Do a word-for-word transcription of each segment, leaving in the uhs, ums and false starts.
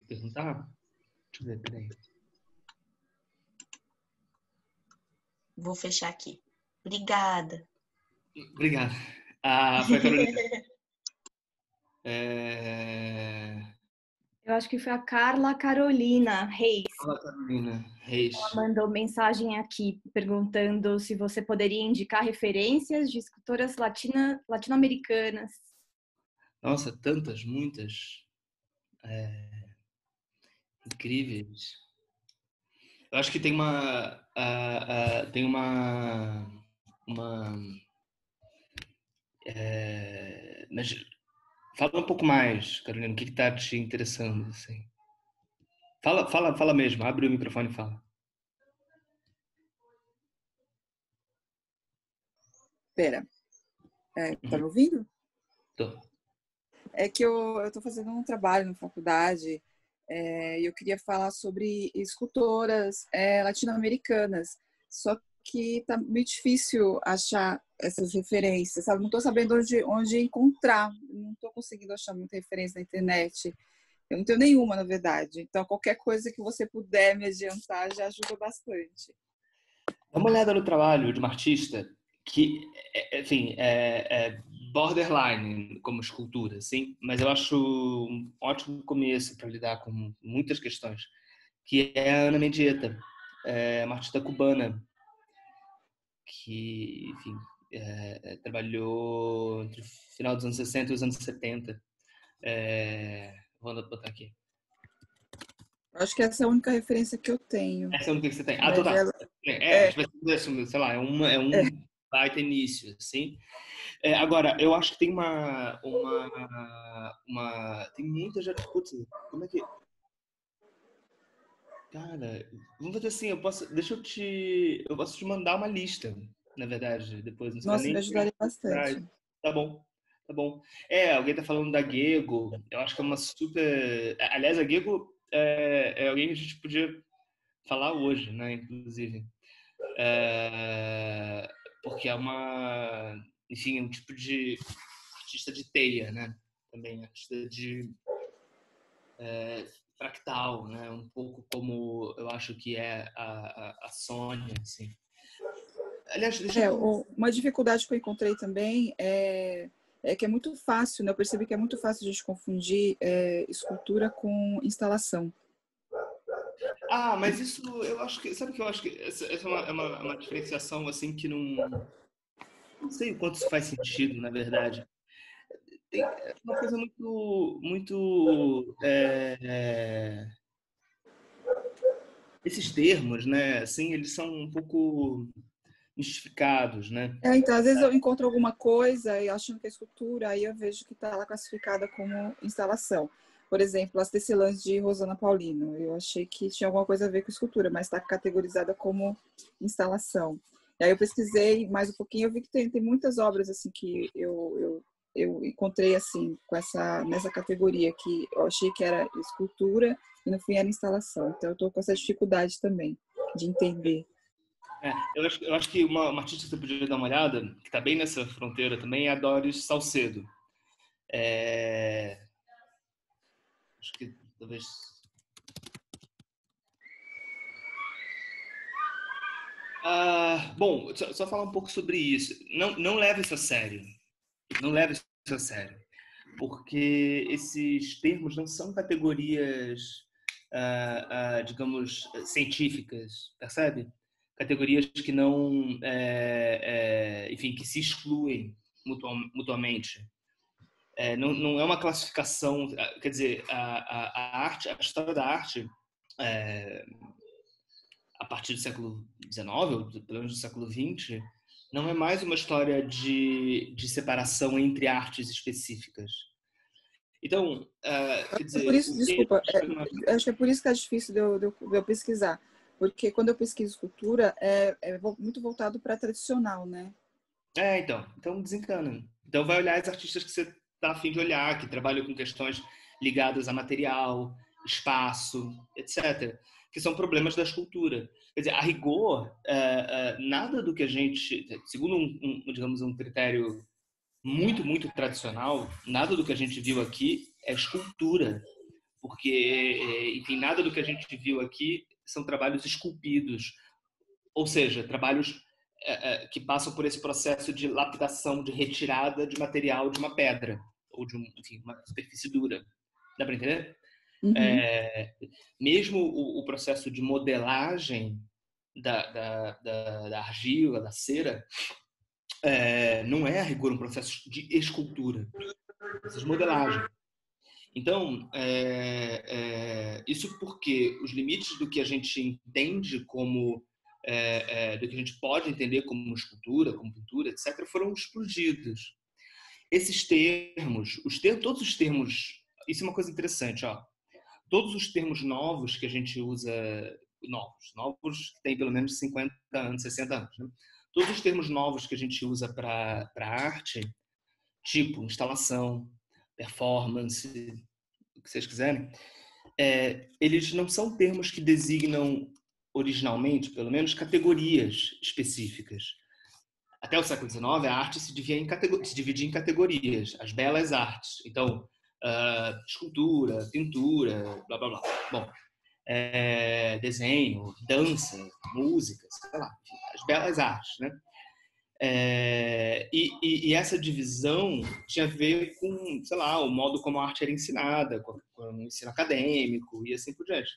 perguntar? Deixa eu ver, peraí. Vou fechar aqui. Obrigada. Obrigado. Ah, foi a Carolina. É... Eu acho que foi a Carla Carolina Reis. Fala, Carolina Reis. Ela mandou mensagem aqui perguntando se você poderia indicar referências de escultoras latina, latino-americanas. Nossa, tantas, muitas. É... Incríveis. Eu acho que tem uma... Uh, uh, tem uma... uma é... Mas fala um pouco mais, Carolina, o que está te interessando, assim? Fala, fala, fala mesmo, abre o microfone e fala. Espera, é, tá me ouvindo? Tô. É que eu estou fazendo um trabalho na faculdade é, e eu queria falar sobre escultoras é, latino-americanas, só que tá meio difícil achar essas referências, sabe? Não estou sabendo onde, onde encontrar, não estou conseguindo achar muita referência na internet. Eu não tenho nenhuma, na verdade. Então, qualquer coisa que você puder me adiantar já ajuda bastante. Dá uma olhada no trabalho de uma artista que, enfim, é, é borderline como escultura, sim, mas eu acho um ótimo começo para lidar com muitas questões, que é a Ana Mendieta, é uma artista cubana que, enfim, é, trabalhou entre o final dos anos sessenta e os anos setenta. É, vou botar aqui. Acho que essa é a única referência que eu tenho. Essa é a única que você tem. Ah, então tá. Ela... É, é, é, sei lá, é, uma, é um é. baita início, assim. É, agora, eu acho que tem uma... uma, uma tem muita já... Putz, como é que... Cara, vamos fazer assim, eu posso... Deixa eu te... Eu posso te mandar uma lista, na verdade, depois. Não Nossa, nem... me ajudaria bastante. Tá bom, tá bom. É, alguém tá falando da Gego. Eu acho que é uma super... Aliás, a Gego é, é alguém que a gente podia falar hoje, né, inclusive. É... Porque é uma... Enfim, é um tipo de artista de teia, né? Também artista de é, fractal, né? Um pouco como eu acho que é a, a, a Sônia, assim. Aliás, deixa é, eu... uma dificuldade que eu encontrei também é, é que é muito fácil, né? Eu percebi que é muito fácil a gente confundir é, escultura com instalação. Ah, mas isso eu acho que... Sabe o que eu acho que... Essa, essa é, uma, é uma, uma diferenciação, assim, que não... Não sei o quanto isso faz sentido, na verdade. Tem uma coisa muito... muito é, é... Esses termos, né? Assim, eles são um pouco mistificados, né? É, então, às vezes eu encontro alguma coisa e achando que é escultura, aí eu vejo que está lá classificada como instalação. Por exemplo, as tecelãs de Rosana Paulino. Eu achei que tinha alguma coisa a ver com escultura, mas está categorizada como instalação. E aí eu pesquisei mais um pouquinho, eu vi que tem, tem muitas obras assim que eu, eu, eu encontrei assim com essa nessa categoria que eu achei que era escultura e no fim era instalação. Então eu estou com essa dificuldade também de entender. É, eu, acho, eu acho que uma, uma artista que você podia dar uma olhada, que está bem nessa fronteira também, é a Doris Salcedo. É... Acho que talvez... Ah, bom, só, só falar um pouco sobre isso. Não, não leve isso a sério. Não leve isso a sério. Porque esses termos não são categorias, ah, ah, digamos, científicas, percebe? Categorias que não, é, é, enfim, que se excluem mutuamente. É, não, não é uma classificação, quer dizer, a, a, a arte, a história da arte, é, a partir do século dezenove, ou pelo menos do século vinte, não é mais uma história de, de separação entre artes específicas. Então, uh, quer dizer... Por isso, desculpa, é, acho que é por isso que é difícil de eu, de eu, de eu pesquisar. Porque quando eu pesquiso escultura, é, é muito voltado para tradicional, né? É, então. Então desencana. Então vai olhar as artistas que você está a fim de olhar, que trabalham com questões ligadas a material, espaço, etcétera. Que são problemas da escultura. Quer dizer, a rigor, uh, uh, nada do que a gente... Segundo um, um, digamos, um critério muito, muito tradicional, nada do que a gente viu aqui é escultura. porque, enfim, nada do que a gente viu aqui são trabalhos esculpidos, ou seja, trabalhos é, é, que passam por esse processo de lapidação, de retirada de material de uma pedra, ou de um, enfim, uma superfície dura. Dá para entender? Uhum. É, mesmo o, o processo de modelagem da, da, da, da argila, da cera, é, não é a rigor um processo de escultura, é um processo de modelagem. Então, é, é, isso porque os limites do que a gente entende como, é, é, do que a gente pode entender como escultura, como pintura, etcétera, foram explodidos. Esses termos, os termos, todos os termos, isso é uma coisa interessante, ó. Todos os termos novos que a gente usa, novos, novos que tem pelo menos cinquenta anos, sessenta anos, né? Todos os termos novos que a gente usa para arte, tipo instalação, performance, o que vocês quiserem, é, eles não são termos que designam, originalmente, pelo menos, categorias específicas. Até o século dezenove, a arte se dividia em, categor- se dividia em categorias, as belas artes. Então, uh, escultura, pintura, blá, blá, blá. Bom, é, desenho, dança, música, sei lá, enfim, as belas artes, né? É, e, e, e essa divisão tinha a ver com, sei lá, o modo como a arte era ensinada, com, com o ensino acadêmico e assim por diante.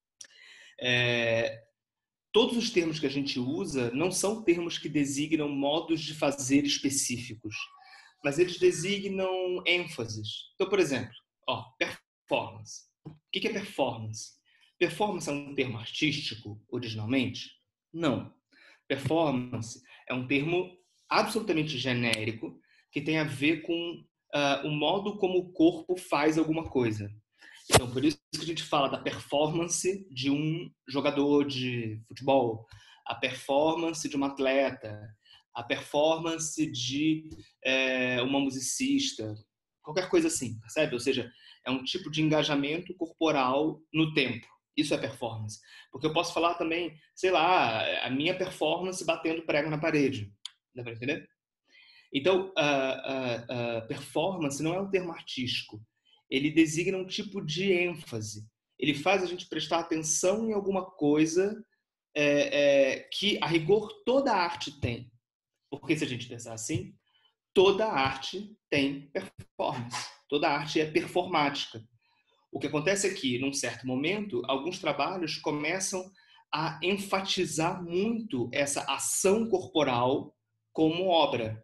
É, todos os termos que a gente usa não são termos que designam modos de fazer específicos, mas eles designam ênfases. Então, por exemplo, ó, performance. O que é performance? Performance é um termo artístico, originalmente? Não. Performance é um termo absolutamente genérico que tem a ver com uh, o modo como o corpo faz alguma coisa. Então, por isso que a gente fala da performance de um jogador de futebol, a performance de uma atleta, a performance de é, uma musicista, qualquer coisa assim, percebe? Ou seja, é um tipo de engajamento corporal no tempo. Isso é performance. Porque eu posso falar também, sei lá, a minha performance batendo prego na parede. Dá para entender? Então, a, a, a performance não é um termo artístico. Ele designa um tipo de ênfase. Ele faz a gente prestar atenção em alguma coisa é, é, que, a rigor, toda arte tem. Porque se a gente pensar assim, toda arte tem performance. Toda arte é performática. O que acontece é que, num certo momento, alguns trabalhos começam a enfatizar muito essa ação corporal como obra.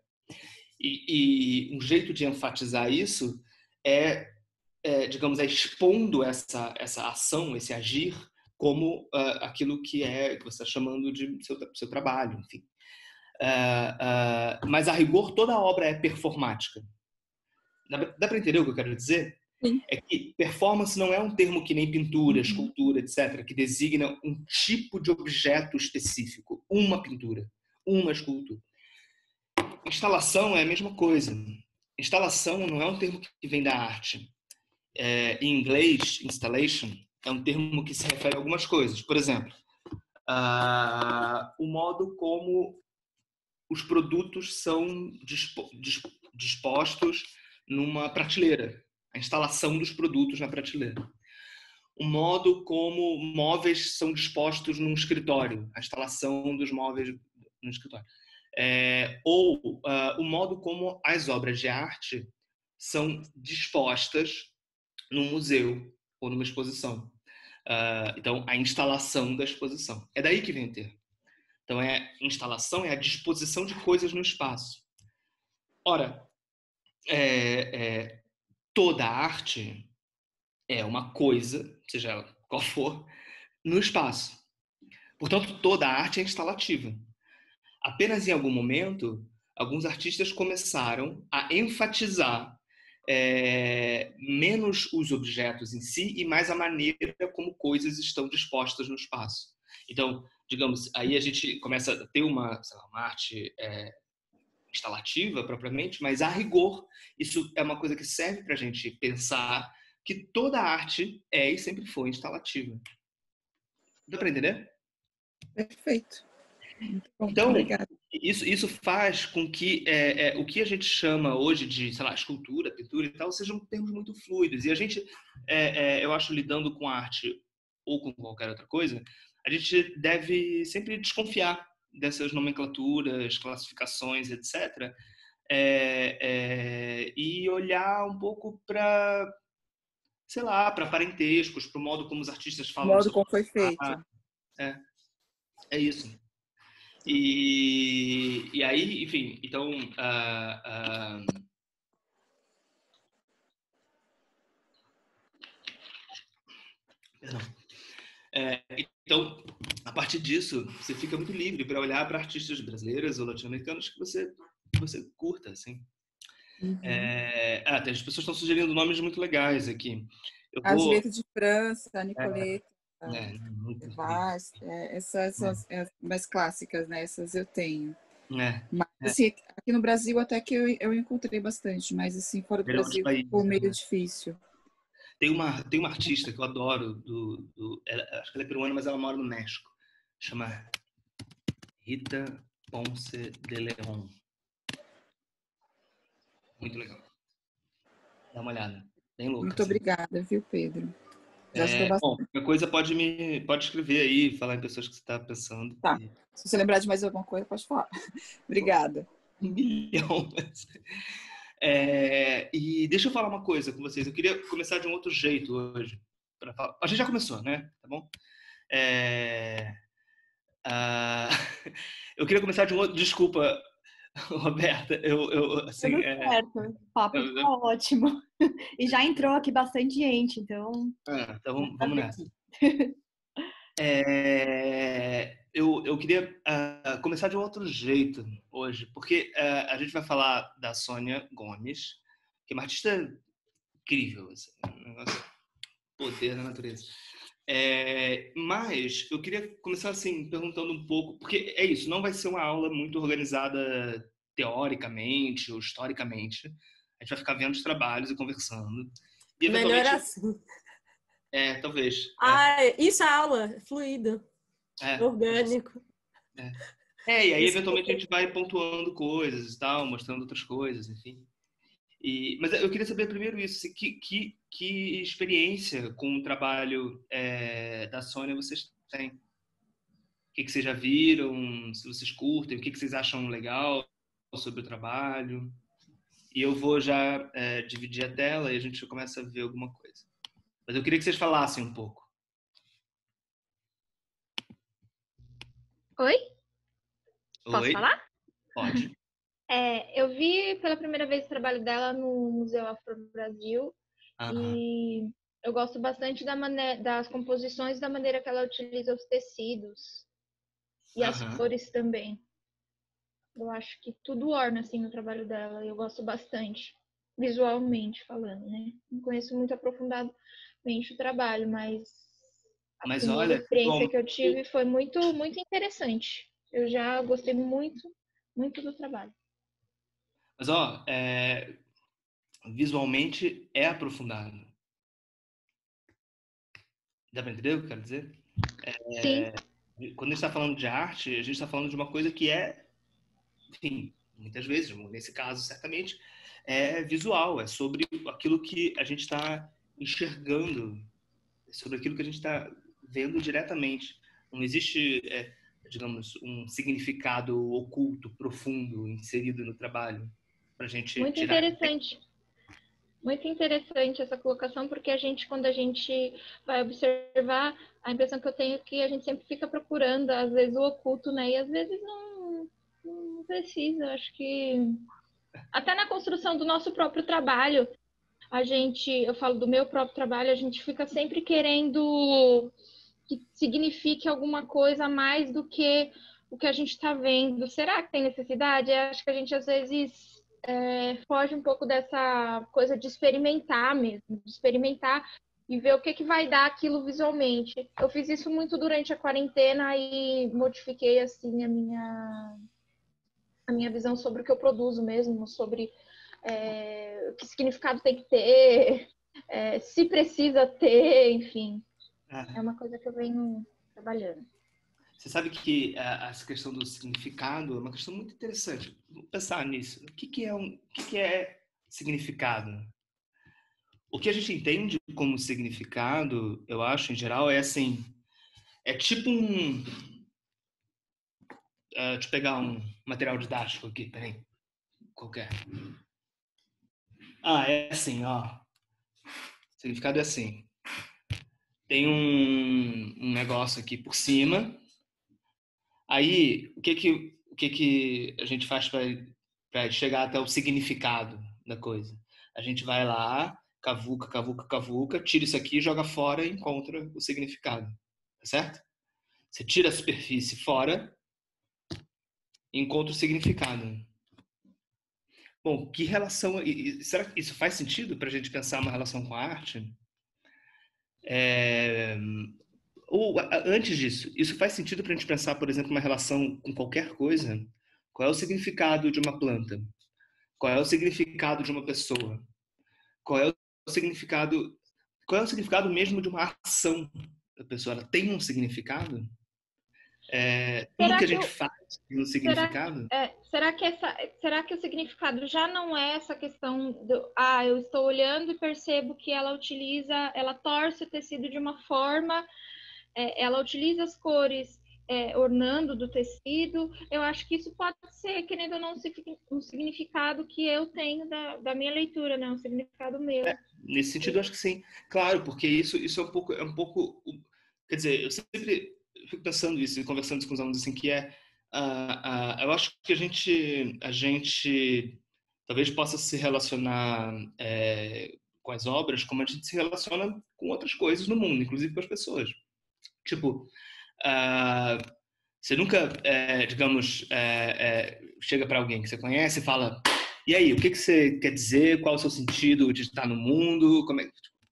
E, e um jeito de enfatizar isso é, é digamos, é expondo essa, essa ação, esse agir, como uh, aquilo que é que você está chamando de seu, seu trabalho, enfim. Uh, uh, mas, a rigor, toda a obra é performática. Dá, dá para entender o que eu quero dizer? Sim. É que performance não é um termo que nem pintura, escultura, etcétera, que designa um tipo de objeto específico, uma pintura, uma escultura. Instalação é a mesma coisa. Instalação não é um termo que vem da arte. É, em inglês, installation é um termo que se refere a algumas coisas. Por exemplo, uh, o modo como os produtos são dispo, dispostos numa prateleira. A instalação dos produtos na prateleira. O modo como móveis são dispostos num escritório. A instalação dos móveis no escritório. É, ou uh, o modo como as obras de arte são dispostas num museu ou numa exposição. Uh, então, a instalação da exposição. É daí que vem o termo. Então, é instalação é a disposição de coisas no espaço. Ora, é, é, toda arte é uma coisa, seja ela qual for, no espaço. Portanto, toda arte é instalativa. Apenas em algum momento, alguns artistas começaram a enfatizar é, menos os objetos em si e mais a maneira como coisas estão dispostas no espaço. Então, digamos, aí a gente começa a ter uma, sei lá, uma arte é, instalativa propriamente, mas a rigor, isso é uma coisa que serve para a gente pensar que toda arte é e sempre foi instalativa. Dá para entender? Perfeito. Bom, Então, obrigada. isso, isso faz com que é, é, o que a gente chama hoje de, sei lá, escultura, pintura e tal, sejam termos muito fluidos. E a gente, é, é, eu acho, lidando com arte ou com qualquer outra coisa, a gente deve sempre desconfiar dessas nomenclaturas, classificações, etcétera. É, é, e olhar um pouco para, sei lá, para parentescos, para o modo como os artistas O falam modo sobre como foi a... feito. É, é isso. E, e aí, enfim, então, uh, uh, perdão. É, então, a partir disso, você fica muito livre para olhar para artistas brasileiras ou latino-americanos que você, que você curta, assim. Uhum. É, ah, tem, as pessoas estão sugerindo nomes muito legais aqui. Eu A vou... Julieta de França, a Nicoleta, É, muito Vaz, é, essas são as, as mais clássicas, né? Essas eu tenho. É, Mas, é. assim, aqui no Brasil até que eu, eu encontrei bastante, mas, assim, fora do Melhores Brasil países, ficou meio né? difícil. Tem uma, tem uma artista que eu adoro, do, do, ela, acho que ela é peruana, mas ela mora no México. Chama Rita Ponce de León. Muito legal. Dá uma olhada. Bem louca, Muito assim. obrigada, viu, Pedro? Já ajudou É, bom, bastante. qualquer coisa pode me pode escrever aí, falar em pessoas que você está pensando. Tá. E... Se você lembrar de mais alguma coisa, pode falar. Obrigada. Um milhão. É, e deixa eu falar uma coisa com vocês. Eu queria começar de um outro jeito hoje. Pra falar... A gente já começou, né? Tá bom? É... Ah, eu queria começar de um outro. Desculpa, Roberta. Eu, eu assim. Tudo É... certo. O papo eu- tá eu- ótimo. E já entrou aqui bastante gente, então Ah, então vamos, tá vamos bem. nessa. É, eu, eu queria ah, começar de um outro jeito hoje, porque ah, a gente vai falar da Sônia Gomes, que é uma artista incrível, assim, um negócio poder da natureza. É, mas eu queria começar assim perguntando um pouco, porque é isso, não vai ser uma aula muito organizada teoricamente ou historicamente. A gente vai ficar vendo os trabalhos e conversando. E Melhor eventualmente, assim. é, talvez, é, Ah, isso é aula, fluido, é, orgânico. é. É, e aí Isso. eventualmente a gente vai pontuando coisas e tal, mostrando outras coisas, enfim. E, mas eu queria saber primeiro isso, assim, que, que, que experiência com o trabalho é, da Sônia vocês têm? O que, que vocês já viram, se vocês curtem, o que, que vocês acham legal sobre o trabalho? E eu vou já é, dividir a tela e a gente começa a ver alguma coisa. Mas eu queria que vocês falassem um pouco. Oi? Posso Oi? falar? Pode. É, eu vi pela primeira vez o trabalho dela no Museu Afro-Brasil Aham. e eu gosto bastante da maneira, das composições, da maneira que ela utiliza os tecidos e as Aham. cores também. Eu acho que tudo orna assim no trabalho dela e eu gosto bastante, visualmente falando, né? Não conheço muito aprofundadamente o trabalho, mas a Mas primeira olha, experiência que eu visualmente, tive foi muito, muito interessante. Eu já gostei muito, muito do trabalho. mas ó, é, visualmente é aprofundado. Dá pra entender o que eu quero dizer? Sim, Quando a gente está falando de arte, a gente está falando de uma coisa que é, enfim, muitas vezes, nesse caso, certamente, é visual, é sobre aquilo que a gente está enxergando, é sobre aquilo que a gente está vendo diretamente. Não existe, é, digamos, um significado oculto, profundo, inserido no trabalho, para a gente muito tirar. interessante. Muito interessante essa colocação, porque a gente, quando a gente vai observar, a impressão que eu tenho é que a gente sempre fica procurando, às vezes, o oculto, né? E às vezes não, não precisa. Acho que até na construção do nosso próprio trabalho, a gente, eu falo do meu próprio trabalho, a gente fica sempre querendo que signifique alguma coisa a mais do que o que a gente está vendo. Será que tem necessidade? Eu acho que a gente, às vezes, é, foge um pouco dessa coisa de experimentar mesmo, de experimentar e ver o que, que vai dar aquilo visualmente. Eu fiz isso muito durante a quarentena e modifiquei assim a minha a minha visão sobre o que eu produzo mesmo, sobre é, que significado tem que ter, é, se precisa ter, enfim. É uma coisa que eu venho trabalhando. Você sabe que a, essa questão do significado é uma questão muito interessante. Vamos pensar nisso. O que, que é um, o que, que é significado? O que a gente entende como significado, eu acho, em geral, é assim, é tipo um... Uh, deixa eu pegar um material didático aqui, peraí. Qualquer. Ah, é assim, ó. O significado é assim. Tem um, um negócio aqui por cima. Aí, o que que, o que, que a gente faz para chegar até o significado da coisa? A gente vai lá, cavuca, cavuca, cavuca, tira isso aqui, joga fora e encontra o significado. Tá certo? Você tira a superfície fora e encontra o significado. Bom, que relação... Será que isso faz sentido para a gente pensar uma relação com a arte? É... Ou, antes disso, isso faz sentido para a gente pensar, por exemplo, uma relação com qualquer coisa? Qual é o significado de uma planta? Qual é o significado de uma pessoa? Qual é o significado... Qual é o significado mesmo de uma ação da pessoa? Ela tem um significado? É, tudo Será que a que gente o- faz tem um Será significado? que, é, será, que essa, será que o significado já não é essa questão do, ah, eu estou olhando e percebo que ela utiliza, ela torce o tecido de uma forma, é, ela utiliza as cores é, ornando do tecido. Eu acho que isso pode ser, querendo ou não, um significado que eu tenho da, da minha leitura, né? Um significado meu. Nesse sentido, eu acho que sim. Claro, porque isso, isso é um pouco, é um pouco, quer dizer, eu sempre fico pensando isso e conversando isso com os alunos assim, que é, uh, uh, eu acho que a gente, a gente talvez possa se relacionar é, com as obras como a gente se relaciona com outras coisas no mundo, inclusive com as pessoas. Tipo, uh, você nunca, é, digamos, é, é, chega para alguém que você conhece e fala: e aí, o que, que você quer dizer? Qual é o seu sentido de estar no mundo? Como é...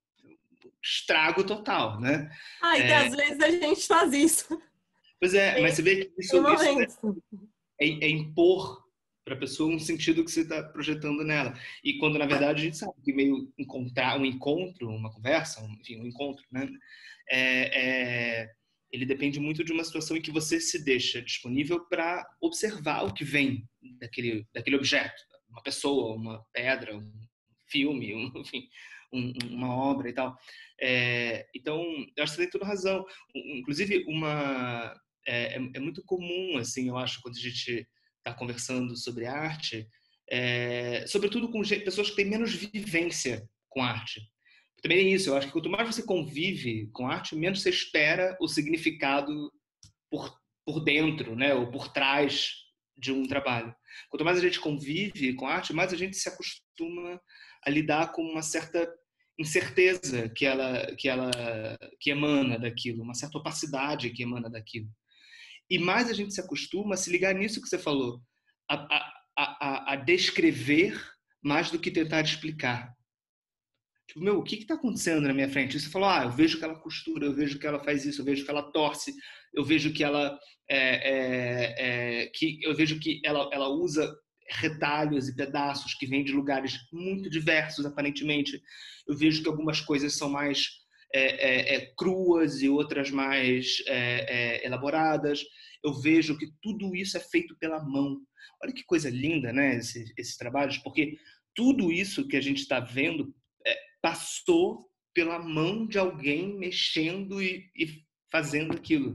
Estrago total, né? Ah, e É, às vezes a gente faz isso. pois é, Tem, mas você vê que tem isso, isso momentos. é, é, é impor para a pessoa um sentido que você está projetando nela. E quando, na verdade, a gente sabe que meio encontrar um encontro, uma conversa, um, enfim, um encontro, né? É, é, ele depende muito de uma situação em que você se deixa disponível para observar o que vem daquele, daquele objeto, uma pessoa, uma pedra, um filme, um, enfim, um, uma obra e tal. É, então, eu acho que você tem toda razão. Inclusive, uma, é, é muito comum, assim, eu acho, quando a gente está conversando sobre arte, é, sobretudo com pessoas que têm menos vivência com arte. Também é isso, eu acho que quanto mais você convive com arte, menos você espera o significado por, por dentro, né, ou por trás de um trabalho. Quanto mais a gente convive com arte, mais a gente se acostuma a lidar com uma certa incerteza que ela, que ela que emana daquilo, uma certa opacidade que emana daquilo. E mais a gente se acostuma a se ligar nisso que você falou, a, a, a, a descrever mais do que tentar explicar. Tipo, meu, o que está acontecendo na minha frente? E você falou, ah, eu vejo que ela costura, eu vejo que ela faz isso, eu vejo que ela torce, eu vejo que ela, é, é, é, que eu vejo que ela, ela usa retalhos e pedaços que vêm de lugares muito diversos, aparentemente. Eu vejo que algumas coisas são mais é, é, é, cruas e outras mais é, é, elaboradas. Eu vejo que tudo isso é feito pela mão. Olha que coisa linda, né, esses, esses trabalhos, porque tudo isso que a gente está vendo passou pela mão de alguém mexendo e, e fazendo aquilo.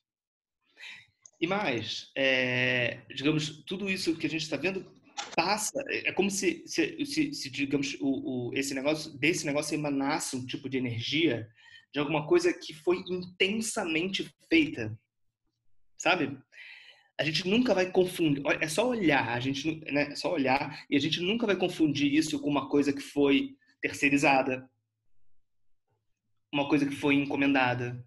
E mais, é, digamos, tudo isso que a gente está vendo passa, é como se, se, se, se digamos, o, o, esse negócio, desse negócio emanasse um tipo de energia de alguma coisa que foi intensamente feita, sabe? A gente nunca vai confundir, é só olhar, a gente, né, é só olhar e a gente nunca vai confundir isso com uma coisa que foi terceirizada, uma coisa que foi encomendada.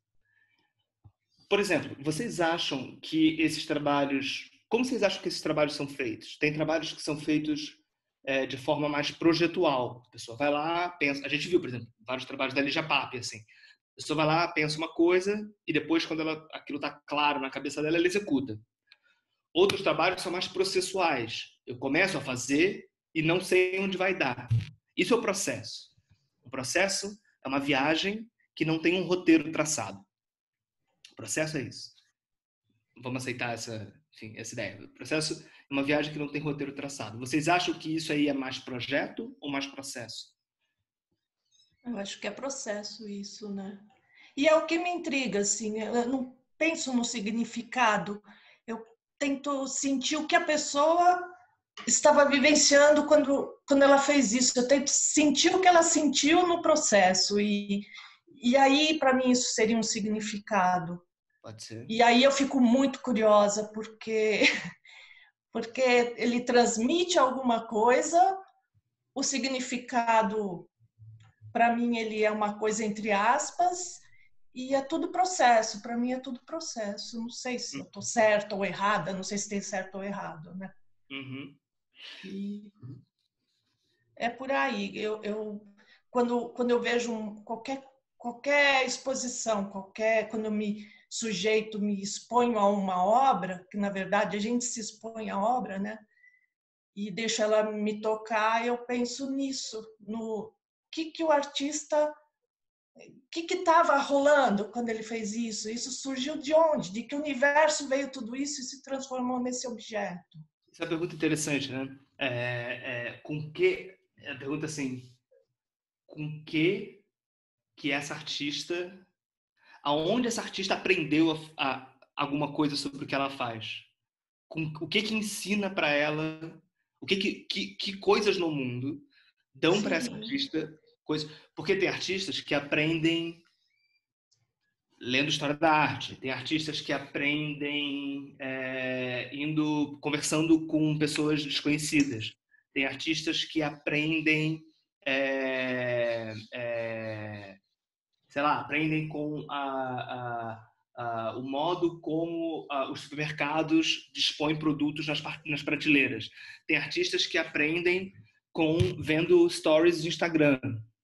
Por exemplo, vocês acham que esses trabalhos... Como vocês acham que esses trabalhos são feitos? Tem trabalhos que são feitos é, de forma mais projetual. A pessoa vai lá, pensa... A gente viu, por exemplo, vários trabalhos da Lígia Pape, assim. A pessoa vai lá, pensa uma coisa e depois, quando ela, aquilo está claro na cabeça dela, ela executa. Outros trabalhos são mais processuais. Eu começo a fazer e não sei onde vai dar. Isso é o processo. O processo é uma viagem que não tem um roteiro traçado. O processo é isso. vamos aceitar essa, enfim, essa ideia. O processo é uma viagem que não tem roteiro traçado. Vocês acham que isso aí é mais projeto ou mais processo? Eu acho que é processo isso, né? E é o que me intriga, assim, eu não penso no significado, eu tento sentir o que a pessoa estava vivenciando quando, quando ela fez isso, eu tento sentir o que ela sentiu no processo, e, e aí, para mim, isso seria um significado. Pode ser. E aí eu fico muito curiosa, porque, porque ele transmite alguma coisa, o significado, para mim, ele é uma coisa entre aspas, e é tudo processo, para mim é tudo processo. Não sei se eu estou certa ou errada, não sei se tem certo ou errado, né? Uhum. E é por aí. Eu, eu, quando, quando eu vejo um, qualquer, qualquer exposição, qualquer, quando eu me sujeito, me exponho a uma obra, que na verdade a gente se expõe à obra, né? E deixo ela me tocar, eu penso nisso, no que, que o artista... O que estava rolando quando ele fez isso? Isso surgiu de onde? De que universo veio tudo isso e se transformou nesse objeto? Essa é uma pergunta interessante, né? É, é, com que... A pergunta assim... Com que que essa artista... Aonde essa artista aprendeu a, a, alguma coisa sobre o que ela faz? Com, o que que ensina para ela? O que que, que que coisas no mundo dão para essa artista... Coisa, porque tem artistas que aprendem lendo história da arte, tem artistas que aprendem é, indo conversando com pessoas desconhecidas, tem artistas que aprendem é, é, sei lá, aprendem com a, a, a, o modo como a, os supermercados dispõem produtos nas, nas prateleiras, tem artistas que aprendem com vendo stories de Instagram,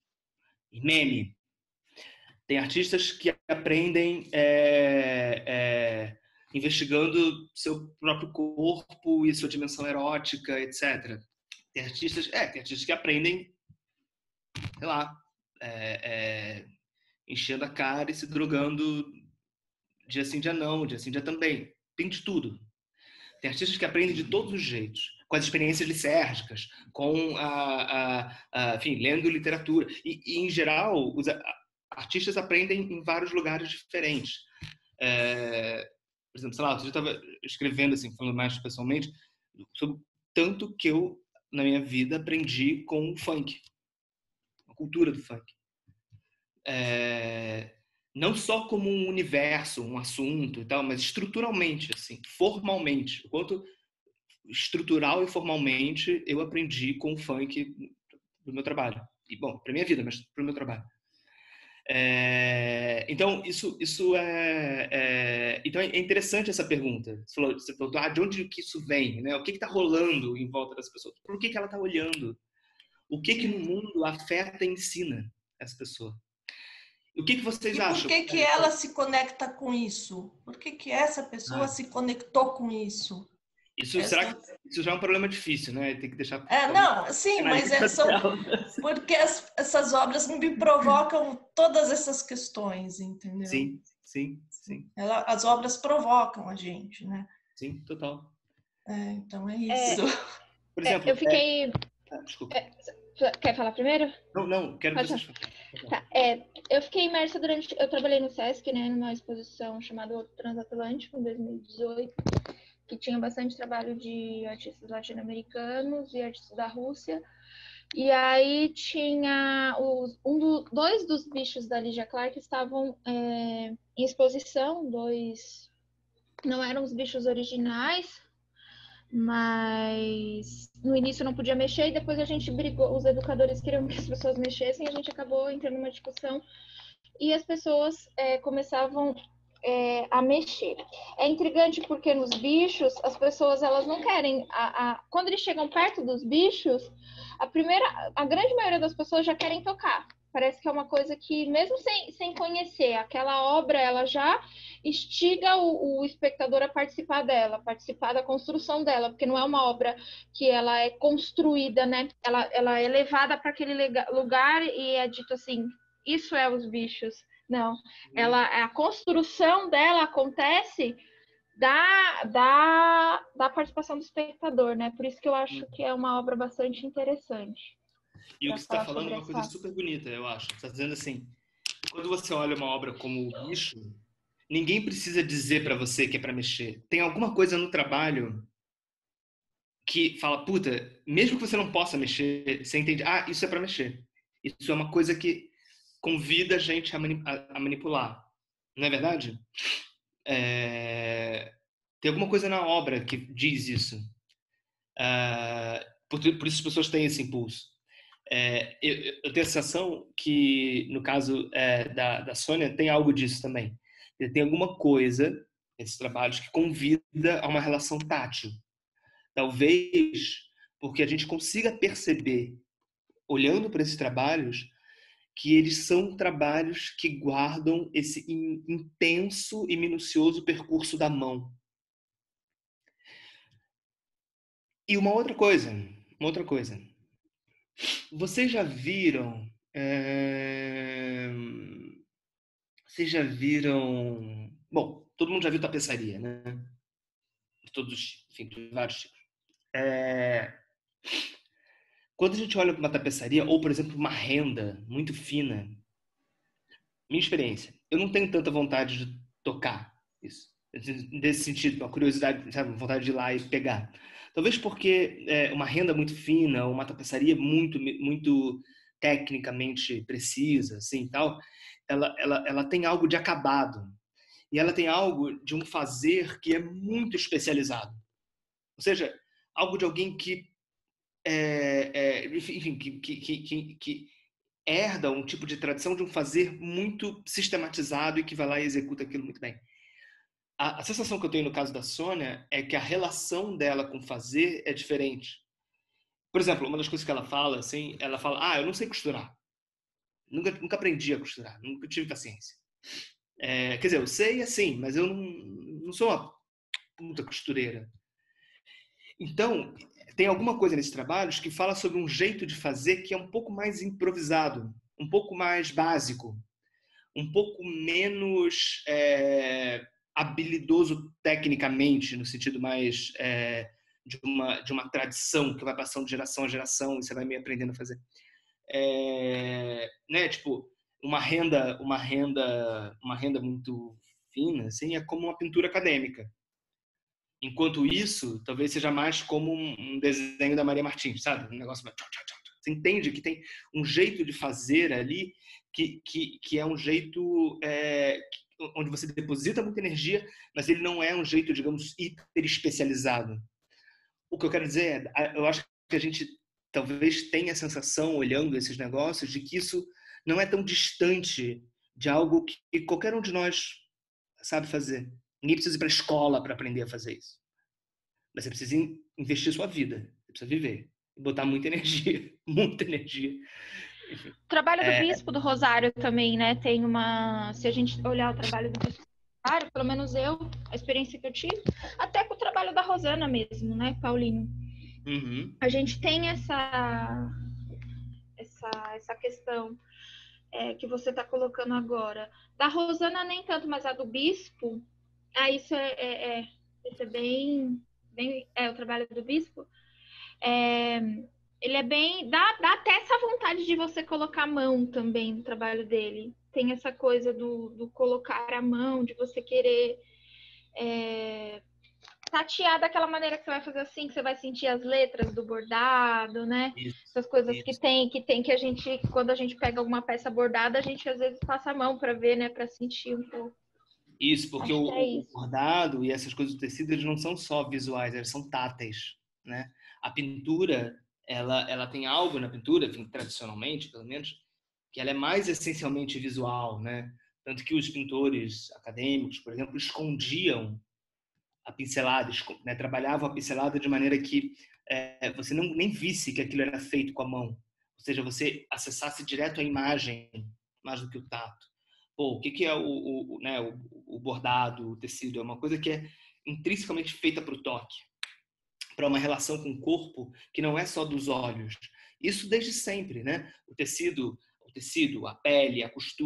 meme. Tem artistas que aprendem é, é, investigando seu próprio corpo e sua dimensão erótica, etcétera. Tem artistas, é, tem artistas que aprendem, sei lá, é, é, enchendo a cara e se drogando dia sim, dia não, dia sim, dia também. Tem de tudo. Tem artistas que aprendem de todos os jeitos, com as experiências lisérgicas, com a, a, a enfim, lendo literatura. E, e em geral, os artistas aprendem em vários lugares diferentes. É, por exemplo, sei lá, eu estava escrevendo, assim, falando mais pessoalmente, sobre tanto que eu, na minha vida, aprendi com o funk, a cultura do funk. É, não só como um universo, um assunto e tal, mas estruturalmente, assim, formalmente. O quanto estrutural e formalmente eu aprendi com o funk do meu trabalho. E, bom, para minha vida, mas para o meu trabalho. É, então, isso, isso é, é... Então, é interessante essa pergunta. Você falou, você falou ah, de onde que isso vem? Né? O que está rolando em volta das pessoas? Por que, que ela está olhando? O que que no mundo afeta e ensina essa pessoa? O que, que vocês e acham? Por que, que ela se conecta com isso? Por que, que essa pessoa ah. se conectou com isso? Isso, essa... será que isso já é um problema difícil, né? Tem que deixar... É, não, sim, mas é, são... porque as, essas obras me provocam todas essas questões, entendeu? Sim, sim, sim. Ela, as obras provocam a gente, né? Sim, total. É, então é isso. É, Por exemplo... É, eu fiquei... É... Ah, desculpa. É, quer falar primeiro? Não, não, quero que vocês... Tá, é, eu fiquei imersa durante... Eu trabalhei no Sesc, né, numa exposição chamada Transatlântico, em dois mil e dezoito, que tinha bastante trabalho de artistas latino-americanos e artistas da Rússia. E aí tinha os, um do, dois dos bichos da Lygia Clark estavam é, em exposição, dois... Não eram os bichos originais, mas no início não podia mexer e depois a gente brigou, os educadores queriam que as pessoas mexessem, a gente acabou entrando numa discussão e as pessoas é, começavam é, a mexer. É intrigante porque nos bichos as pessoas elas não querem, a, a, quando eles chegam perto dos bichos, a primeira, a grande maioria das pessoas já querem tocar. Parece que é uma coisa que, mesmo sem, sem conhecer aquela obra, ela já instiga o, o espectador a participar dela, participar da construção dela, porque não é uma obra que ela é construída, né? Ela, ela é levada para aquele lugar e é dito assim, isso é os bichos. Não, ela, a construção dela acontece da, da, da participação do espectador, né? Por isso que eu acho que é uma obra bastante interessante. E o que você está falando é uma coisa super bonita, eu acho. Você está dizendo assim, quando você olha uma obra como O Bicho, ninguém precisa dizer para você que é para mexer. Tem alguma coisa no trabalho que fala, puta, mesmo que você não possa mexer, você entende, ah, isso é para mexer. Isso é uma coisa que convida a gente a, mani a, a manipular. Não é verdade? É... Tem alguma coisa na obra que diz isso. Uh, por, por isso as pessoas têm esse impulso. É, eu, eu tenho a sensação que, no caso é, da, da Sônia, tem algo disso também. Tem alguma coisa, esses trabalhos, que convida a uma relação tátil. Talvez porque a gente consiga perceber, olhando para esses trabalhos, que eles são trabalhos que guardam esse in, intenso e minucioso percurso da mão. E uma outra coisa, uma outra coisa. Vocês já viram... É... Vocês já viram... Bom, todo mundo já viu tapeçaria, né? De todos, enfim, de vários tipos. É... Quando a gente olha para uma tapeçaria, ou, por exemplo, uma renda muito fina, minha experiência, eu não tenho tanta vontade de tocar isso. Nesse sentido, uma curiosidade, sabe, vontade de ir lá e pegar. Talvez porque é, uma renda muito fina, uma tapeçaria muito, muito tecnicamente precisa, assim, tal, ela, ela, ela tem algo de acabado. E ela tem algo de um fazer que é muito especializado. Ou seja, algo de alguém que, é, é, enfim, que, que, que, que herda um tipo de tradição de um fazer muito sistematizado e que vai lá e executa aquilo muito bem. A, a sensação que eu tenho no caso da Sônia é que a relação dela com fazer é diferente. Por exemplo, uma das coisas que ela fala, assim, ela fala, ah, eu não sei costurar. Nunca, nunca aprendi a costurar, nunca tive paciência. É, quer dizer, eu sei assim, mas eu não, não sou uma puta costureira. Então, tem alguma coisa nesses trabalhos que fala sobre um jeito de fazer que é um pouco mais improvisado, um pouco mais básico, um pouco menos é, habilidoso tecnicamente, no sentido mais é, de, uma, de uma tradição que vai passando de geração a geração e você vai meio aprendendo a fazer. É, né, tipo, uma renda, uma renda, uma renda muito fina, assim, é como uma pintura acadêmica. Enquanto isso, talvez seja mais como um desenho da Maria Martins, sabe? Um negócio mais... Você entende que tem um jeito de fazer ali que, que, que é um jeito é, onde você deposita muita energia, mas ele não é um jeito, digamos, hiper especializado. O que eu quero dizer é, eu acho que a gente talvez tenha a sensação, olhando esses negócios, de que isso não é tão distante de algo que qualquer um de nós sabe fazer. Ninguém precisa ir para a escola para aprender a fazer isso. Mas você precisa investir sua vida. Você precisa viver. E botar muita energia. Muita energia. Enfim. O trabalho do é... Bispo do Rosário também, né? Tem uma... Se a gente olhar o trabalho do Bispo do Rosário, pelo menos eu, a experiência que eu tive, até com o trabalho da Rosana mesmo, né, Paulinho? Uhum. A gente tem essa... Essa, essa questão é, que você está colocando agora. Da Rosana nem tanto, mas a do Bispo... Ah, isso é, é, é, isso é bem, bem... É, o trabalho do Bispo. É, ele é bem... Dá, dá até essa vontade de você colocar a mão também no trabalho dele. Tem essa coisa do, do colocar a mão, de você querer é, tatear daquela maneira que você vai fazer assim, que você vai sentir as letras do bordado, né? Isso, Essas coisas isso. que tem, que tem que a gente, quando a gente pega alguma peça bordada, a gente às vezes passa a mão para ver, né? Para sentir um pouco. Isso, porque o, é isso. o bordado e essas coisas do tecido, eles não são só visuais, eles são táteis, né? A pintura, ela, ela tem algo na pintura, enfim, tradicionalmente, pelo menos, que ela é mais essencialmente visual, né? Tanto que os pintores acadêmicos, por exemplo, escondiam a pincelada, né? Trabalhavam a pincelada de maneira que é, você não, nem visse que aquilo era feito com a mão. Ou seja, você acessasse direto a imagem, mais do que o tato. Pô, o que, que é o, o, né, o, o bordado, o tecido? É uma coisa que é intrinsecamente feita para o toque, para uma relação com o corpo que não é só dos olhos. Isso desde sempre, né? O tecido, o tecido, a pele, a costura,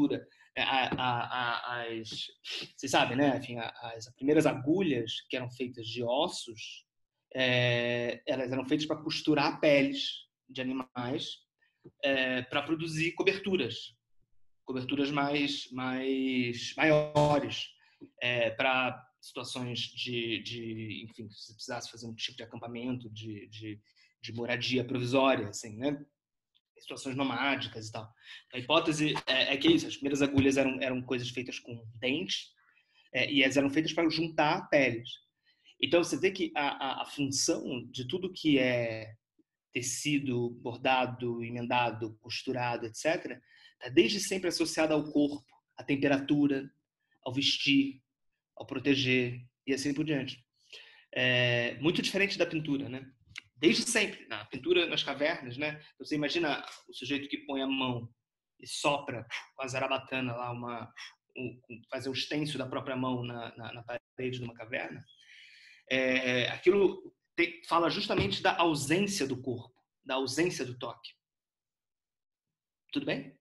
a, a, a, as, vocês sabem, né? Enfim, as, as primeiras agulhas que eram feitas de ossos, é, elas eram feitas para costurar peles de animais é, para produzir coberturas, coberturas mais, mais maiores, é, para situações de, de, enfim, se você precisasse fazer um tipo de acampamento, de, de, de moradia provisória, assim, né? Situações nomádicas e tal. A hipótese é, é que é isso, as primeiras agulhas eram, eram coisas feitas com dentes é, e elas eram feitas para juntar peles. Então, você vê que a, a, a função de tudo que é tecido, bordado, emendado, costurado, etcétera, está desde sempre associada ao corpo, à temperatura, ao vestir, ao proteger e assim por diante. É muito diferente da pintura, né? Desde sempre, na pintura nas cavernas, né? Então, você imagina o sujeito que põe a mão e sopra com a zarabatana lá, uma, um, fazer o stencil da própria mão na, na, na parede de uma caverna. É, aquilo te, fala justamente da ausência do corpo, da ausência do toque. Tudo bem?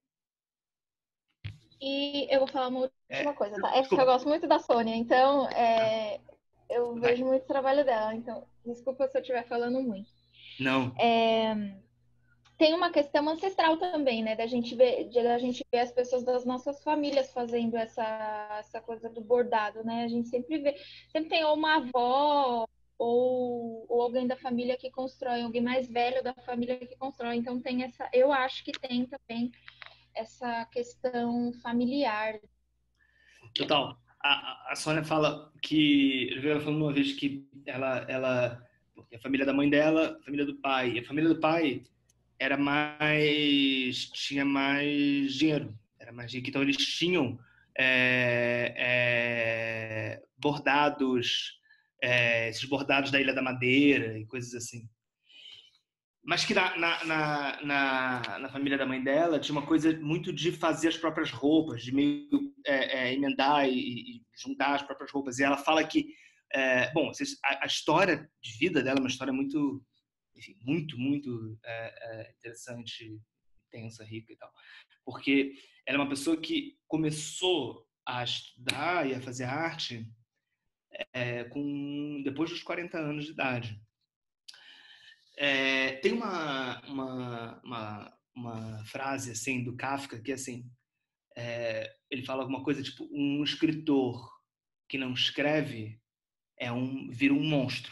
E eu vou falar uma última É, coisa, tá? É que desculpa. eu gosto muito da Sônia, então é, eu Vai. vejo muito o trabalho dela, então desculpa se eu estiver falando muito. Não. É, tem uma questão ancestral também, né? Da gente ver, de, da gente ver as pessoas das nossas famílias fazendo essa, essa coisa do bordado, né? A gente sempre vê, sempre tem uma avó ou, ou alguém da família que constrói, alguém mais velho da família que constrói. Então tem essa, eu acho que tem também essa questão familiar. Total. A, a Sônia fala que, ela falou uma vez que ela, ela, porque a família da mãe dela, a família do pai, e a família do pai era mais, tinha mais dinheiro, era mais rico, então eles tinham é, é, bordados, é, esses bordados da Ilha da Madeira e coisas assim. Mas que na, na, na, na, na família da mãe dela tinha uma coisa muito de fazer as próprias roupas, de meio é, é, emendar e, e juntar as próprias roupas. E ela fala que, é, bom, a, a história de vida dela é uma história muito, enfim, muito, muito é, é, interessante, tensa, rica e tal. Porque ela é uma pessoa que começou a estudar e a fazer arte é, com, depois dos quarenta anos de idade. É, tem uma, uma, uma, uma frase assim do Kafka que é assim, é, ele fala alguma coisa tipo, um escritor que não escreve é um, vira um monstro.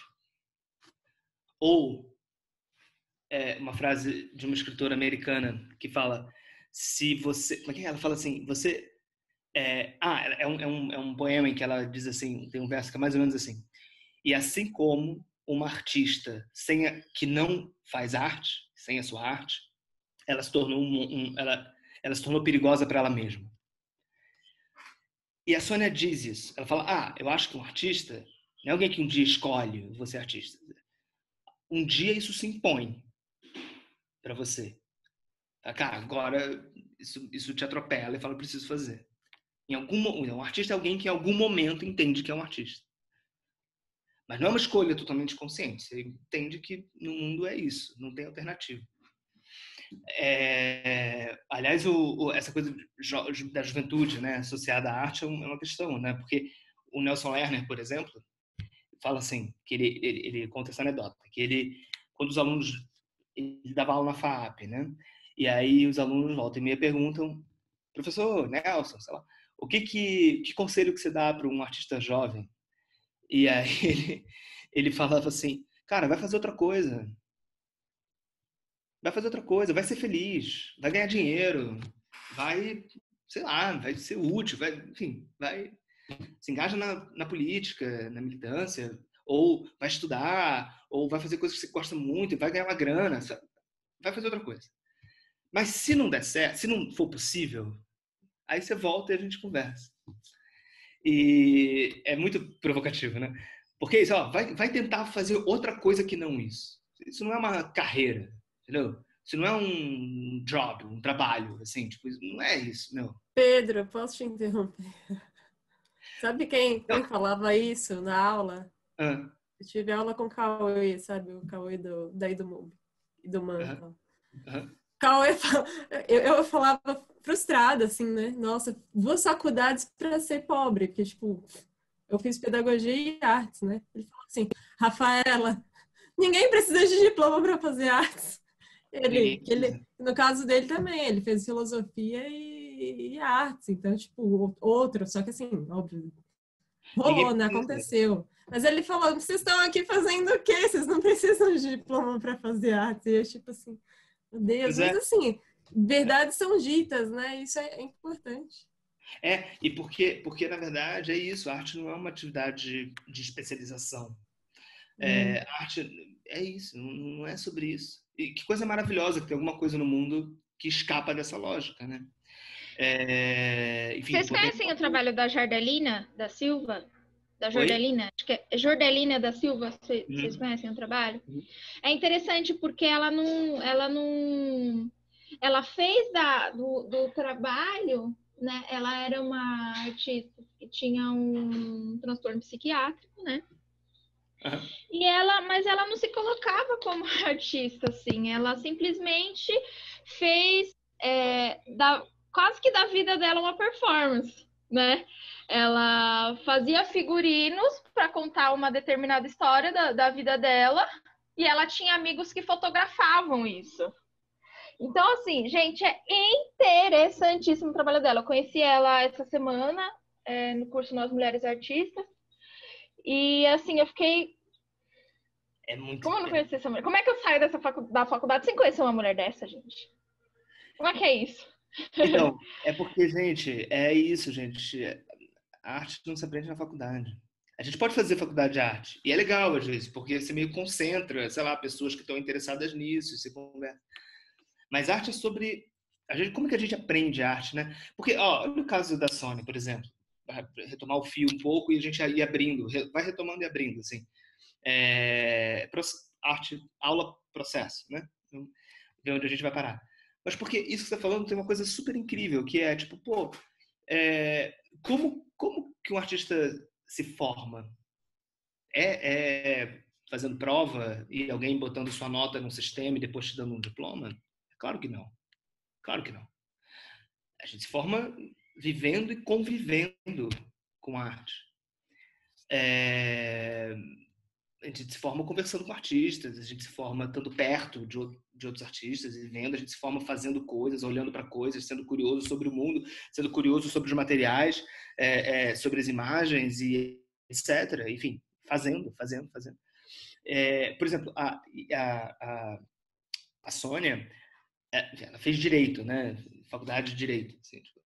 Ou é, uma frase de uma escritora americana que fala, se você, como é que ela fala assim, você é, ah, é um, é, um, é um poema em que ela diz assim, tem um verso que é mais ou menos assim, e assim como uma artista sem a, que não faz arte, sem a sua arte, ela se tornou, um, um, ela, ela se tornou perigosa para ela mesma. E a Sônia diz isso. Ela fala, ah, eu acho que um artista não é alguém que um dia escolhe você artista. Um dia isso se impõe para você. Tá, cara, agora isso, isso te atropela e fala, eu preciso fazer. Em algum, um artista é alguém que em algum momento entende que é um artista. Mas não é uma escolha totalmente consciente. Você entende que no mundo é isso, não tem alternativa. É, aliás, o, o, essa coisa da juventude, né, associada à arte é uma questão, né? Porque o Nelson Lerner, por exemplo, fala assim, que ele, ele, ele conta essa anedota, que ele, quando os alunos, ele dava aula na F A A P, né? E aí os alunos volta e meia perguntam, professor Nelson, sei lá, o que que, que conselho que você dá para um artista jovem? E aí ele, ele falava assim, cara, vai fazer outra coisa. Vai fazer outra coisa, vai ser feliz, vai ganhar dinheiro, vai, sei lá, vai ser útil, vai, enfim, vai se engaja na, na política, na militância, ou vai estudar, ou vai fazer coisas que você gosta muito e vai ganhar uma grana, vai fazer outra coisa. Mas se não der certo, se não for possível, aí você volta e a gente conversa. E é muito provocativo, né? Porque isso, ó, vai, vai tentar fazer outra coisa que não isso. Isso não é uma carreira, entendeu? Isso não é um job, um trabalho, assim, tipo, não é isso, não. Pedro, posso te interromper? Sabe quem, quem falava isso na aula? Ah. Eu tive aula com o Cauê, sabe? O Cauê do, daí do Mumbi, do Man. Uhum. Uhum. Cauê, eu, eu falava frustrada, assim, né? Nossa, duas faculdades para ser pobre, porque, tipo, eu fiz pedagogia e artes, né? Ele falou assim, Rafaela, ninguém precisa de diploma para fazer artes. Ele, que ele, no caso dele também, ele fez filosofia e, e artes, então, tipo, outro, só que assim, óbvio, rolou, né? Aconteceu. Mas ele falou, vocês estão aqui fazendo o quê? Vocês não precisam de diploma para fazer artes. E eu, tipo assim, meu Deus, mas assim, verdades são ditas, né? Isso é importante. É, e porque, porque na verdade é isso, a arte não é uma atividade de especialização. É, Hum. A arte é isso, não, não é sobre isso. E que coisa maravilhosa que tem alguma coisa no mundo que escapa dessa lógica, né? É, enfim, Vocês poder... conhecem o trabalho da Jordelina da Silva? Da Jordelina? Acho que é Jordelina da Silva. Vocês Uhum. conhecem o trabalho? Uhum. É interessante porque ela não, ela não, ela fez da, do, do trabalho, né? Ela era uma artista que tinha um transtorno psiquiátrico, né? Uhum. E ela, mas ela não se colocava como artista, assim. Ela simplesmente fez é, da, quase que da vida dela uma performance, né? Ela fazia figurinos para contar uma determinada história da, da vida dela e ela tinha amigos que fotografavam isso. Então, assim, gente, é interessantíssimo o trabalho dela. Eu conheci ela essa semana é, no curso Nós Mulheres Artistas e, assim, eu fiquei... É muito... Como eu não conheci essa mulher? Como é que eu saio dessa facu... da faculdade sem conhecer uma mulher dessa, gente? Como é que é isso? Então, é porque, gente, é isso, gente. A arte não se aprende na faculdade. A gente pode fazer faculdade de arte. E é legal, às vezes, porque você meio concentra, sei lá, pessoas que estão interessadas nisso, você conversa. Mas arte é sobre... A gente, como é que a gente aprende arte, né? Porque, ó, no caso da Sônia, por exemplo, vai retomar o fio um pouco e a gente ir abrindo, vai retomando e abrindo, assim. É, arte, aula, processo, né? Então, ver onde a gente vai parar. Mas porque isso que você está falando tem uma coisa super incrível, que é, tipo, pô, é, como, como que um artista se forma? É, é fazendo prova e alguém botando sua nota num sistema e depois te dando um diploma? Claro que não. Claro que não. A gente se forma vivendo e convivendo com a arte. É, a gente se forma conversando com artistas, a gente se forma estando perto de, de outros artistas e vendo, a gente se forma fazendo coisas, olhando para coisas, sendo curioso sobre o mundo, sendo curioso sobre os materiais, é, é, sobre as imagens e etcétera. Enfim, fazendo, fazendo, fazendo. É, por exemplo, a, a, a, a Sônia, ela fez direito, né? Faculdade de direito. Assim, tipo.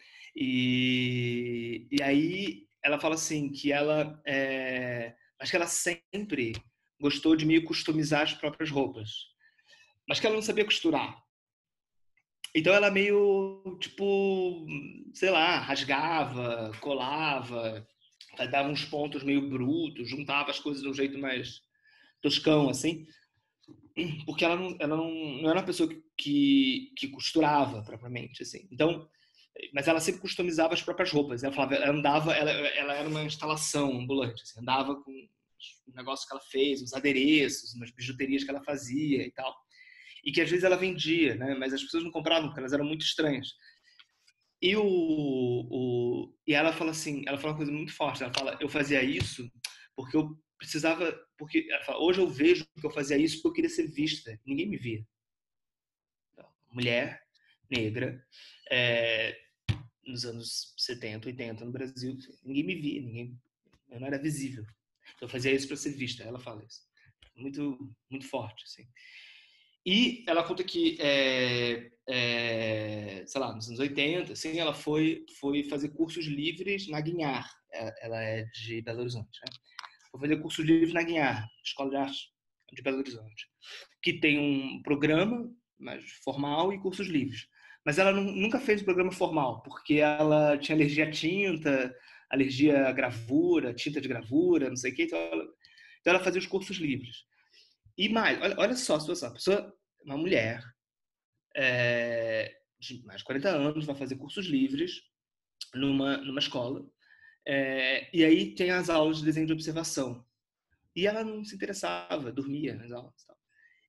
E, e aí ela fala assim que ela, é, acho que ela sempre gostou de meio customizar as próprias roupas, mas que ela não sabia costurar. Então ela meio, tipo, sei lá, rasgava, colava, dava uns pontos meio brutos, juntava as coisas de um jeito mais toscão, assim. Porque ela não, ela não, não era uma pessoa que, que, que costurava propriamente, assim. Então, mas ela sempre customizava as próprias roupas. Ela falava, ela andava, ela, ela era uma instalação ambulante, assim, andava com um negócio que ela fez, uns adereços, umas bijuterias que ela fazia e tal. E que às vezes ela vendia, né? Mas as pessoas não compravam porque elas eram muito estranhas. E, o, o, e ela fala assim, ela fala uma coisa muito forte. Ela fala, eu fazia isso porque eu precisava, porque ela fala, hoje eu vejo que eu fazia isso porque eu queria ser vista. Ninguém me via. Mulher, negra, é, nos anos setenta, oitenta no Brasil, ninguém me via, ninguém, eu não era visível. Então eu fazia isso para ser vista. Ela fala isso. Muito, muito forte, assim. E ela conta que, é, é, sei lá, nos anos oitenta, assim, ela foi, foi fazer cursos livres na Guinhar. Ela é de Belo Horizonte, né? Foi fazer cursos livres na Guinhar, Escola de Arte de Belo Horizonte, que tem um programa mais formal e cursos livres. Mas ela não, nunca fez o programa formal, porque ela tinha alergia à tinta, alergia à gravura, tinta de gravura, não sei o que, então ela, então ela fazia os cursos livres. E mais, olha, olha só a situação. A pessoa, uma mulher é, de mais de quarenta anos, vai fazer cursos livres numa, numa escola. É, e aí tem as aulas de desenho de observação. E ela não se interessava, dormia nas aulas. Tal.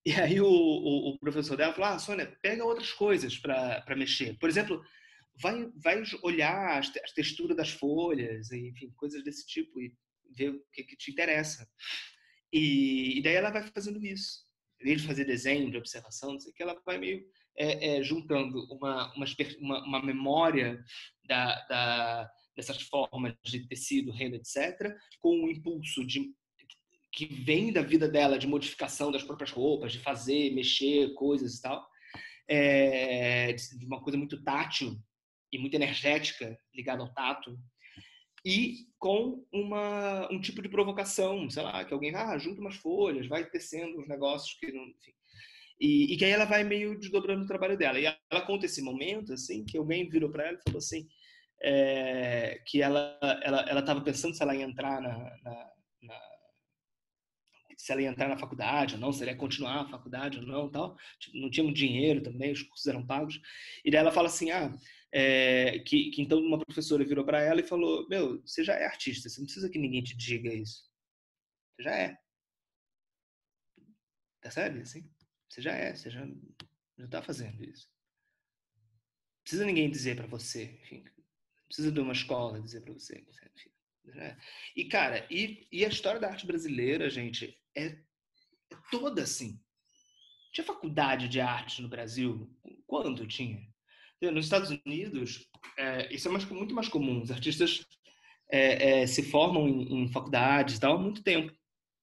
E aí o, o, o professor dela falou, ah, Sônia, pega outras coisas para mexer. Por exemplo, vai, vai olhar as, as texturas das folhas, enfim, coisas desse tipo, e ver o que, que te interessa. E, e daí ela vai fazendo isso. Em vez de fazer desenho, de observação, não sei o que, ela vai meio é, é, juntando uma, uma, uma, uma memória da, da, dessas formas de tecido, renda, etcétera, com um impulso de, que vem da vida dela, de modificação das próprias roupas, de fazer, mexer, coisas e tal, é, de uma coisa muito tátil e muito energética, ligada ao tato, e com uma, um tipo de provocação, sei lá, que alguém, ah, junta umas folhas, vai tecendo uns negócios que não... Enfim. E, e que aí ela vai meio desdobrando o trabalho dela. E ela conta esse momento, assim, que alguém virou para ela e falou assim, é, que ela ela ela estava pensando se ela ia entrar na, na, na se ela ia entrar na faculdade ou não, se ela ia continuar a faculdade ou não, tal. Não tinha muito dinheiro também, os cursos eram pagos. E daí ela fala assim, ah, é, que, que então uma professora virou para ela e falou, meu, você já é artista, você não precisa que ninguém te diga isso. Você já é. Percebe? Assim? Você já é, você já, já tá fazendo isso. Não precisa ninguém dizer para você, enfim. Não precisa de uma escola dizer para você, enfim. É. E, cara, e, e a história da arte brasileira, gente, é, é toda assim. Tinha faculdade de arte no Brasil? Quando tinha? Nos Estados Unidos, é, isso é mais, muito mais comum. Os artistas é, é, se formam em, em faculdades e tal há muito tempo.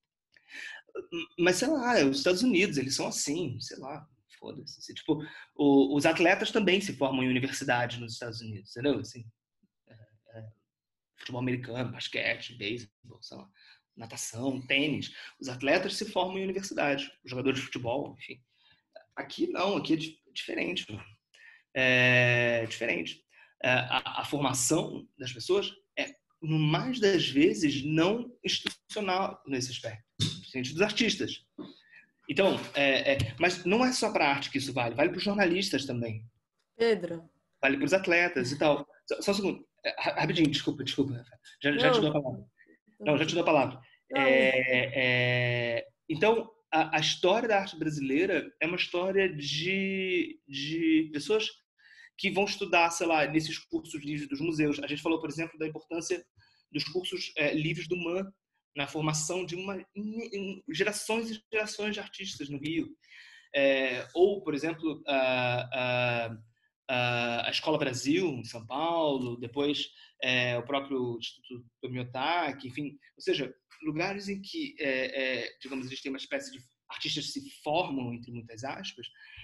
Mas, sei lá, os Estados Unidos, eles são assim, sei lá, foda-se. Tipo, o, os atletas também se formam em universidades nos Estados Unidos, entendeu? Assim, é, é, futebol americano, basquete, beisebol, sei lá, natação, tênis. Os atletas se formam em universidades, os jogadores de futebol, enfim. Aqui não, aqui é diferente. É diferente. É, a, a formação das pessoas é, no mais das vezes, não institucional nesse aspecto, diferente dos artistas. Então, é, é, mas não é só para a arte que isso vale, vale para os jornalistas também. Pedro. Vale para os atletas e tal. Só, só um segundo, rapidinho, desculpa, desculpa. Já, já te dou a palavra. Não, já te dou a palavra. É, é, então, a, a história da arte brasileira é uma história de, de pessoas que vão estudar, sei lá, nesses cursos livres dos museus. A gente falou, por exemplo, da importância dos cursos é, livres do M A N na formação de uma, em, em gerações e gerações de artistas no Rio. É, ou, por exemplo, a, a, a Escola Brasil, em São Paulo, depois é, o próprio Instituto Tomiotaki, enfim, ou seja, lugares em que, é, é, digamos, existe uma espécie de artistas que se formam, entre muitas aspas,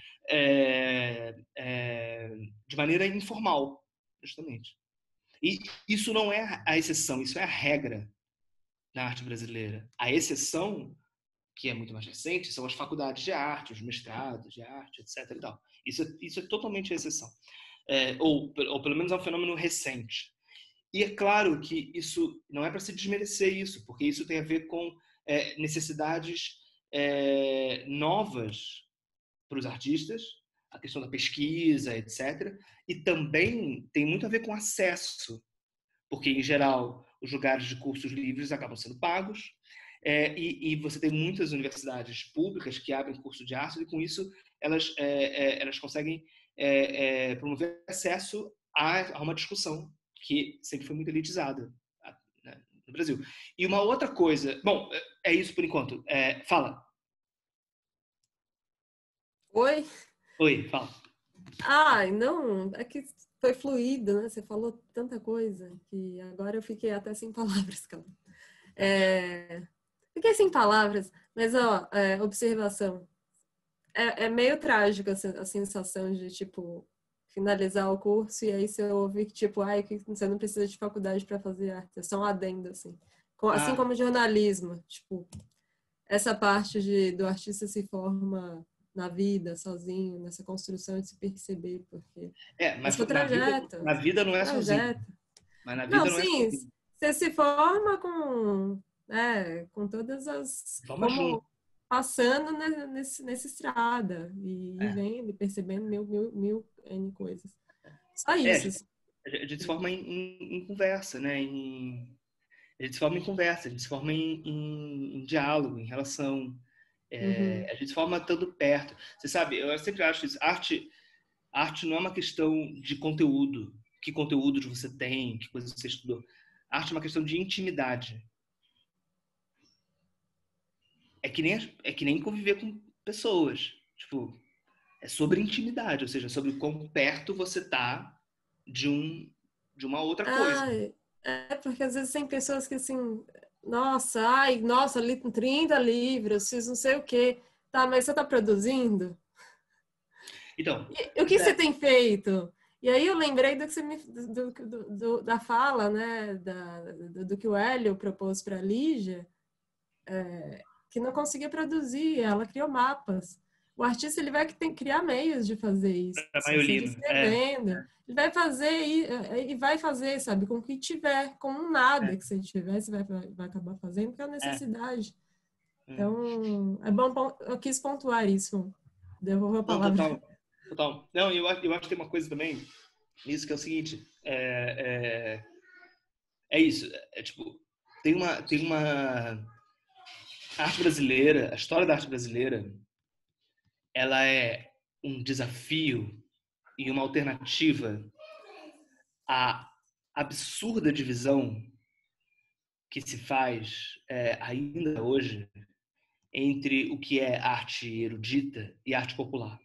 é, é, de maneira informal, justamente. E isso não é a exceção, isso é a regra na arte brasileira. A exceção, que é muito mais recente, são as faculdades de arte, os mestrados de arte, etcétera. E tal. Isso, é, isso é totalmente a exceção. É, ou, ou pelo menos é um fenômeno recente. E é claro que isso não é para se desmerecer isso, porque isso tem a ver com é, necessidades é, novas para os artistas, a questão da pesquisa, etcétera. E também tem muito a ver com acesso, porque, em geral, os lugares de cursos livres acabam sendo pagos, é, e, e você tem muitas universidades públicas que abrem curso de arte, e com isso elas, é, é, elas conseguem é, é, promover acesso a, a uma discussão que sempre foi muito elitizada, né, no Brasil. E uma outra coisa... Bom, é isso por enquanto. É, fala. Oi? Oi, fala. Ah, não, é que foi fluido, né? Você falou tanta coisa que agora eu fiquei até sem palavras, cara. É, fiquei sem palavras, mas, ó, é, observação. É, é meio trágico a, a sensação de, tipo, finalizar o curso e aí você ouve que, tipo, ai, que você não precisa de faculdade para fazer arte. É só um adendo, assim. Assim ah. como jornalismo, tipo, essa parte de, do artista se forma na vida, sozinho, nessa construção de se perceber, porque... É, mas na vida, na vida não é trajeto. sozinho. Mas na vida não, não sim, é sozinho. Você se forma com, é, com todas as... Forma como junto. Passando nesse, nessa estrada e, é. e vendo, e percebendo mil, mil, mil N coisas. Só isso. É, a gente se forma em, em, em conversa, né? Em, a gente se forma em conversa, a gente se forma em, em, em diálogo, em relação... É, Uhum. a gente se forma estando perto. Você sabe, eu sempre acho isso. Arte, arte não é uma questão de conteúdo. Que conteúdos você tem, que coisa você estudou. Arte é uma questão de intimidade. É que nem, é que nem conviver com pessoas. Tipo, é sobre intimidade, ou seja, sobre quão perto você tá de, um, de uma outra coisa. Ai, é porque às vezes tem pessoas que assim, nossa, ai, nossa, li trinta livros, fiz não sei o quê. Tá, mas você tá produzindo? Então, E, o que você tem feito? E aí eu lembrei do que você me, do, do, do- da fala, né, da, do, do que o Hélio propôs para a Lígia, é, que não conseguia produzir, ela criou mapas. O artista ele vai que tem que criar meios de fazer isso, para seja Maiolino, é, escrevendo, ele vai fazer e, e vai fazer, sabe, com o que tiver, com um nada é, que você tiver, você vai, vai acabar fazendo, porque é a é, necessidade. é. Então, é bom, pon- eu quis pontuar isso. Devolvo a Não, palavra. total, total. Não, eu, acho- eu acho que tem uma coisa também, nisso que é o seguinte, é, é, é isso, é tipo, tem uma, tem uma a arte brasileira, a história da arte brasileira, ela é um desafio e uma alternativa à absurda divisão que se faz é, ainda hoje entre o que é arte erudita e arte popular.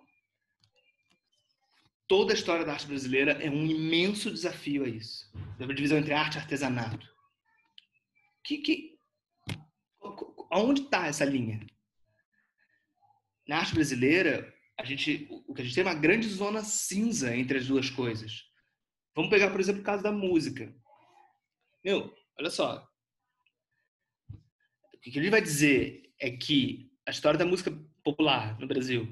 Toda a história da arte brasileira é um imenso desafio a isso. É uma divisão entre arte e artesanato. Que, que, aonde está essa linha? Na arte brasileira, a gente, o que a gente tem é uma grande zona cinza entre as duas coisas. Vamos pegar, por exemplo, o caso da música. Meu, olha só. O que ele vai dizer é que a história da música popular no Brasil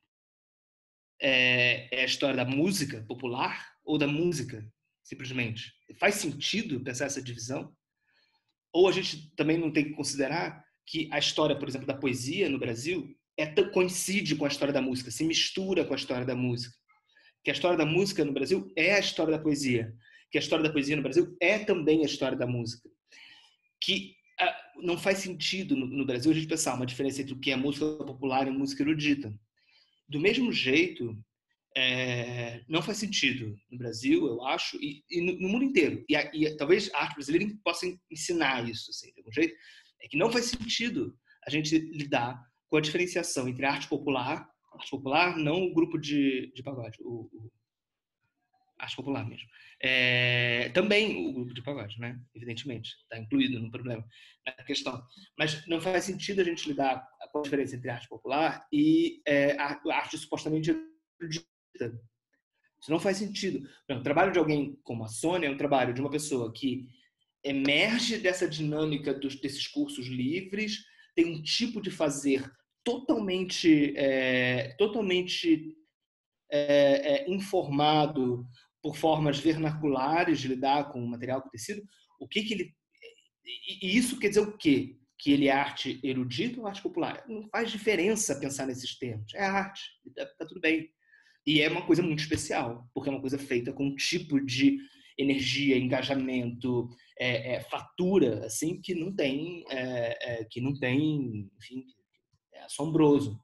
é, é a história da música popular ou da música, simplesmente? Faz sentido pensar essa divisão? Ou a gente também não tem que considerar que a história, por exemplo, da poesia no Brasil é, coincide com a história da música, se mistura com a história da música? Que a história da música no Brasil é a história da poesia, que a história da poesia no Brasil é também a história da música. Que uh, não faz sentido no, no Brasil a gente pensar uma diferença entre o que é música popular e música erudita. Do mesmo jeito, é, não faz sentido no Brasil, eu acho, e, e no, no mundo inteiro. E, a, e talvez a arte brasileira possa ensinar isso, assim, de algum jeito, é que não faz sentido a gente lidar com a diferenciação entre arte popular, arte popular, não o grupo de, de pagode, o, o arte popular mesmo. É, também o grupo de pagode, né? Evidentemente, está incluído no problema, na questão. Mas não faz sentido a gente lidar com a diferença entre arte popular e é, a arte supostamente erudita. Isso não faz sentido. Não, o trabalho de alguém como a Sônia é um trabalho de uma pessoa que emerge dessa dinâmica dos, desses cursos livres, tem um tipo de fazer totalmente, é, totalmente é, é, informado por formas vernaculares de lidar com o material, com o tecido. O que que ele... E isso quer dizer o quê? Que ele é arte erudita ou arte popular? Não faz diferença pensar nesses termos. É arte, tá, tá tudo bem. E é uma coisa muito especial, porque é uma coisa feita com um tipo de energia, engajamento, é, é, fatura, assim, que não tem, é, é, que não tem, enfim, é assombroso.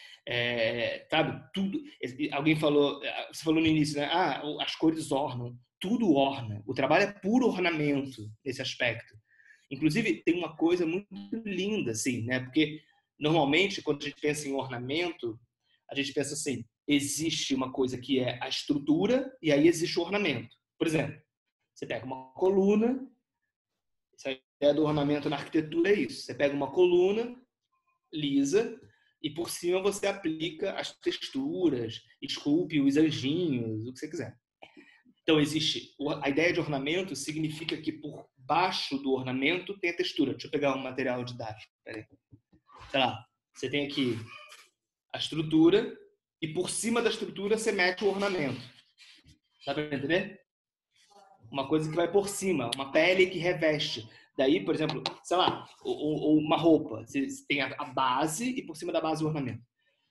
É, sabe, tudo. Alguém falou, você falou no início, né? Ah, as cores ornam, tudo orna. O trabalho é puro ornamento nesse aspecto. Inclusive, tem uma coisa muito linda, assim, né? Porque normalmente, quando a gente pensa em ornamento, a gente pensa assim: existe uma coisa que é a estrutura e aí existe o ornamento. Por exemplo, você pega uma coluna, essa ideia do ornamento na arquitetura é isso. Você pega uma coluna lisa e por cima você aplica as texturas, esculpe os anjinhos, o que você quiser. Então, existe a ideia de ornamento significa que por baixo do ornamento tem a textura. Deixa eu pegar um material didático. Peraí. Sei lá, você tem aqui a estrutura e por cima da estrutura você mete o ornamento. Dá para entender? Uma coisa que vai por cima, uma pele que reveste. Daí, por exemplo, sei lá, ou, ou uma roupa. Você tem a base e por cima da base o ornamento.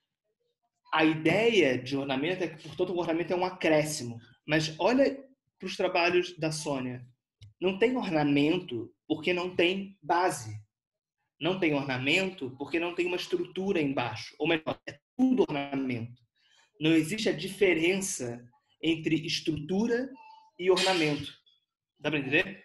A ideia de ornamento é que, portanto, o ornamento é um acréscimo. Mas olha para os trabalhos da Sônia. Não tem ornamento porque não tem base. não tem ornamento porque não tem uma estrutura embaixo. Ou melhor, é tudo ornamento. Não existe a diferença entre estrutura e ornamento. Dá para entender?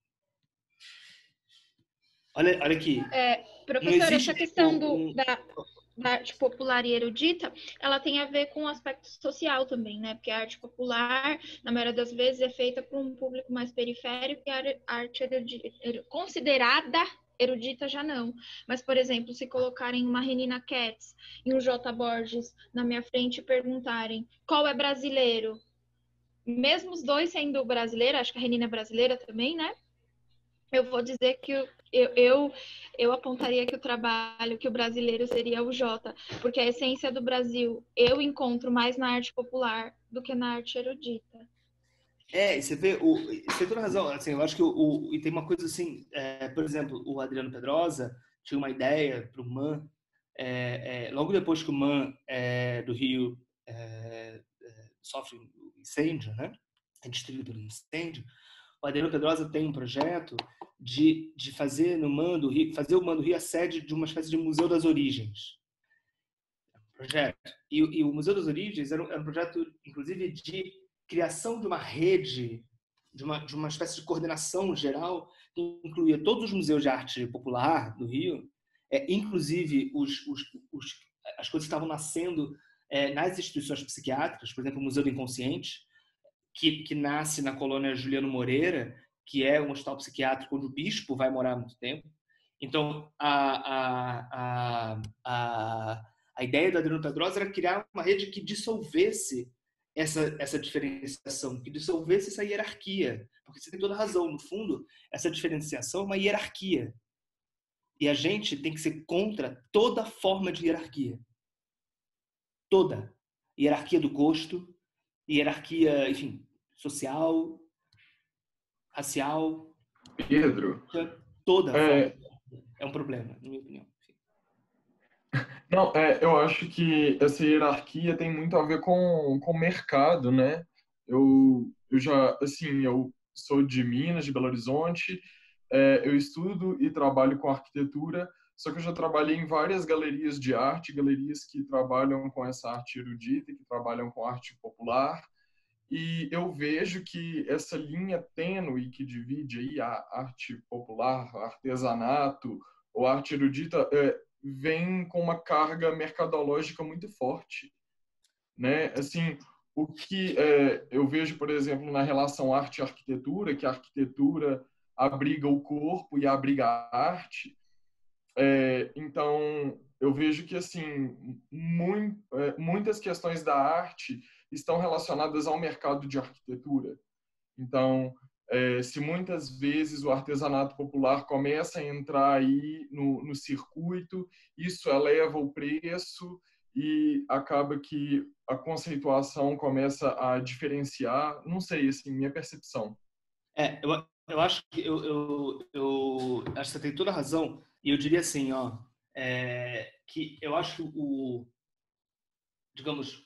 Olha, olha aqui. É, professor, essa questão do, da, da arte popular e erudita, ela tem a ver com o aspecto social também, né? Porque a arte popular, na maioria das vezes, é feita para um público mais periférico e a arte erudita, considerada erudita já não. Mas, por exemplo, se colocarem uma Renina Katz e um J. Borges na minha frente e perguntarem qual é brasileiro, mesmo os dois sendo brasileiros, acho que a Renina é brasileira também, né? Eu vou dizer que eu, eu, eu apontaria que o trabalho, que o brasileiro seria o Jota, porque a essência do Brasil eu encontro mais na arte popular do que na arte erudita. É, e você vê, o, você tem toda razão, assim, eu acho que o, o, e tem uma coisa assim, é, por exemplo, o Adriano Pedrosa tinha uma ideia para o MAN, é, é, logo depois que o MAN é, do Rio é, é, sofre um incêndio, né, é destruído pelo incêndio, o Adriano Pedrosa tem um projeto de, de fazer no MAN do Rio, fazer o MAN do Rio a sede de uma espécie de Museu das Origens. Projeto. E, e o Museu das Origens era um, era um projeto, inclusive, de criação de uma rede, de uma, de uma espécie de coordenação geral que incluía todos os museus de arte popular do Rio, é, inclusive os, os, os, as coisas que estavam nascendo é, nas instituições psiquiátricas, por exemplo, o Museu do Inconsciente, que, que nasce na colônia Juliano Moreira, que é um hospital psiquiátrico onde o bispo vai morar há muito tempo. Então, a, a, a, a, a ideia do Adriano Pedrosa era criar uma rede que dissolvesse essa, essa diferenciação, que dissolvesse essa hierarquia. Porque você tem toda razão, no fundo, essa diferenciação é uma hierarquia. E a gente tem que ser contra toda forma de hierarquia. Toda. Hierarquia do gosto, hierarquia, enfim, social, racial. Pedro. Toda é... forma é um problema, na minha opinião. Não, é, eu acho que essa hierarquia tem muito a ver com com o mercado, né? Eu, eu já, assim, eu sou de Minas, de Belo Horizonte, é, eu estudo e trabalho com arquitetura, só que eu já trabalhei em várias galerias de arte, galerias que trabalham com essa arte erudita, que trabalham com arte popular, e eu vejo que essa linha tênue que divide aí a arte popular, artesanato ou arte erudita, é, vem com uma carga mercadológica muito forte, né? Assim, o que é, eu vejo, por exemplo, na relação arte e arquitetura, que a arquitetura abriga o corpo e abriga a arte. É, então, eu vejo que assim, muito, é, muitas questões da arte estão relacionadas ao mercado de arquitetura. Então, é, se muitas vezes o artesanato popular começa a entrar aí no, no circuito, isso eleva o preço e acaba que a conceituação começa a diferenciar. Não sei, assim, minha percepção. É, eu, eu acho que eu, eu, eu acho que você tem toda a razão. E eu diria assim, ó, é, que eu acho o, digamos,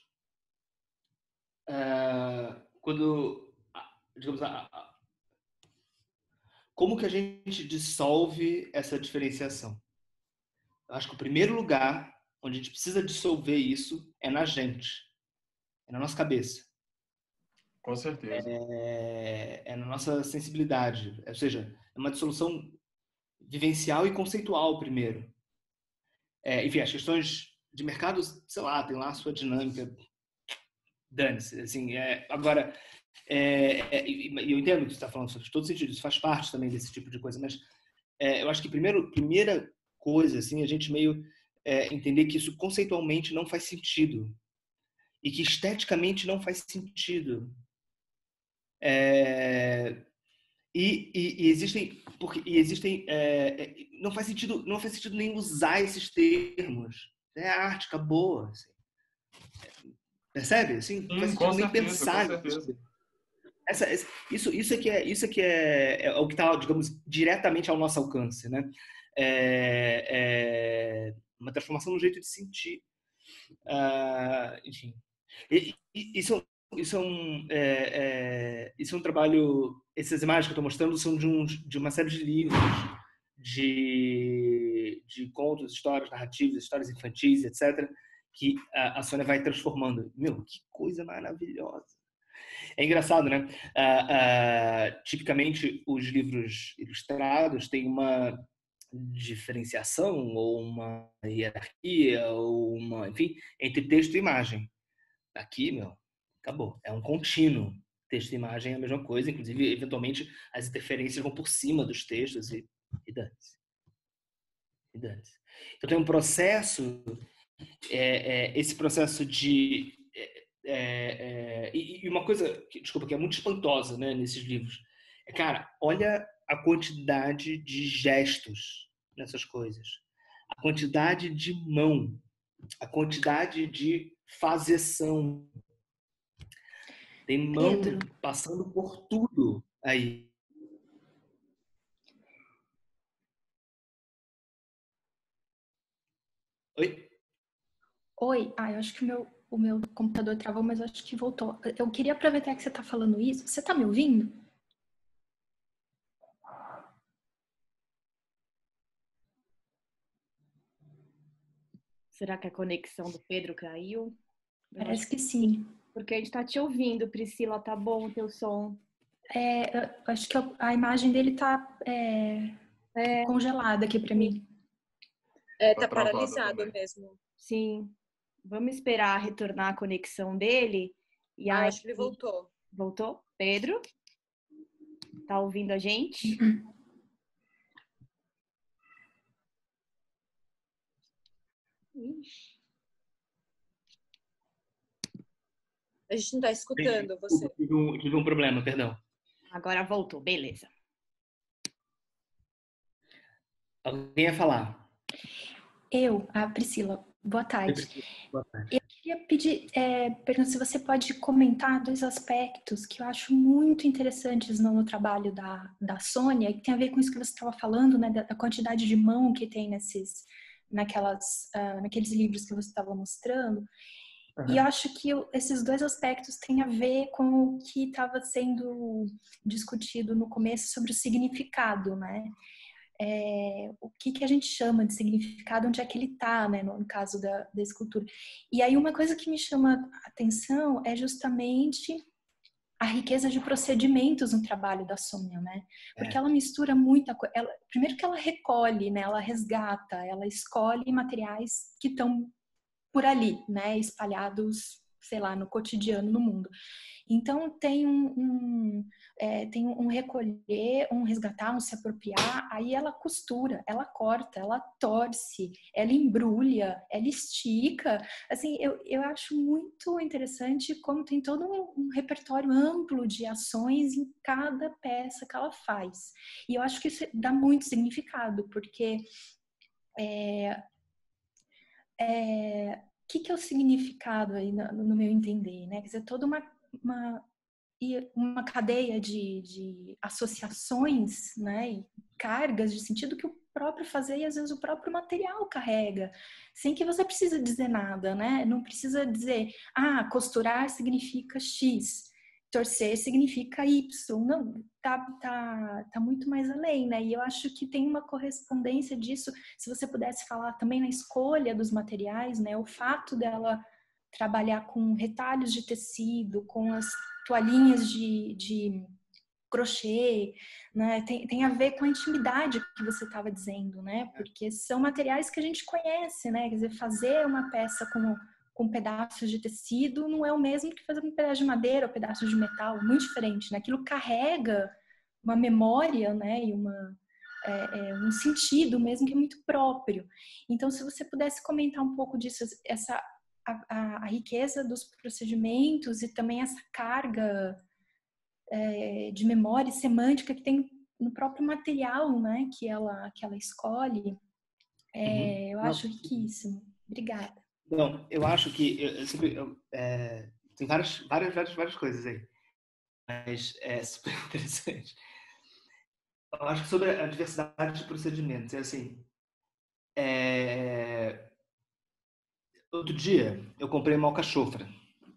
é, quando, digamos, a, a, como que a gente dissolve essa diferenciação? Eu acho que o primeiro lugar onde a gente precisa dissolver isso é na gente, é na nossa cabeça. Com certeza. É, é na nossa sensibilidade, ou seja, é uma dissolução vivencial e conceitual primeiro. É, enfim, as questões de mercado, sei lá, tem lá a sua dinâmica, dane-se. Assim, é, agora, é, é, eu entendo o que você está falando, faz todo sentido, isso faz parte também desse tipo de coisa, mas é, eu acho que primeiro, primeira coisa, assim, a gente meio é, entender que isso conceitualmente não faz sentido e que esteticamente não faz sentido. É, E, e, e existem, porque e existem, é, não faz sentido, não faz sentido nem usar esses termos. É arte, acabou. Assim. Percebe? Assim, não faz Sim, sentido com nem certeza, pensar. com certeza. Essa, isso, isso é que é, isso é que é, é o que está, digamos, diretamente ao nosso alcance, né? É, é uma transformação no jeito de sentir. Uh, enfim, e, e, isso Isso é, um, é, é, isso é um trabalho... Essas imagens que eu estou mostrando são de, um, de uma série de livros de, de contos, histórias, narrativas, histórias infantis, etcétera, que a, a Sônia vai transformando. Meu, que coisa maravilhosa! É engraçado, né? Ah, ah, tipicamente, os livros ilustrados têm uma diferenciação ou uma hierarquia ou uma, enfim, entre texto e imagem. Aqui, meu, acabou. É um contínuo. Texto e imagem é a mesma coisa. Inclusive, eventualmente, as interferências vão por cima dos textos e, e dane-se. E dane-se. Então, tem um processo, é, é, esse processo de... É, é, e, e uma coisa, que, desculpa, que é muito espantosa, né, nesses livros. É, cara, olha a quantidade de gestos nessas coisas. A quantidade de mão. A quantidade de fazeção. Tem mão Pedro. passando por tudo aí. Oi? Oi. Ah, eu acho que o meu, o meu computador travou, mas eu acho que voltou. Eu queria aproveitar que você está falando isso. Você está me ouvindo? Será que a conexão do Pedro caiu? Eu Parece acho que sim. Porque a gente tá te ouvindo, Priscila, tá bom o teu som? É, eu acho que a imagem dele tá é, É, congelada aqui para mim. É, Tá tá travada paralisado também. mesmo. sim. Vamos esperar retornar a conexão dele. E Ah, aí, acho que ele voltou. voltou? Pedro? Tá ouvindo a gente? Ixi. A gente não tá escutando você. Tive um, tive um problema, perdão. Agora voltou, beleza. Alguém ia falar? Eu, a Priscila, boa tarde. Boa tarde. Eu queria pedir, é, perguntar se você pode comentar dois aspectos que eu acho muito interessantes no, no trabalho da, da Sônia, que tem a ver com isso que você estava falando, né, da, da quantidade de mão que tem nesses, naquelas, uh, naqueles livros que você estava mostrando. Uhum. E eu acho que eu, esses dois aspectos têm a ver com o que estava sendo discutido no começo sobre o significado, né? É, o que, que a gente chama de significado, onde é que ele está, né, no caso da, da escultura. E aí uma coisa que me chama a atenção é justamente a riqueza de procedimentos no trabalho da Sônia, né? Porque é. ela mistura muita coisa. Primeiro que ela recolhe, né? Ela resgata, ela escolhe materiais que estão por ali, né? Espalhados, sei lá, no cotidiano, no mundo. Então tem um, um, é, tem um recolher, um resgatar, um se apropriar, aí ela costura, ela corta, ela torce, ela embrulha, ela estica. Assim, eu, eu acho muito interessante como tem todo um, um repertório amplo de ações em cada peça que ela faz. E eu acho que isso dá muito significado, porque é, é, o que, que é o significado aí no, no meu entender, né? Quer dizer, toda uma Uma, uma cadeia de, de associações, né, e cargas de sentido que o próprio fazer e às vezes o próprio material carrega, sem que você precise dizer nada, né? Não precisa dizer, ah, costurar significa X, torcer significa Y. Não, tá, tá, tá muito mais além, né? E eu acho que tem uma correspondência disso, se você pudesse falar também na escolha dos materiais, né? O fato dela trabalhar com retalhos de tecido, com as toalhinhas de, de crochê, né? Tem, tem a ver com a intimidade que você estava dizendo, né? Porque são materiais que a gente conhece, né? Quer dizer, fazer uma peça com, com pedaços de tecido não é o mesmo que fazer um pedaço de madeira ou pedaço de metal, muito diferente, né? Aquilo carrega uma memória, né? E uma, é, é, um sentido mesmo que é muito próprio. Então, se você pudesse comentar um pouco disso, essa A, a, a riqueza dos procedimentos e também essa carga é, de memória e semântica que tem no próprio material, né, que ela, que ela escolhe, é, uhum. eu Não. acho riquíssimo. Obrigada. Bom, eu acho que eu, eu sempre, eu, é, tem várias, várias, várias, várias coisas aí, mas é super interessante. Eu acho que sobre a diversidade de procedimentos, é assim, é, outro dia, eu comprei uma alcachofra.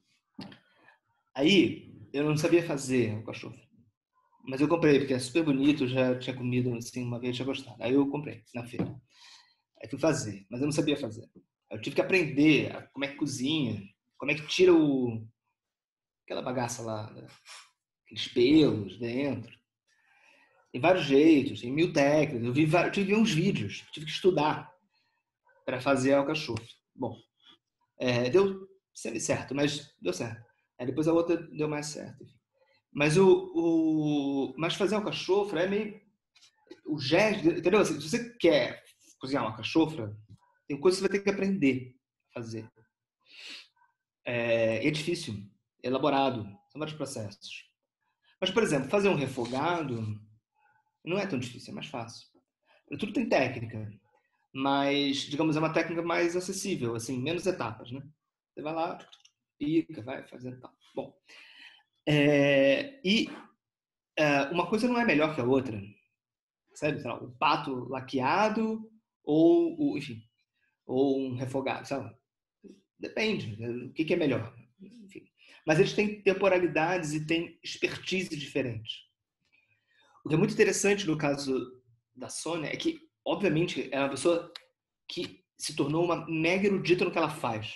Aí, eu não sabia fazer alcachofra. Mas eu comprei, porque é super bonito, eu já tinha comido assim uma vez, tinha gostado. Aí eu comprei, na feira. Aí fui fazer, mas eu não sabia fazer. Eu tive que aprender como é que cozinha, como é que tira o... aquela bagaça lá, né? Aqueles pelos dentro. Tem vários jeitos, tem mil técnicas. Eu, vi, eu tive que ver uns vídeos, tive que estudar para fazer alcachofra. Bom, é, deu semi-certo, mas deu certo. Aí depois a outra deu mais certo. Mas, o, o, mas fazer alcachofra é meio... O gesto, entendeu? Se você quer cozinhar uma alcachofra, tem coisas que você vai ter que aprender a fazer. É, é difícil, é elaborado, são vários processos. Mas, por exemplo, fazer um refogado não é tão difícil, é mais fácil. Tudo tem técnica, mas, digamos, é uma técnica mais acessível, assim, menos etapas, né? Você vai lá, pica, vai fazendo tal. Bom, é, e é, uma coisa não é melhor que a outra, sabe? Sei lá, o pato laqueado ou, o, enfim, ou um refogado, sabe? Depende, né? O que, que é melhor. Enfim. Mas eles têm temporalidades e têm expertise diferentes. O que é muito interessante no caso da Sônia é que, obviamente, é uma pessoa que se tornou uma mega erudita no que ela faz.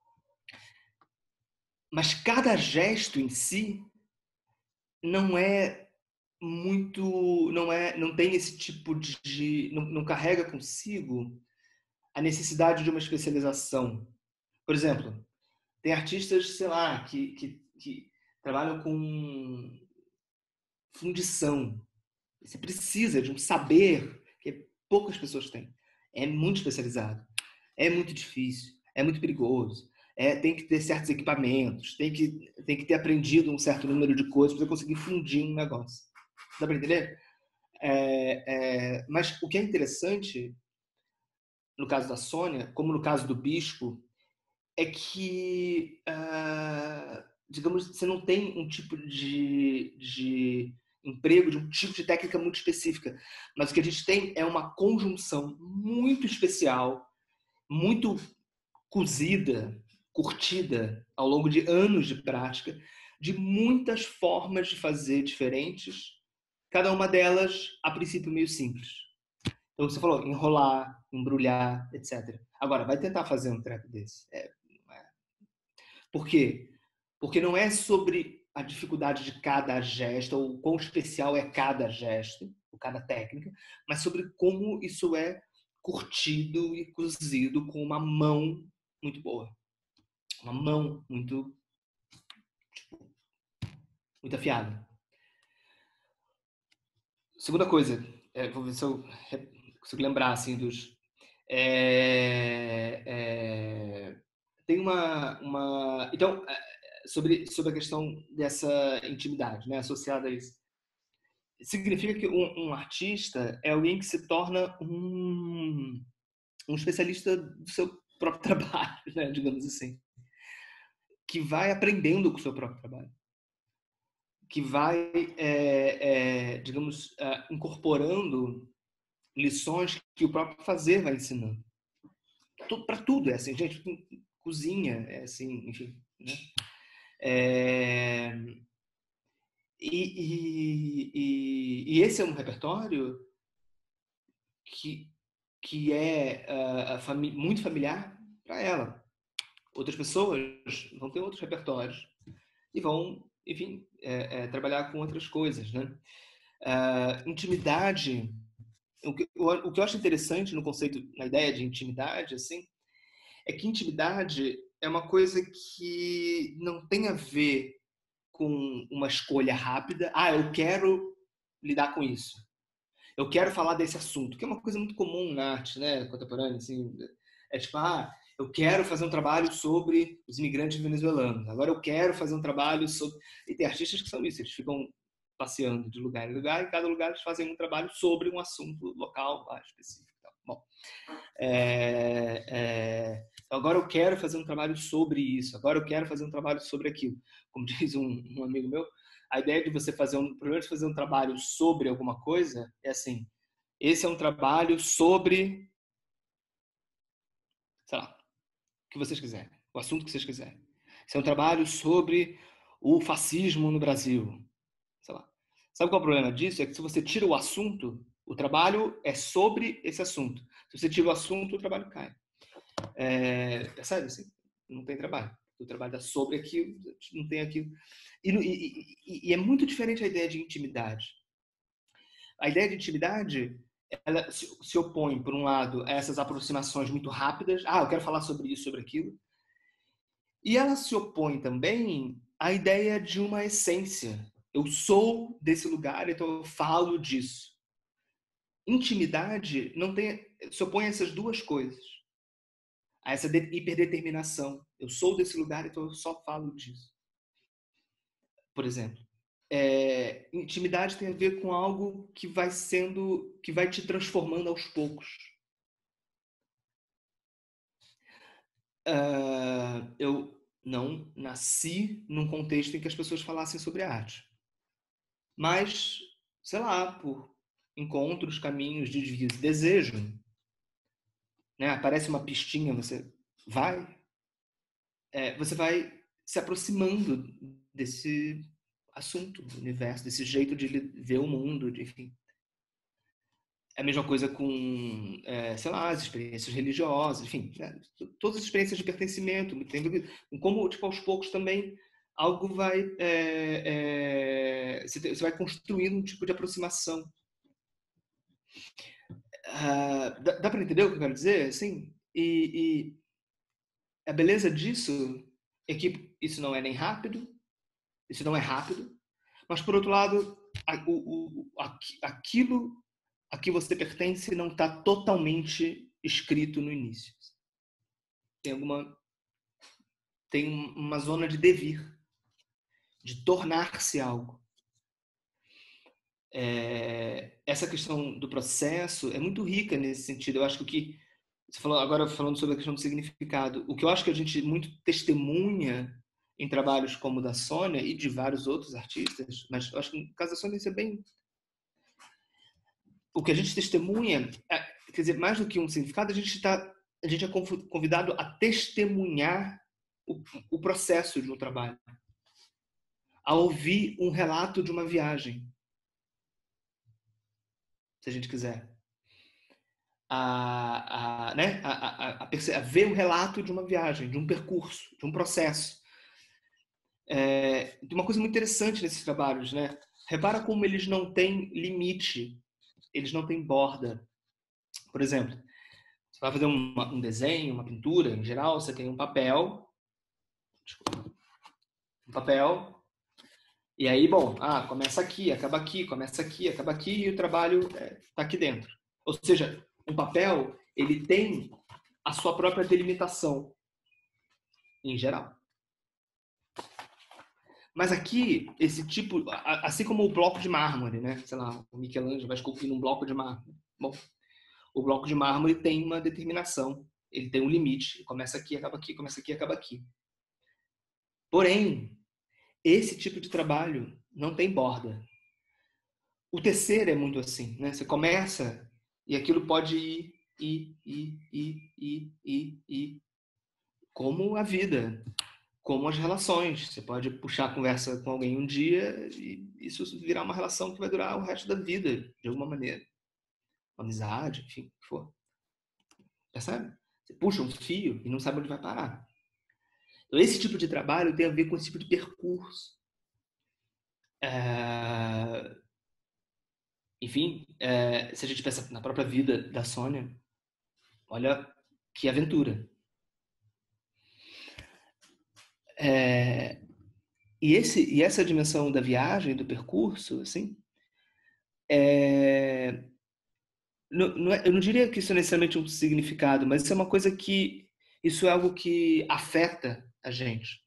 Mas cada gesto em si não é muito, não é, não tem esse tipo de, não, não carrega consigo a necessidade de uma especialização. Por exemplo, tem artistas, sei lá, que, que, que trabalham com fundição. Você precisa de um saber que poucas pessoas têm. É muito especializado. É muito difícil. É muito perigoso. É, tem que ter certos equipamentos. Tem que, tem que ter aprendido um certo número de coisas para conseguir fundir um negócio. Dá para entender? É, é, mas o que é interessante, no caso da Sônia, como no caso do Bispo, é que, uh, digamos, você não tem um tipo de, de emprego, de um tipo de técnica muito específica. Mas o que a gente tem é uma conjunção muito especial, muito cozida, curtida ao longo de anos de prática, de muitas formas de fazer diferentes, cada uma delas, a princípio, meio simples. Então, você falou enrolar, embrulhar, etcétera. Agora, vai tentar fazer um treco desse. É, é. Por quê? Porque não é sobre a dificuldade de cada gesto, ou quão especial é cada gesto, ou cada técnica, mas sobre como isso é curtido e cozido com uma mão muito boa. Uma mão muito, tipo, muito afiada. Segunda coisa, é, vou ver se eu consigo lembrar assim dos... É, é, tem uma, uma... Então, sobre, sobre a questão dessa intimidade, né, associada a isso. Significa que um, um artista é alguém que se torna um, um especialista do seu próprio trabalho, né, digamos assim. Que vai aprendendo com o seu próprio trabalho. Que vai, é, é, digamos, é, incorporando lições que o próprio fazer vai ensinando. Para tudo é assim, gente. Cozinha é assim, enfim. Né? É, e, e, e, e esse é um repertório que, que é uh, fami muito familiar para ela. Outras pessoas vão ter outros repertórios e vão, enfim, é, é, trabalhar com outras coisas, né? Uh, intimidade, o que, o, o que eu acho interessante no conceito, na ideia de intimidade, assim, é que intimidade é uma coisa que não tem a ver com uma escolha rápida. Ah, eu quero lidar com isso. Eu quero falar desse assunto, que é uma coisa muito comum na arte, né, contemporânea, assim. É tipo, ah, eu quero fazer um trabalho sobre os imigrantes venezuelanos. Agora eu quero fazer um trabalho sobre... E tem artistas que são isso, eles ficam passeando de lugar em lugar, e em cada lugar eles fazem um trabalho sobre um assunto local lá, específico. Bom, é, é, agora eu quero fazer um trabalho sobre isso, agora eu quero fazer um trabalho sobre aquilo. Como diz um, um amigo meu, a ideia de você fazer um, primeiro de fazer um trabalho sobre alguma coisa é assim, esse é um trabalho sobre, sei lá, o que vocês quiserem, o assunto que vocês quiserem. Esse é um trabalho sobre o fascismo no Brasil, sei lá. Sabe qual é o problema disso? É que se você tira o assunto, O trabalho é sobre esse assunto. Se você tira o assunto, o trabalho cai. É, percebe assim? Não tem trabalho. O trabalho é sobre aquilo, não tem aquilo. E, e, e, e é muito diferente a ideia de intimidade. A ideia de intimidade, ela se, se opõe, por um lado, a essas aproximações muito rápidas. Ah, eu quero falar sobre isso, sobre aquilo. E ela se opõe também à ideia de uma essência. Eu sou desse lugar, então eu falo disso. Intimidade não tem, se opõe a essas duas coisas. A essa de, hiperdeterminação. Eu sou desse lugar, então eu só falo disso. Por exemplo, é, intimidade tem a ver com algo que vai sendo, que vai te transformando aos poucos. Uh, eu não nasci num contexto em que as pessoas falassem sobre arte. Mas, sei lá, por encontros, caminhos, desvios, desejo. Né? Aparece uma pistinha, você vai. É, você vai se aproximando desse assunto, do universo, desse jeito de ver o mundo, de, enfim. É a mesma coisa com, é, sei lá, as experiências religiosas, enfim, né? Todas as experiências de pertencimento, com como, tipo, aos poucos também algo vai, é, é, você vai construindo um tipo de aproximação. Uh, dá dá para entender o que eu quero dizer? Assim, e, e a beleza disso é que isso não é nem rápido, isso não é rápido, mas, por outro lado, a, o, o, aquilo a que você pertence não está totalmente escrito no início. Tem alguma, tem uma zona de devir, de tornar-se algo. É, essa questão do processo é muito rica nesse sentido. Eu acho que o que você falou agora, falando sobre a questão do significado, o que eu acho que a gente muito testemunha em trabalhos como o da Sônia e de vários outros artistas, mas eu acho que no caso da Sônia isso é bem... O que a gente testemunha, é, quer dizer, mais do que um significado, a gente, tá, a gente é convidado a testemunhar o, o processo de um trabalho, a ouvir um relato de uma viagem, se a gente quiser. A, a, né? a, a, a, a ver o relato de uma viagem, de um percurso, de um processo. É, tem uma coisa muito interessante nesses trabalhos, né? Repara como eles não têm limite, eles não têm borda. Por exemplo, você vai fazer um, um desenho, uma pintura, em geral, você tem um papel, desculpa, um papel, e aí, bom, ah, começa aqui, acaba aqui, começa aqui, acaba aqui, e o trabalho está é, aqui dentro. Ou seja, um papel, ele tem a sua própria delimitação, em geral. Mas aqui, esse tipo, assim como o bloco de mármore, né? Sei lá, o Michelangelo vai esculpir um bloco de mármore. Bom, o bloco de mármore tem uma determinação, ele tem um limite, começa aqui, acaba aqui, começa aqui, acaba aqui. Porém, esse tipo de trabalho não tem borda. O tecer é muito assim, né? Você começa e aquilo pode ir, ir, ir, ir, ir, ir, ir. Como a vida, como as relações. Você pode puxar a conversa com alguém um dia e isso virar uma relação que vai durar o resto da vida, de alguma maneira. Uma amizade, enfim, o que for. Percebe? Você puxa um fio e não sabe onde vai parar. Então, esse tipo de trabalho tem a ver com esse tipo de percurso. É... Enfim, é... se a gente pensa na própria vida da Sônia, olha que aventura. É... E, esse, e essa dimensão da viagem, do percurso, assim, é... não, não é, eu não diria que isso é necessariamente um significado, mas isso é uma coisa que, isso é algo que afeta a gente.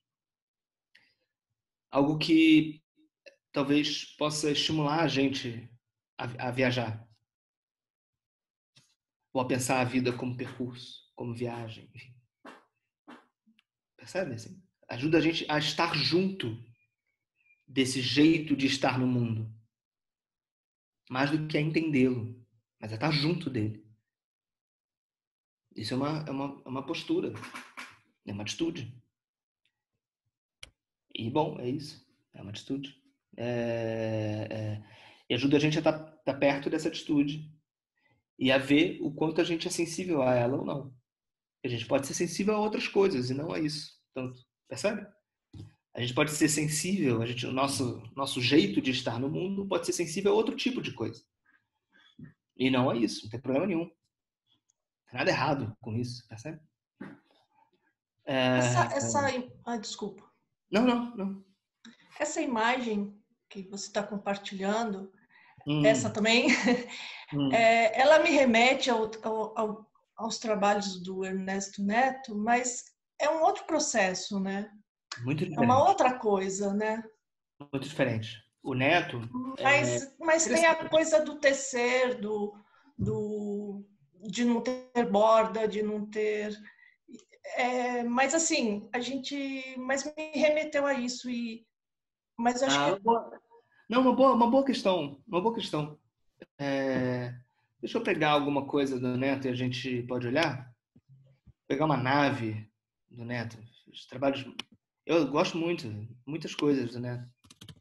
Algo que talvez possa estimular a gente a, a viajar. Ou a pensar a vida como percurso, como viagem, enfim. Percebe? Assim? Ajuda a gente a estar junto desse jeito de estar no mundo. Mais do que a entendê-lo, mas a estar junto dele. Isso é uma, é uma, é uma postura, é uma atitude. E, bom, é isso. É uma atitude. É, é, E ajuda a gente a estar tá, tá perto dessa atitude e a ver o quanto a gente é sensível a ela ou não. A gente pode ser sensível a outras coisas e não a isso. Tanto, percebe? A gente pode ser sensível, a gente, o nosso, nosso jeito de estar no mundo pode ser sensível a outro tipo de coisa. E não a isso, não tem problema nenhum. Não tem nada errado com isso, percebe? É... Essa, essa... Ah, desculpa. Não, não, não. Essa imagem que você está compartilhando, hum. essa também, hum. é, ela me remete ao, ao, ao, aos trabalhos do Ernesto Neto, mas é um outro processo, né? Muito diferente. É uma outra coisa, né? Muito diferente. O Neto... Mas, é... mas tem a coisa do tecer, do, do, de não ter borda, de não ter... É, mas assim, a gente... Mas me remeteu a isso e... Mas acho ah, que... Boa... Não, uma boa, uma boa questão. Uma boa questão. É... Deixa eu pegar alguma coisa do Neto e a gente pode olhar? Pegar uma nave do Neto. Os trabalhos... Eu gosto muito. Muitas coisas do Neto.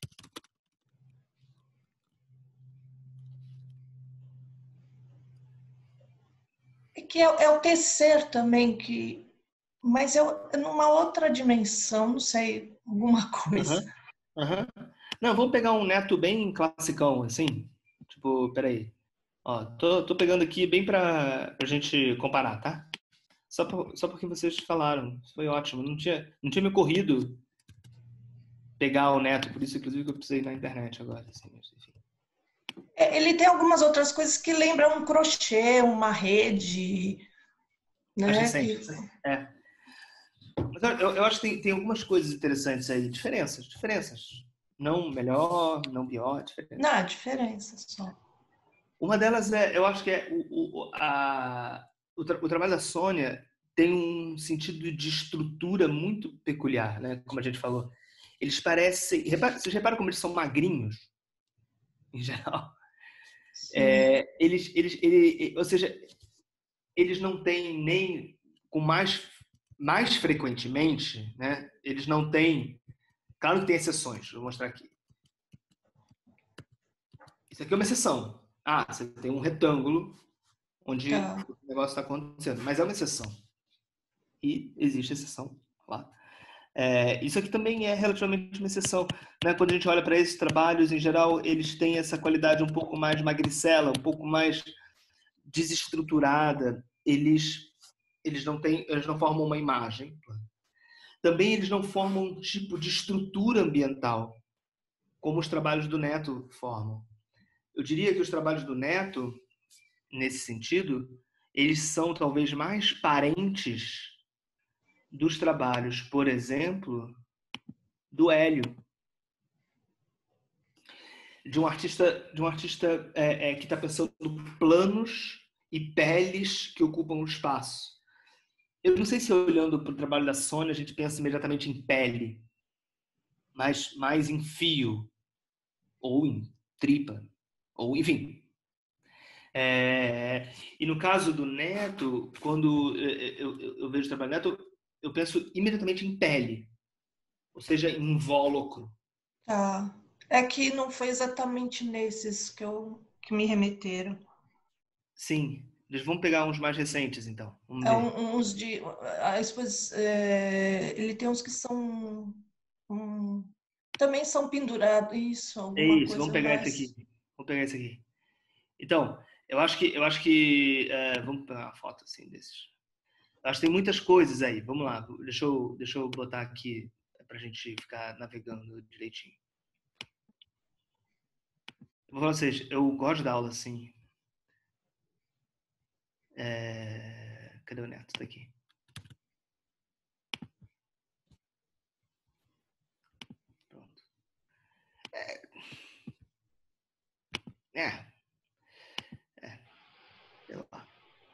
É que é, é o tecer também, que... Mas é numa outra dimensão, não sei, alguma coisa. Uhum. Uhum. Não, vamos pegar um Neto bem classicão, assim. Tipo, peraí. Ó, tô, tô pegando aqui bem pra, pra gente comparar, tá? Só, por, só porque vocês falaram. Foi ótimo. Não tinha, não tinha me ocorrido pegar o Neto, por isso, inclusive, que eu precisei ir na internet agora. Assim, enfim. Ele tem algumas outras coisas que lembram um crochê, uma rede, né? Mais recente. Que... É. Mas eu, eu acho que tem, tem algumas coisas interessantes aí. Diferenças, diferenças. Não melhor, não pior, diferenças. Não, diferenças só. Uma delas é, eu acho que é o, o, a, o, tra, o trabalho da Sônia tem um sentido de estrutura muito peculiar, né? Como a gente falou. Eles parecem... Repara, vocês reparam como eles são magrinhos? Em geral. É, eles, eles, ele, ou seja, eles não têm nem... Com mais, mais frequentemente, né? Eles não têm... Claro que tem exceções. Vou mostrar aqui. Isso aqui é uma exceção. Ah, você tem um retângulo onde tá. o negócio está acontecendo. Mas é uma exceção. E existe exceção lá. É, isso aqui também é relativamente uma exceção. Né? Quando a gente olha para esses trabalhos, em geral, eles têm essa qualidade um pouco mais magricela, um pouco mais desestruturada. Eles, eles, não têm, eles não formam uma imagem. Também eles não formam um tipo de estrutura ambiental, como os trabalhos do Neto formam. Eu diria que os trabalhos do Neto, nesse sentido, eles são talvez mais parentes dos trabalhos, por exemplo, do Hélio, de um artista, de um artista é, é, que está pensando planos e peles que ocupam o espaço. Eu não sei se olhando para o trabalho da Sônia a gente pensa imediatamente em pele, mas mais em fio ou em tripa, ou enfim. É, e no caso do Neto, quando eu, eu, eu vejo o trabalho do Neto, eu penso imediatamente em pele, ou seja, em invólucro. Tá. É que não foi exatamente nesses que, eu, que me remeteram. Sim. Vamos pegar uns mais recentes, então. É um, uns de... A exposição, é, ele tem uns que são... Um, também são pendurados. Isso, alguma é isso, coisa vamos pegar mais... esse aqui. Vamos pegar esse aqui. Então, eu acho que... Eu acho que é, vamos pegar uma foto assim desses. Eu acho que tem muitas coisas aí. Vamos lá. Deixa eu, deixa eu botar aqui pra gente ficar navegando direitinho. Vou falar pra vocês, eu gosto da aula assim. É... Cadê o Neto? Tá aqui. Pronto. É... É. é. Sei lá.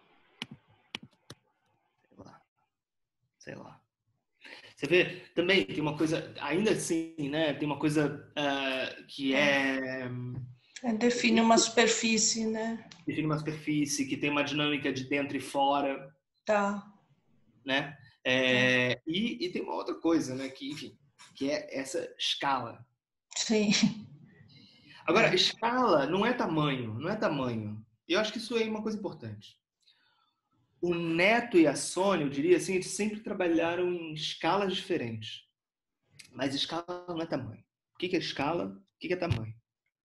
Sei lá. Sei lá. Você vê, também tem uma coisa, ainda assim, né? Tem uma coisa uh, que é... é... Define uma superfície, né? Define uma superfície, que tem uma dinâmica de dentro e fora. Tá. Né? É, e, e tem uma outra coisa, né? Que, enfim, que é essa escala. Sim. Agora, É. escala não é tamanho, não é tamanho. E eu acho que isso é uma coisa importante. O Neto e a Sônia, eu diria assim, eles sempre trabalharam em escalas diferentes. Mas escala não é tamanho. O que é escala? O que é tamanho?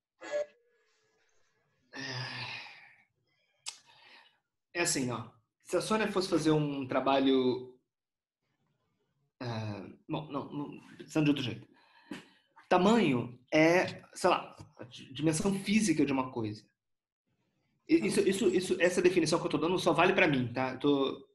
É assim, ó. Se a Sônia fosse fazer um trabalho... Uh, bom, não, não, pensando de outro jeito. Tamanho é, sei lá, a dimensão física de uma coisa. Isso, isso, isso, essa definição que eu estou dando só vale para mim, tá? Eu tô,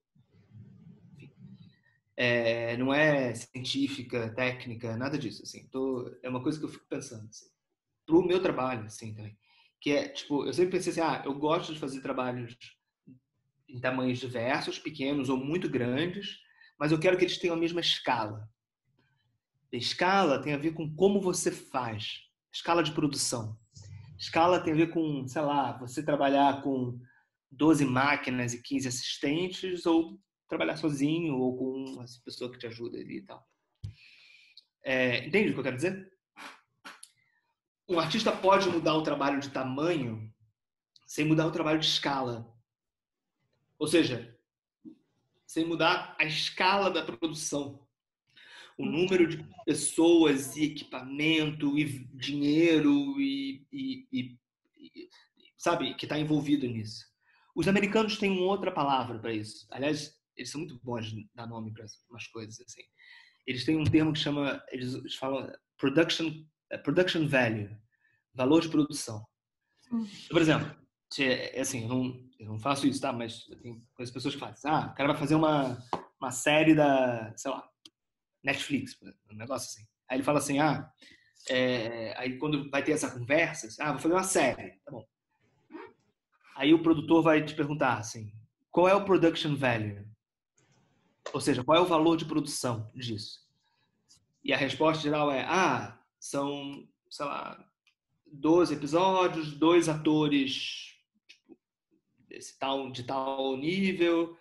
é, não é científica, técnica, nada disso. Assim. Tô, é uma coisa que eu fico pensando. Assim, pro meu trabalho, assim, também. Que é, tipo, eu sempre pensei assim, ah, eu gosto de fazer trabalhos em tamanhos diversos, pequenos ou muito grandes, mas eu quero que eles tenham a mesma escala. A escala tem a ver com como você faz. Escala de produção. Escala tem a ver com, sei lá, você trabalhar com doze máquinas e quinze assistentes ou trabalhar sozinho ou com uma pessoa que te ajuda ali e tal. É, entende o que eu quero dizer? Um artista pode mudar o trabalho de tamanho sem mudar o trabalho de escala. Ou seja, sem mudar a escala da produção. O número de pessoas e equipamento e dinheiro e, e, e, e sabe, que está envolvido nisso. Os americanos têm uma outra palavra para isso. Aliás, eles são muito bons de dar nome para umas coisas assim. Eles têm um termo que chama, eles falam production, production value, valor de produção. Por exemplo, assim, eu não, eu não faço isso, tá? Mas tem as pessoas que fazem. Ah, o cara vai fazer uma, uma série da, sei lá, Netflix, um negócio assim. Aí ele fala assim, ah, é, aí quando vai ter essa conversa, ah, vou fazer uma série, tá bom. Aí o produtor vai te perguntar assim, qual é o production value? Ou seja, qual é o valor de produção disso? E a resposta geral é, ah, são, sei lá, doze episódios, dois atores tipo, desse tal, de tal nível,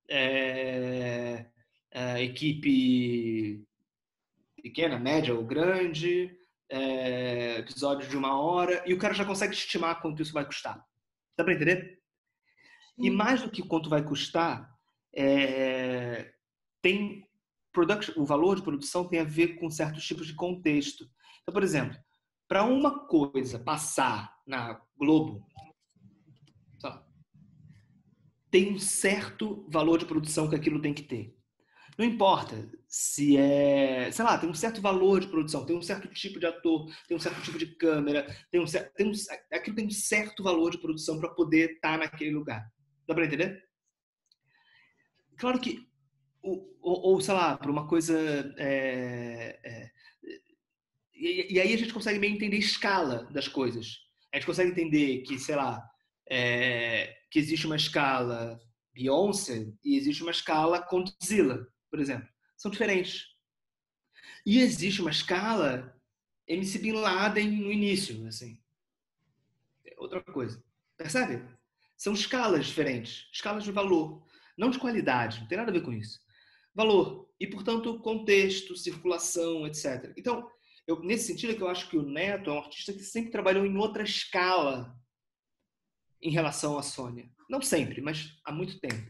é, é, equipe pequena, média ou grande, é, episódio de uma hora, e o cara já consegue estimar quanto isso vai custar. Dá para entender? E mais do que quanto vai custar, é, tem production, o valor de produção tem a ver com certos tipos de contexto. Então, por exemplo, para uma coisa passar na Globo, só, tem um certo valor de produção que aquilo tem que ter. Não importa se é, sei lá, tem um certo valor de produção, tem um certo tipo de ator, tem um certo tipo de câmera, tem um certo, tem um, aquilo tem um certo valor de produção para poder estar naquele lugar. Dá para entender? Claro que, ou, ou, ou sei lá, para uma coisa... É, é, e, e aí a gente consegue meio entender a escala das coisas. A gente consegue entender que, sei lá, é, que existe uma escala Beyoncé e existe uma escala Condzilla, por exemplo. São diferentes. E existe uma escala M C Bin Laden no início, assim. Outra coisa. Percebe? São escalas diferentes. Escalas de valor. Não de qualidade. Não tem nada a ver com isso. Valor. E, portanto, contexto, circulação, etcétera. Então, eu, nesse sentido é que eu acho que o Neto é um artista que sempre trabalhou em outra escala em relação à Sônia. Não sempre, mas há muito tempo.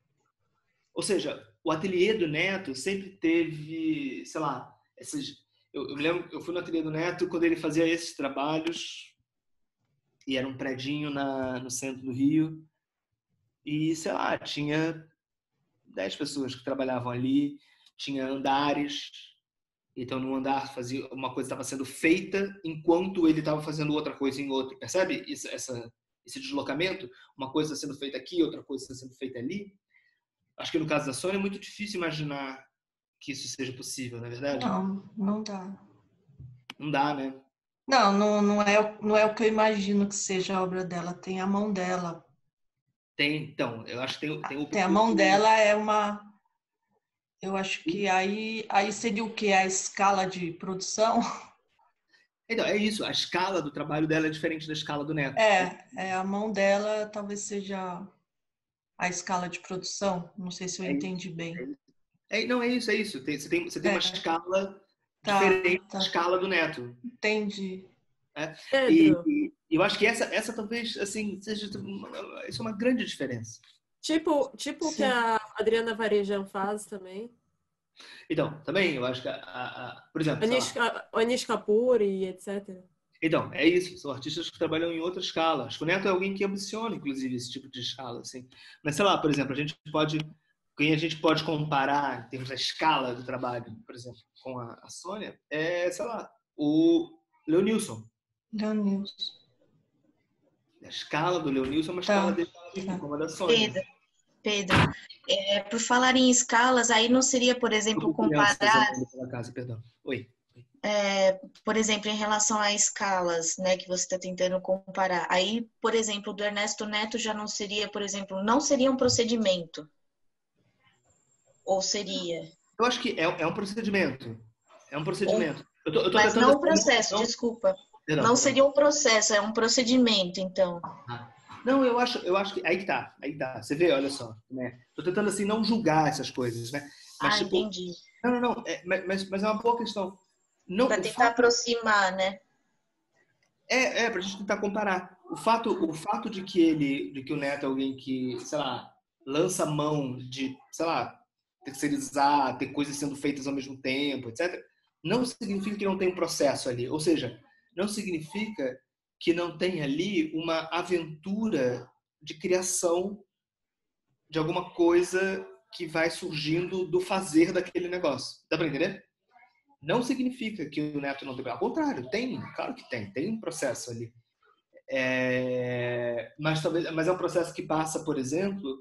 Ou seja, o ateliê do Neto sempre teve, sei lá, essas, eu, eu me lembro, eu fui no ateliê do Neto quando ele fazia esses trabalhos e era um predinho na, no centro do Rio e, sei lá, tinha dez pessoas que trabalhavam ali, tinha andares, então no andar fazia uma coisa estava sendo feita enquanto ele estava fazendo outra coisa em outro, percebe? Isso, essa, esse deslocamento, uma coisa sendo feita aqui, outra coisa sendo feita ali. Acho que no caso da Sônia é muito difícil imaginar que isso seja possível, não é verdade? Não, não dá. Não dá, né? Não, não, não, é, não é o que eu imagino que seja a obra dela. Tem a mão dela. Tem, então, eu acho que tem, tem o... Tem a mão dela, é uma... Eu acho que aí, aí seria o quê? A escala de produção? Então, é isso. A escala do trabalho dela é diferente da escala do Neto. É, é a mão dela talvez seja a escala de produção. Não sei se eu é entendi bem. É, não, é isso, é isso. Tem, você tem, você tem é. uma escala tá, diferente tá. da escala do Neto. Entendi. É? Pedro. E, e eu acho que essa, essa talvez, assim, seja uma, isso é uma grande diferença. Tipo, tipo o que a Adriana Varejão faz também. Então, também, eu acho que, a, a, a, por exemplo, sei lá, Anish Kapoor e etcétera. Então, é isso. São artistas que trabalham em outra escala. Acho que o Neto é alguém que ambiciona, inclusive, esse tipo de escala, assim. Mas, sei lá, por exemplo, a gente pode... Quem a gente pode comparar em termos da escala do trabalho, por exemplo, com a, a Sônia, é, sei lá, o Leonilson. Leonilson. A escala do Leonilson é uma escala Tá. definitiva, como a da Sônia. Pedro, Pedro, é, por falar em escalas, aí não seria, por exemplo, comparar, Pela casa, perdão. Oi. é, por exemplo, em relação a escalas, né, que você está tentando comparar. Aí, por exemplo, do Ernesto Neto já não seria, por exemplo, não seria um procedimento? Ou seria? Eu acho que é, é um procedimento. É um procedimento. Eu tô, eu tô Mas tentando... não um processo, não, desculpa. Perdão, não perdão. seria um processo, é um procedimento, então. Ah. Não, eu acho, eu acho que... Aí que tá, aí que tá. Você vê, olha só. Né? Tô tentando, assim, não julgar essas coisas, né? Mas, Ah, tipo, entendi. Não, não, não. É, mas, mas é uma boa questão. Para tentar fato... aproximar, né? É, é, pra gente tentar comparar. O fato, o fato de que ele, de que o Neto é alguém que, sei lá, lança mão de, sei lá, terceirizar, ter coisas sendo feitas ao mesmo tempo, etcétera, não significa que não tem um processo ali. Ou seja, não significa que não tem ali uma aventura de criação de alguma coisa que vai surgindo do fazer daquele negócio. Dá pra entender? Não significa que o Neto não tem. Ao contrário, tem, claro que tem, tem um processo ali. É, mas, talvez, mas é um processo que passa, por exemplo,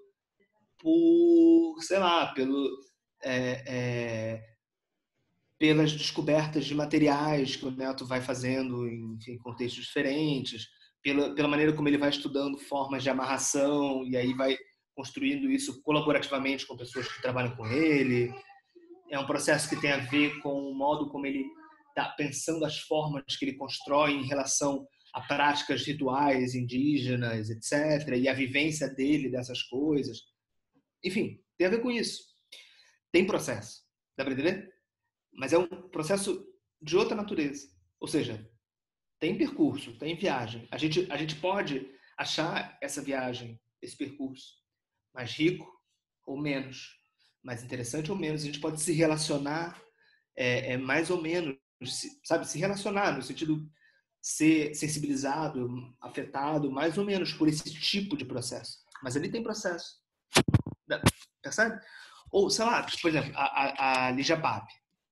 por, sei lá, pelo, é, é, pelas descobertas de materiais que o Neto vai fazendo em enfim, contextos diferentes, pela, pela maneira como ele vai estudando formas de amarração e aí vai construindo isso colaborativamente com pessoas que trabalham com ele. É um processo que tem a ver com o modo como ele está pensando as formas que ele constrói em relação a práticas rituais indígenas, etcétera, e a vivência dele dessas coisas. Enfim, tem a ver com isso. Tem processo, dá para entender? Mas é um processo de outra natureza. Ou seja, tem percurso, tem viagem. A gente, a gente pode achar essa viagem, esse percurso, mais rico ou menos, mais interessante ou menos. A gente pode se relacionar é, é, mais ou menos, sabe? Se relacionar no sentido ser sensibilizado, afetado, mais ou menos por esse tipo de processo. Mas ali tem processo. Percebe? Ou, sei lá, por exemplo, a, a, a Lígia Pape.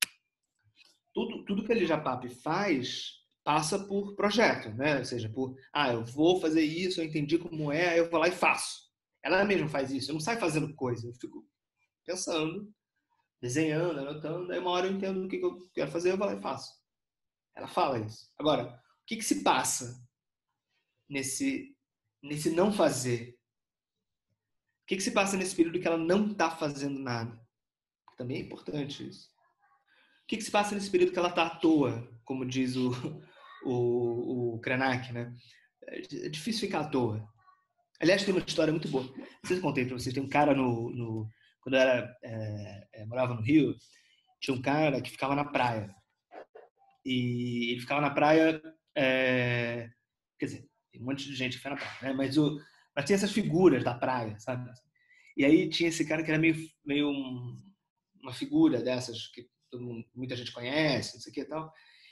Tudo, tudo que a Lígia Pape faz passa por projeto, né? Ou seja, por, ah, eu vou fazer isso, eu entendi como é, aí eu vou lá e faço. Ela mesma faz isso. Eu não saio fazendo coisa. Eu fico pensando, desenhando, anotando. Aí uma hora eu entendo o que eu quero fazer, eu vou lá e faço. Ela fala isso. Agora, o que, que se passa nesse, nesse não fazer? O que, que se passa nesse período que ela não está fazendo nada? Também é importante isso. O que, que se passa nesse período que ela está à toa, como diz o, o, o Krenak, né? É difícil ficar à toa. Aliás, tem uma história muito boa. Não sei se eu contei para vocês. Tem um cara no... no quando eu era, é, é, morava no Rio, tinha um cara que ficava na praia. E ele ficava na praia... É, quer dizer, tem um monte de gente que fica na praia, né? Mas, o, mas tinha essas figuras da praia, sabe? E aí tinha esse cara que era meio, meio um, uma figura dessas que todo mundo, muita gente conhece, não sei o que e tal.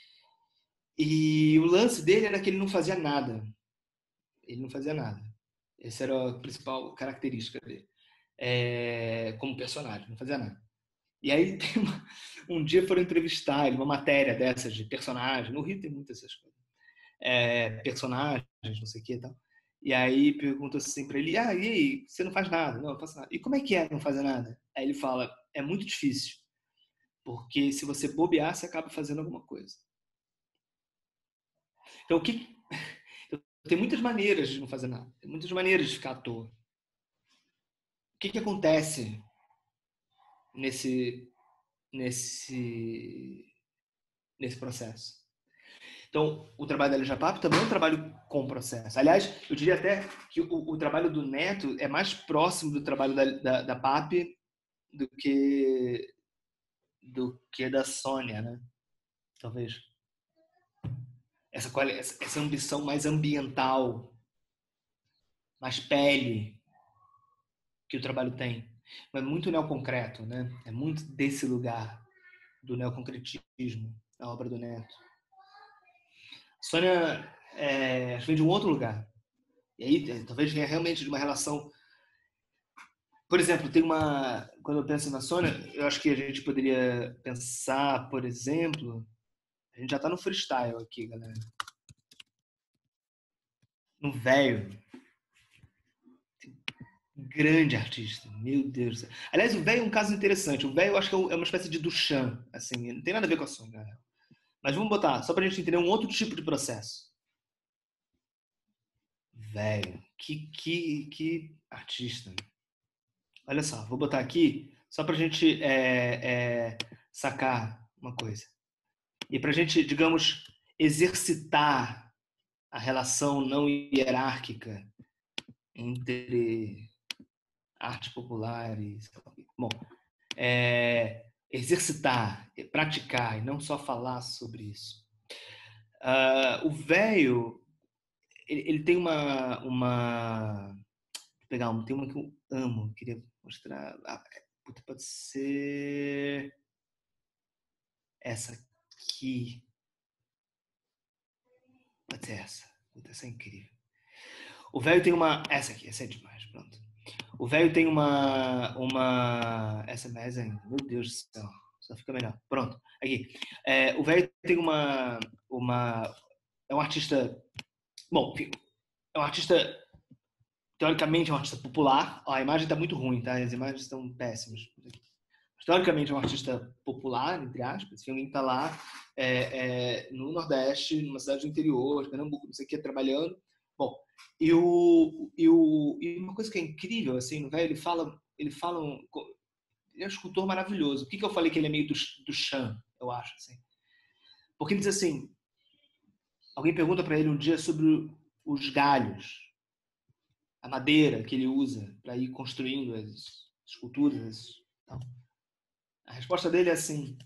E o lance dele era que ele não fazia nada. Ele não fazia nada. Essa era a principal característica dele. É, como personagem, não fazia nada. E aí, tem uma, um dia foram entrevistar ele, uma matéria dessas de personagem. No Rio tem muitas essas coisas. É, personagens, não sei o que e tal. E aí pergunta assim pra ele, ah, e aí, você não faz nada? Não, eu faço nada. E como é que é não fazer nada? Aí ele fala, é muito difícil. Porque se você bobear, você acaba fazendo alguma coisa. Então, o que... Tem muitas maneiras de não fazer nada. Tem muitas maneiras de ficar à toa. O que que acontece nesse, nesse, nesse processo? Então, o trabalho da Lígia Pape também é um trabalho com processo. Aliás, eu diria até que o, o trabalho do Neto é mais próximo do trabalho da, da, da Pape do que, do que da Sônia, né? Talvez. essa, essa ambição mais ambiental, mais pele que o trabalho tem. Mas é muito neoconcreto, né? É muito desse lugar do neoconcretismo, na obra do Neto. A Sônia é, vem de um outro lugar. E aí, talvez venha realmente de uma relação... Por exemplo, tem uma... Quando eu penso na Sônia, eu acho que a gente poderia pensar, por exemplo... A gente já tá no freestyle aqui, galera. No velho. Grande artista, meu Deus do céu. Aliás, o velho é um caso interessante. O velho, eu acho que é uma espécie de Duchamp, assim, não tem nada a ver com a Sônia, galera. Mas vamos botar, só pra gente entender um outro tipo de processo. Velho, que, que, que artista. Olha só, vou botar aqui, só pra gente é, é, sacar uma coisa. E pra gente, digamos, exercitar a relação não hierárquica entre arte popular e... Bom, é, exercitar, praticar e não só falar sobre isso. Uh, o velho, ele, ele tem uma... uma vou pegar uma, tem uma que eu amo, queria mostrar... Ah, pode ser... essa aqui. Pode ser essa. Essa é incrível. O velho tem uma... Essa aqui, essa é demais, pronto. O velho tem uma... uma... Essa é mais ainda. Meu Deus do céu. Só fica melhor. Pronto. Aqui. É, o velho tem uma... uma... É um artista... Bom, enfim. É um artista... Teoricamente é um artista popular. Ó, a imagem está muito ruim, tá? As imagens estão péssimas. Teoricamente é um artista popular, entre aspas. Se alguém está lá é, é, no Nordeste, numa cidade do interior, de Pernambuco, não sei o que, trabalhando. Bom, e, o, e, o, e uma coisa que é incrível, assim, no velho, ele fala, ele fala um, ele é um escultor maravilhoso. Por que, que eu falei que ele é meio do, do Chan, eu acho, assim? Porque ele diz assim, alguém pergunta para ele um dia sobre os galhos, a madeira que ele usa para ir construindo as esculturas. Então, a resposta dele é assim,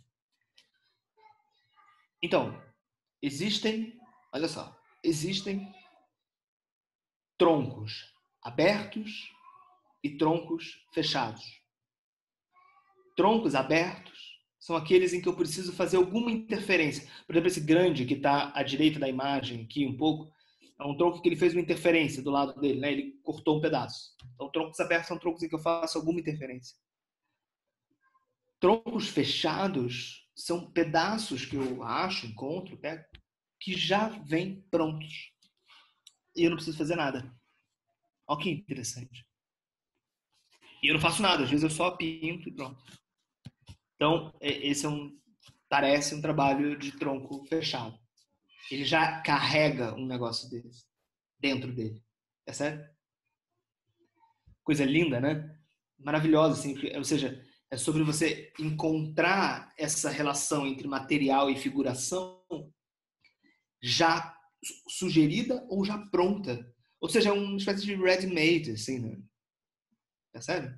então, existem, olha só, existem troncos abertos e troncos fechados. Troncos abertos são aqueles em que eu preciso fazer alguma interferência. Por exemplo, esse grande que está à direita da imagem, aqui um pouco, é um tronco que ele fez uma interferência do lado dele, né? Ele cortou um pedaço. Então, troncos abertos são troncos em que eu faço alguma interferência. Troncos fechados são pedaços que eu acho, encontro, pego, que já vêm prontos. E eu não preciso fazer nada. Olha que interessante. E eu não faço nada, às vezes eu só pinto e pronto. Então, esse é um, parece um trabalho de tronco fechado. Ele já carrega um negócio desse dentro dele. É sério? Coisa linda, né? Maravilhosa, assim. Ou seja, é sobre você encontrar essa relação entre material e figuração já sugerida ou já pronta. Ou seja, é uma espécie de ready-made, assim, né? Percebe?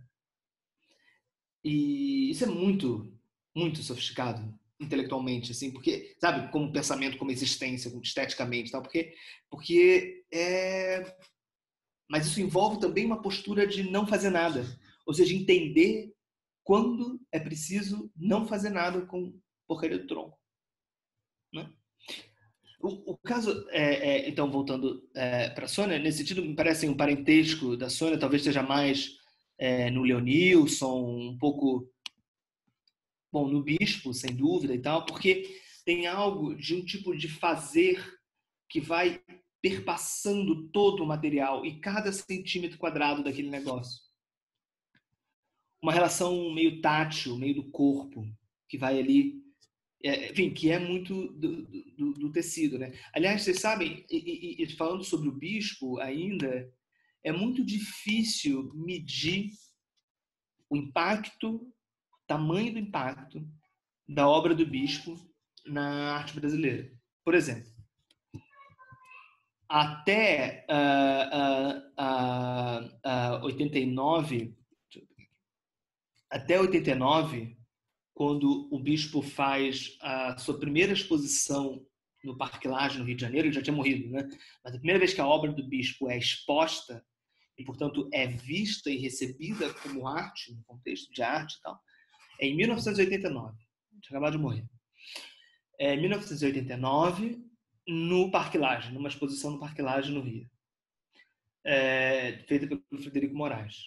E isso é muito, muito sofisticado intelectualmente, assim, porque, sabe, como pensamento, como existência, como esteticamente e tal, porque, porque é... Mas isso envolve também uma postura de não fazer nada. Ou seja, entender quando é preciso não fazer nada com porcaria do tronco. Né? O, o caso, é, é, então, voltando é, para a Sônia, nesse sentido, me parece um parentesco da Sônia, talvez seja mais é, no Leonilson, um pouco, bom, no Bispo, sem dúvida e tal, porque tem algo de um tipo de fazer que vai perpassando todo o material e cada centímetro quadrado daquele negócio. Uma relação meio tátil, meio do corpo, que vai ali... É, enfim, que é muito do, do, do tecido, né? Aliás, vocês sabem, e, e, e falando sobre o Bispo ainda, é muito difícil medir o impacto, o tamanho do impacto da obra do Bispo na arte brasileira. Por exemplo, até uh, uh, uh, uh, oitenta e nove, até oitenta e nove, quando o Bispo faz a sua primeira exposição no Parque Lage, no Rio de Janeiro, ele já tinha morrido, né? Mas a primeira vez que a obra do bispo é exposta e, portanto, é vista e recebida como arte, no contexto de arte e tal, é em mil novecentos e oitenta e nove. Tinha acabado de morrer. É em mil novecentos e oitenta e nove, no Parque Lage, numa exposição no Parque Lage, no Rio. É, feita pelo Frederico Moraes.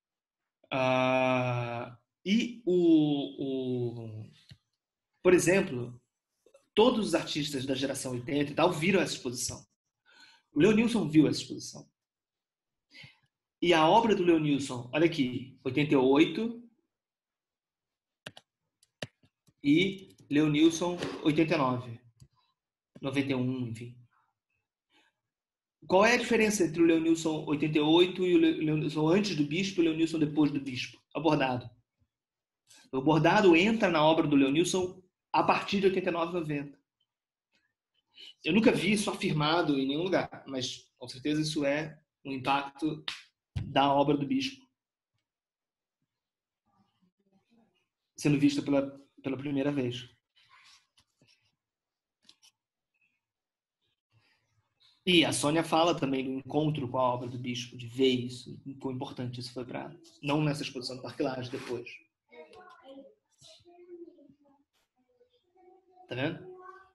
Ah, e, o, o, por exemplo, todos os artistas da geração oitenta e tal viram essa exposição. O Leonilson viu essa exposição. E a obra do Leonilson, olha aqui, oitenta e oito e Leonilson oitenta e nove, noventa e um, enfim. Qual é a diferença entre o Leonilson oitenta e oito e o Leonilson antes do bispo e o Leonilson depois do bispo? O bordado. O bordado entra na obra do Leonilson a partir de oitenta e nove, noventa. Eu nunca vi isso afirmado em nenhum lugar, mas com certeza isso é um impacto da obra do bispo sendo vista pela, pela primeira vez. E a Sônia fala também do encontro com a obra do bispo, de ver isso, quão importante isso foi para, não nessa exposição do Parque Lage, depois. Tá vendo?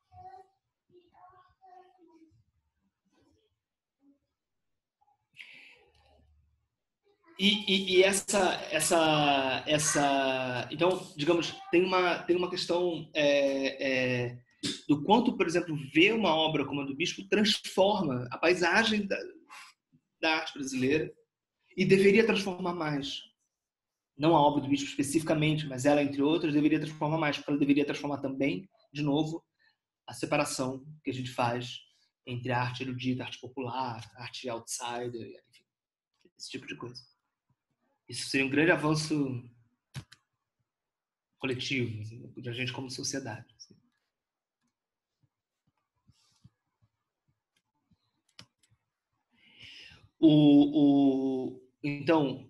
E, e, e essa, essa, essa, então, digamos, tem uma, tem uma questão é, é, do quanto, por exemplo, ver uma obra como a do bispo transforma a paisagem da, da arte brasileira e deveria transformar mais. Não a obra do bispo especificamente, mas ela, entre outras, deveria transformar mais, porque ela deveria transformar também, de novo, a separação que a gente faz entre a arte erudita, a arte popular, a arte outsider, enfim, esse tipo de coisa. Isso seria um grande avanço coletivo, assim, de a gente como sociedade. Assim. O, o, então,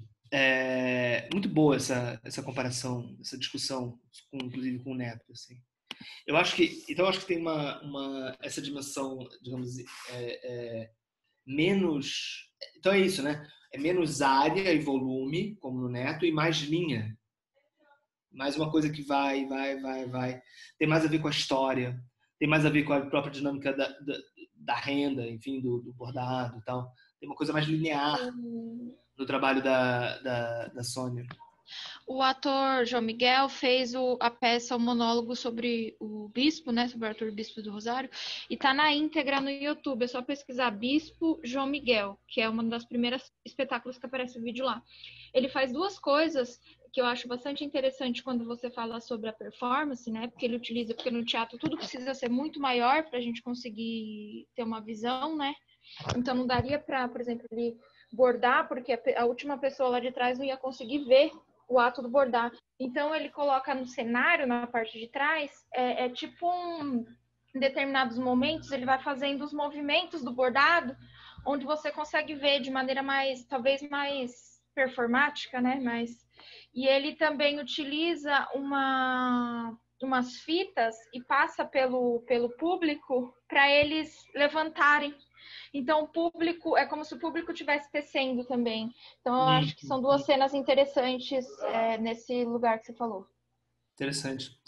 é muito boa essa, essa comparação, essa discussão, com, inclusive com o Neto. Assim. Eu acho que, então, eu acho que tem uma, uma essa dimensão, digamos, é, é, menos. Então é isso, né? É menos área e volume, como no Neto, e mais linha. Mais uma coisa que vai, vai, vai, vai. Tem mais a ver com a história, tem mais a ver com a própria dinâmica da, da, da renda, enfim, do, do bordado e tal. Tem uma coisa mais linear no trabalho da, da, da Sônia. O ator João Miguel fez o, a peça, o monólogo sobre o Bispo, né? Sobre o Arthur Bispo do Rosário. E tá na íntegra no YouTube. É só pesquisar Bispo João Miguel, que é uma das primeiras espetáculos que aparece o vídeo lá. Ele faz duas coisas que eu acho bastante interessante quando você fala sobre a performance, né? Porque ele utiliza, porque no teatro tudo precisa ser muito maior para a gente conseguir ter uma visão, né? Então não daria para, por exemplo, ele bordar, porque a, a última pessoa lá de trás não ia conseguir ver o ato do bordar. Então ele coloca no cenário, na parte de trás, é, é tipo um, em determinados momentos ele vai fazendo os movimentos do bordado, onde você consegue ver de maneira mais, talvez mais performática, né? Mas, e ele também utiliza uma, umas fitas e passa pelo, pelo público para eles levantarem. Então, o público, é como se o público estivesse tecendo também. Então, eu acho que são duas cenas interessantes é, nesse lugar que você falou. Interessante.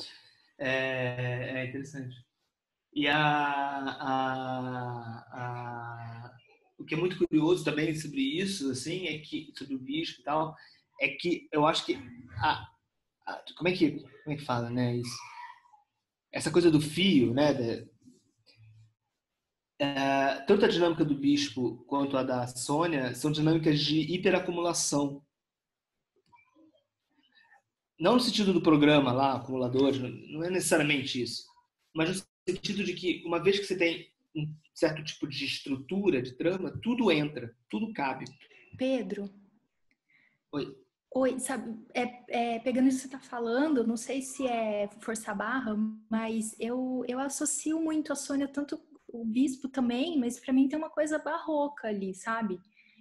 É, é interessante. E a, a, a, o que é muito curioso também sobre isso, assim, é que, sobre o bispo e tal, é que eu acho que, a, a, como, é que como é que fala, né, isso? Essa coisa do fio, né, de, É, tanto a dinâmica do bispo quanto a da Sônia são dinâmicas de hiperacumulação. Não no sentido do programa lá, acumuladores, não é necessariamente isso. Mas no sentido de que, uma vez que você tem um certo tipo de estrutura, de trama, tudo entra, tudo cabe. Pedro. Oi. Oi, sabe, é, é, pegando isso que você está falando, não sei se é força barra, mas eu, eu associo muito a Sônia tanto o bispo também, mas para mim tem uma coisa barroca ali, sabe?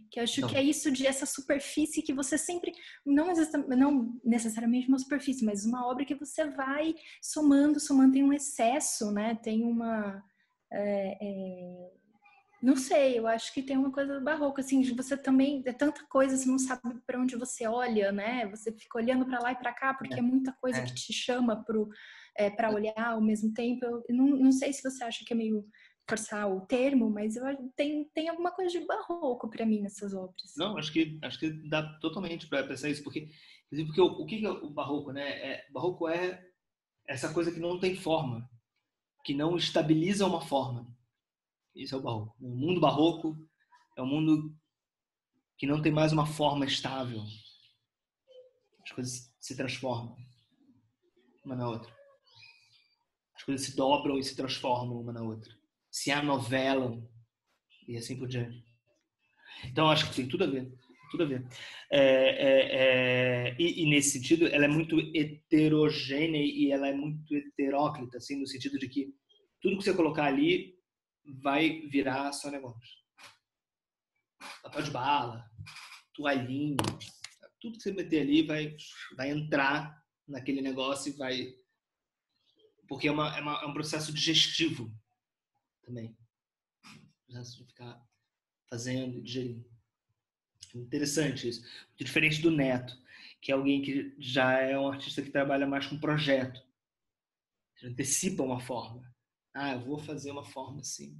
Que eu acho Não. que é isso de essa superfície que você sempre, não, não necessariamente uma superfície, mas uma obra que você vai somando, somando, tem um excesso, né? Tem uma... É, é, não sei, eu acho que tem uma coisa barroca, assim, de você também, é tanta coisa, você não sabe para onde você olha, né? Você fica olhando para lá e para cá, porque é, é muita coisa é. que te chama é, para olhar ao mesmo tempo. Eu não, não sei se você acha que é meio forçar o termo, mas eu tem, tem alguma coisa de barroco para mim nessas obras. Não, acho que, acho que dá totalmente para pensar isso, porque, porque o, o que é o barroco, né? É, barroco é essa coisa que não tem forma, que não estabiliza uma forma. Isso é o barroco. O mundo barroco é um mundo que não tem mais uma forma estável. As coisas se transformam uma na outra. As coisas se dobram e se transformam uma na outra. Se anovelam e assim por diante. Então, acho que tem tudo a ver. Tudo a ver. É, é, é, e, e, nesse sentido, ela é muito heterogênea e ela é muito heteróclita, assim, no sentido de que tudo que você colocar ali vai virar Sônia Gomes. Papel de bala, toalhinha, tudo que você meter ali vai, vai entrar naquele negócio e vai... Porque é, uma, é, uma, é um processo digestivo também. O processo de ficar fazendo e digerindo. Interessante isso. Muito diferente do Neto, que é alguém que já é um artista que trabalha mais com projeto. Ele antecipa uma forma. Ah, eu vou fazer uma forma assim.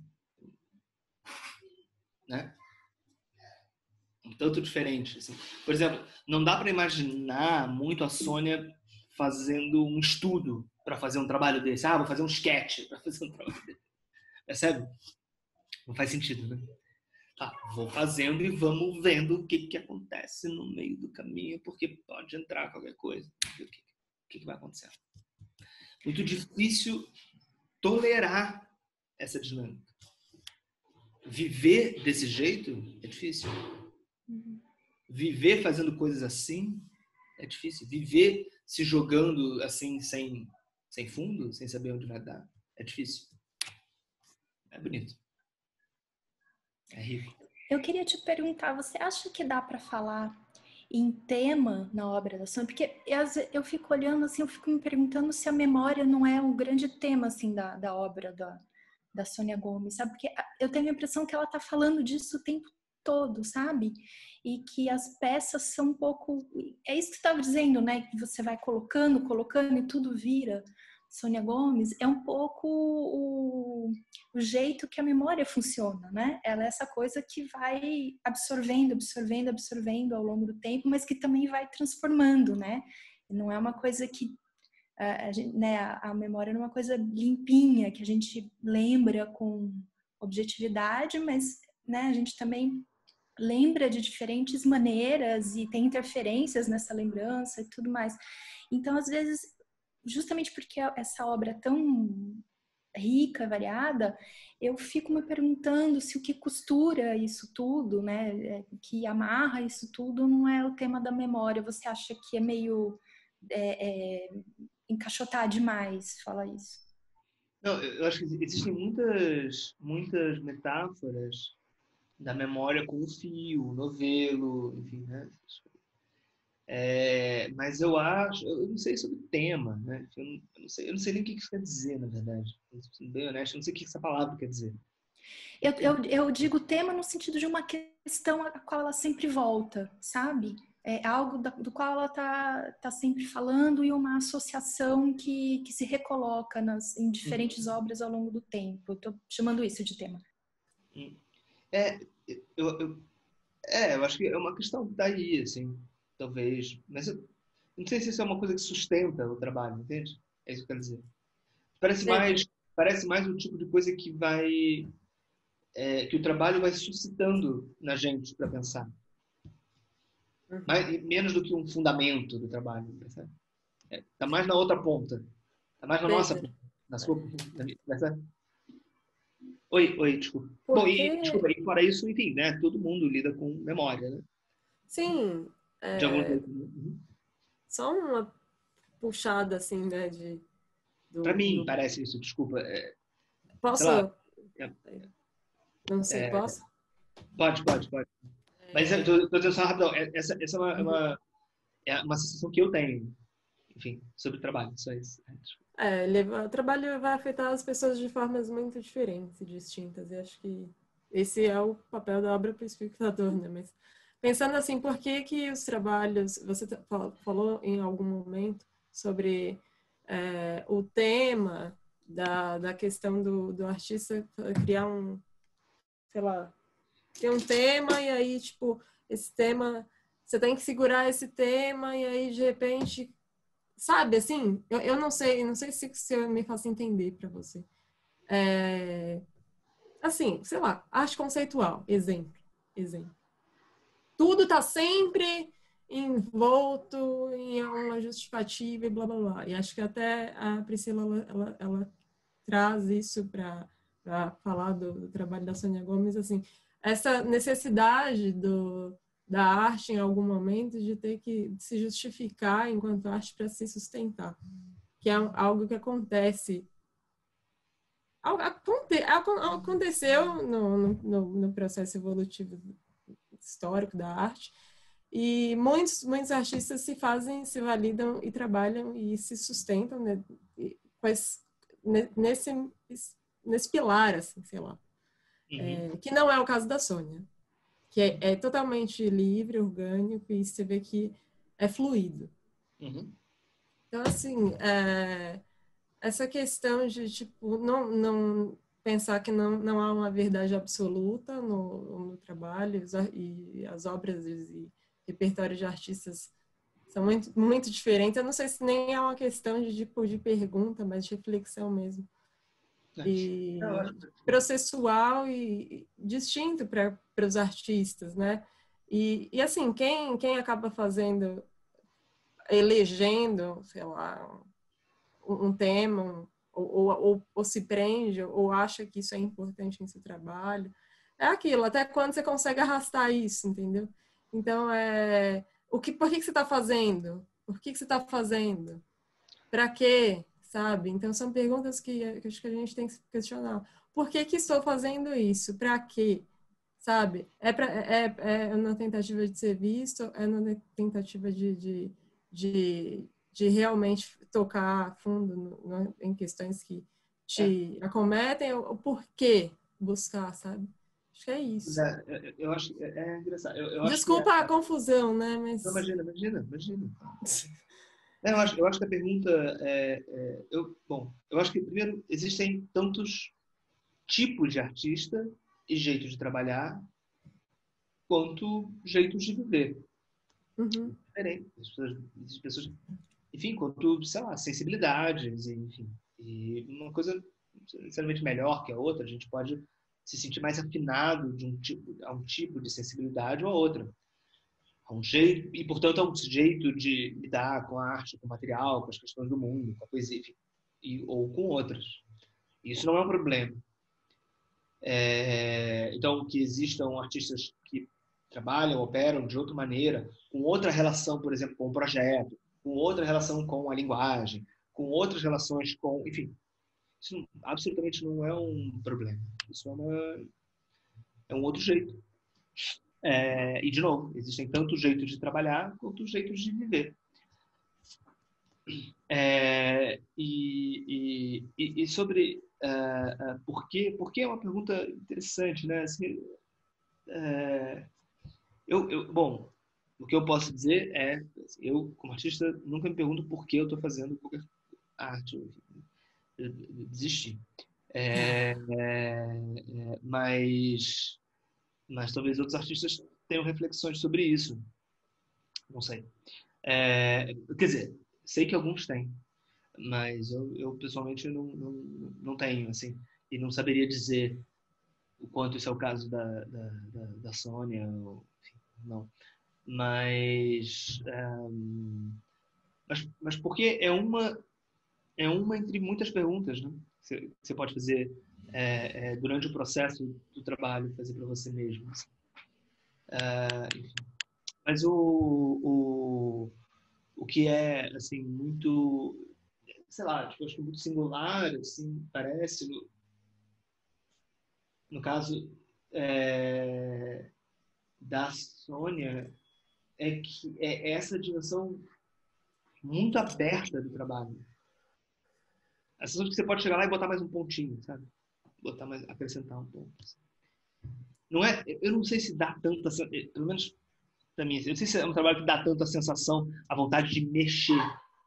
Né? Um tanto diferente. Assim. Por exemplo, não dá para imaginar muito a Sônia fazendo um estudo para fazer um trabalho desse. Ah, vou fazer um sketch para fazer um trabalho desse. Percebe? Não faz sentido, né? Tá, vou fazendo e vamos vendo o que, que acontece no meio do caminho, porque pode entrar qualquer coisa. O que, o que, que vai acontecer? Muito difícil tolerar essa dinâmica. Viver desse jeito é difícil. Uhum. Viver fazendo coisas assim é difícil. Viver se jogando assim, sem, sem fundo, sem saber onde vai dar, é difícil. É bonito. É rico. Eu queria te perguntar, você acha que dá para falar em tema na obra da Sônia? Porque eu, eu fico olhando assim, eu fico me perguntando se a memória não é um grande tema assim da, da obra da, da Sônia Gomes, sabe? Porque eu tenho a impressão que ela está falando disso o tempo todo, sabe? E que as peças são um pouco... É isso que você estava dizendo, né? Que você vai colocando, colocando e tudo vira Sônia Gomes. É um pouco o, o jeito que a memória funciona, né? Ela é essa coisa que vai absorvendo, absorvendo, absorvendo ao longo do tempo, mas que também vai transformando, né? Não é uma coisa que... A, a, né, a, a memória não é uma coisa limpinha, que a gente lembra com objetividade, mas né, a gente também lembra de diferentes maneiras e tem interferências nessa lembrança e tudo mais. Então, às vezes, justamente porque essa obra é tão rica, variada, eu fico me perguntando se o que costura isso tudo, né, que amarra isso tudo, não é o tema da memória. Você acha que é meio é, é, encaixotar demais falar isso? Não, eu acho que existem muitas, muitas metáforas da memória com o fio, o novelo, enfim, né? É, mas eu acho, eu não sei sobre o tema, né? Eu não, eu não, sei, eu não sei nem o que isso quer dizer, na verdade. Sendo bem honesto, eu não sei o que essa palavra quer dizer. Eu, eu, eu digo tema no sentido de uma questão a qual ela sempre volta, sabe? É algo da, do qual ela está tá sempre falando e uma associação que, que se recoloca nas, em diferentes uhum. obras ao longo do tempo. Eu estou chamando isso de tema. É, eu, eu, é, eu acho que é uma questão daí, assim, talvez. Mas eu não sei se isso é uma coisa que sustenta o trabalho, entende? É isso que eu quero dizer. Parece mais, parece mais um tipo de coisa que vai... É, que o trabalho vai suscitando na gente para pensar. Uhum. Mais, menos do que um fundamento do trabalho, percebe? É, tá mais na outra ponta. Tá mais na nossa ponta. Na sua ponta. Oi, oi, desculpa. Porque... Bom, e, desculpa, e fora isso, enfim, né? Todo mundo lida com memória, né? Sim. É... De algum jeito. Uhum. Só uma puxada, assim, né? De, do, pra mim, do... parece isso, desculpa. É... Posso? Lá, é... Não sei, é... posso? Pode, pode, pode. Mas eu tô, tô dizendo só rapidão, essa, essa é uma, uma, é uma sensação que eu tenho, enfim, sobre o trabalho, só isso. É, ele, o trabalho vai afetar as pessoas de formas muito diferentes e distintas, e acho que esse é o papel da obra para o espectador, né? Mas pensando assim, por que que os trabalhos, você falou em algum momento sobre é, o tema da, da questão do, do artista criar um, sei lá, criar um tema e aí, tipo, esse tema, você tem que segurar esse tema e aí, de repente, sabe, assim, eu, eu não sei, não sei se, se eu me faço entender para você. É, assim, sei lá, arte conceitual, exemplo, exemplo. Tudo está sempre envolto em uma justificativa e blá, blá, blá. E acho que até a Priscila, ela, ela, ela traz isso para falar do, do trabalho da Sônia Gomes, assim, essa necessidade do, da arte em algum momento de ter que se justificar enquanto arte para se sustentar, que é algo que acontece aconte, aconteceu no, no, no processo evolutivo histórico da arte, e muitos, muitos artistas se fazem, se validam e trabalham e se sustentam, né, mas nesse, nesse pilar, assim, sei lá. Uhum. É, que não é o caso da Sônia, que é, é totalmente livre, orgânico, e você vê que é fluido. Uhum. Então, assim, é, essa questão de, tipo, não, não pensar que não, não há uma verdade absoluta no, no trabalho, e as obras e repertórios de artistas são muito, muito diferentes. Eu não sei se nem é uma questão de, tipo, de pergunta, mas de reflexão mesmo. E processual e, e distinto para os artistas, né? E, e assim, quem, quem acaba fazendo, elegendo, sei lá, um, um tema, um, ou, ou, ou se prende, ou acha que isso é importante em seu trabalho, é aquilo, até quando você consegue arrastar isso, entendeu? Então, é, o que, por que, que você está fazendo? Por que, que você está fazendo? Para quê? Sabe? Então, são perguntas que, que acho que a gente tem que questionar. Por que que estou fazendo isso? Para quê? Sabe? É, pra, é, é na tentativa de ser visto? É na tentativa de, de, de, de realmente tocar a fundo no, no, em questões que te é. acometem? O porquê buscar, sabe? Acho que é isso. É, eu, eu acho é, é engraçado. Eu, eu Desculpa acho a confusão, né? Mas... Não, imagina, imagina, imagina. Eu acho, eu acho que a pergunta é, é eu, bom, eu acho que primeiro existem tantos tipos de artista e jeitos de trabalhar quanto jeitos de viver. Uhum. Diferente. As pessoas, as pessoas, enfim, quanto, sei lá, sensibilidades, enfim. E uma coisa necessariamente melhor que a outra, a gente pode se sentir mais afinado de um tipo, a um tipo de sensibilidade ou a outra. A um jeito, e, portanto, a um jeito de lidar com a arte, com o material, com as questões do mundo, com a poesia, enfim, e, ou com outras. Isso não é um problema. É, então, que existam artistas que trabalham, operam de outra maneira, com outra relação, por exemplo, com o projeto, com outra relação com a linguagem, com outras relações com... Enfim, isso absolutamente não é um problema. Isso é, uma, é um outro jeito. É, e, de novo, existem tanto jeitos de trabalhar quanto jeitos de viver. É, e, e, e sobre uh, uh, por quê? Por que é uma pergunta interessante, né? Assim, uh, eu, eu, bom, o que eu posso dizer é, eu, como artista, nunca me pergunto por que eu estou fazendo qualquer arte. Eu desisti. É, é, é, mas... Mas talvez outros artistas tenham reflexões sobre isso. Não sei. É, quer dizer, sei que alguns têm, mas eu, eu pessoalmente não, não, não tenho, assim, e não saberia dizer o quanto isso é o caso da, da, da, da Sônia, ou, enfim, não. Mas, um, mas, mas porque é uma, é uma entre muitas perguntas, né? Que você pode fazer é, é, durante o processo do trabalho, fazer para você mesmo. Assim. Uh, enfim. Mas o, o, o que é, assim, muito, sei lá, tipo, acho que muito singular, assim, parece, no, no caso, é, da Sônia é que é essa dimensão muito aberta do trabalho. A sensação de que você pode chegar lá e botar mais um pontinho, sabe? Botar mais, acrescentar um ponto. Não é, eu não sei se dá tanta, pelo menos para mim, eu não sei se é um trabalho que dá tanto a sensação, a vontade de mexer.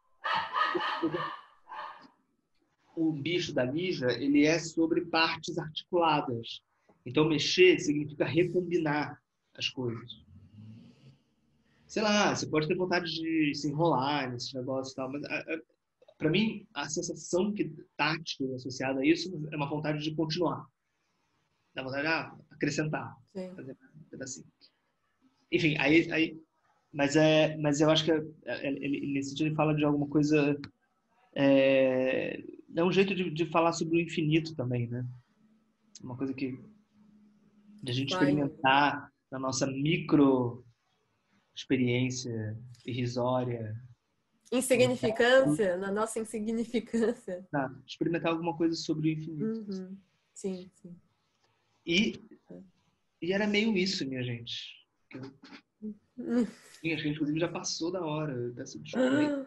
O bicho da Lígia, ele é sobre partes articuladas. Então, mexer significa recombinar as coisas. Sei lá, você pode ter vontade de se enrolar nesses negócios e tal, mas para mim, a sensação que tátil associada a isso é uma vontade de continuar. Dá vontade de ah, acrescentar. Sim. Fazer um pedacinho. Enfim, aí, aí, mas, é, mas eu acho que é, ele, nesse sentido ele fala de alguma coisa... É, é um jeito de, de falar sobre o infinito também, né? Uma coisa que de a gente Vai. experimentar na nossa micro experiência irrisória. Insignificância, na nossa insignificância. Tá, experimentar alguma coisa sobre o infinito. Uhum. Sim, sim. E, e era meio isso, minha gente. Eu, Hum. sim, acho que a gente, inclusive, já passou da hora. Eu peço desculpa.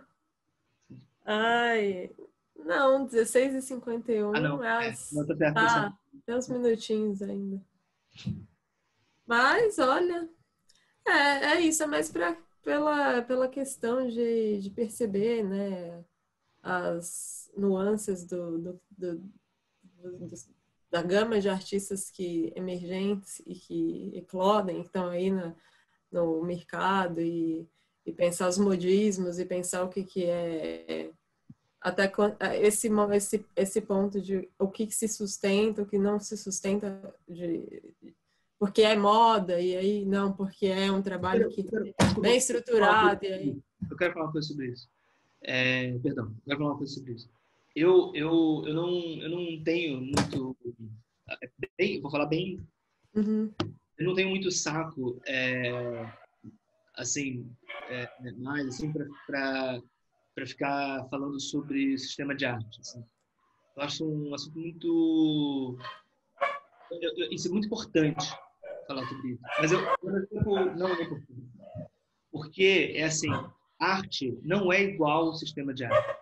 Ai, não, dezesseis e cinquenta e um. Ah, não. Mas, É, não tá perto tá, dessa... tem uns minutinhos ainda. Mas, olha, é, é isso, é mais pra, pela, pela questão de, de perceber, né, as nuances do, do, do, do, do, da gama de artistas que emergentes e que eclodem, que estão aí na, no mercado e, e pensar os modismos e pensar o que, que é até esse, esse, esse ponto de o que, que se sustenta, o que não se sustenta de, porque é moda e aí não, porque é um trabalho que é bem estruturado. E aí... Eu quero falar uma coisa sobre isso. É, perdão, eu quero falar uma coisa sobre isso. Eu, eu, eu, não, eu não tenho muito... Bem, vou falar bem... Uhum. Eu não tenho muito saco, é, assim, é, mais assim, para ficar falando sobre sistema de arte. Assim. Eu acho um assunto muito... Eu, eu, isso é muito importante, falar sobre isso. Mas eu, eu não é importante. Porque, é assim, arte não é igual ao sistema de arte.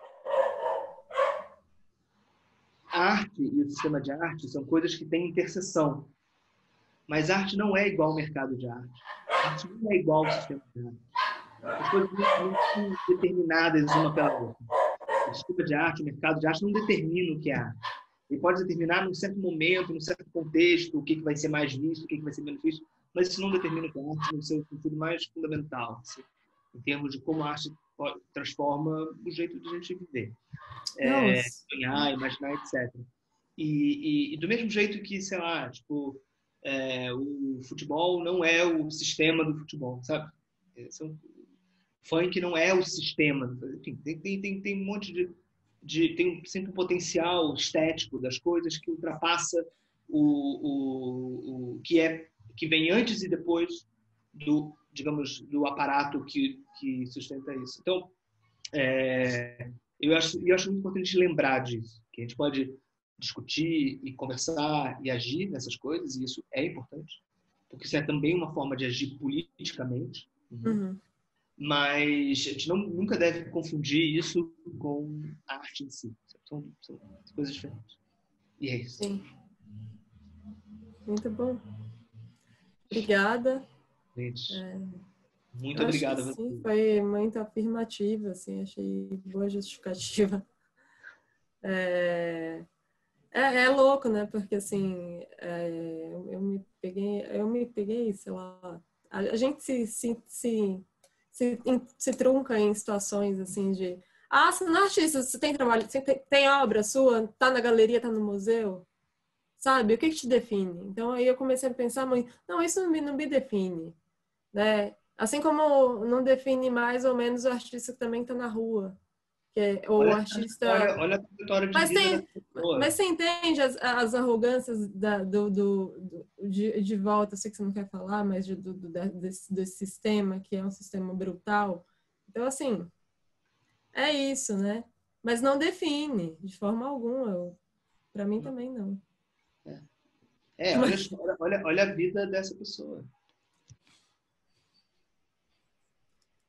A arte e o sistema de arte são coisas que têm interseção. Mas a arte não é igual ao mercado de arte. A arte não é igual ao sistema de arte. As coisas não são determinadas uma pela outra. O sistema de arte, o mercado de arte não determina o que é arte. Ele pode determinar num certo momento, num certo contexto, o que vai ser mais visto, o que vai ser menos visto, mas isso não determina o que é arte no seu sentido mais fundamental, assim, em termos de como a arte transforma o jeito de a gente viver. É, sonhar, imaginar, etcétera. E, e, e do mesmo jeito que, sei lá, tipo, é, o futebol não é o sistema do futebol, sabe? É, são, funk não é o sistema. Enfim, tem, tem, tem, tem um monte de, de... Tem sempre um potencial estético das coisas que ultrapassa o, o, o que, é, que vem antes e depois do, digamos, do aparato que, que sustenta isso. Então, é, eu, acho, eu acho muito importante lembrar disso, que a gente pode discutir e conversar e agir nessas coisas, e isso é importante, porque isso é também uma forma de agir politicamente, uhum. Mas a gente não, nunca deve confundir isso com a arte em si. São, são coisas diferentes. E é isso. Sim. Muito bom. Obrigada. Gente, é, muito obrigada. Sim, foi muito afirmativa, assim, achei boa justificativa. É, é, é louco, né? Porque assim, é, eu, eu me peguei, eu me peguei, sei lá, a, a gente se, se, se, se, se trunca em situações assim de ah, você não é artista, você tem trabalho, você tem, tem obra sua, tá na galeria, tá no museu, sabe? O que, que te define? Então aí eu comecei a pensar, mãe, não, isso não me, não me define, né? Assim como não define mais ou menos o artista que também tá na rua. Que é, ou olha, o artista... Olha, olha a história de mas, vida tem, da pessoa. mas você entende as, as arrogâncias da, do, do, do, de, de volta, eu sei que você não quer falar, mas de, do, do, desse, desse sistema, que é um sistema brutal. Então, assim, é isso, né? Mas não define, de forma alguma. Para mim também não. É, é olha, olha, olha a vida dessa pessoa.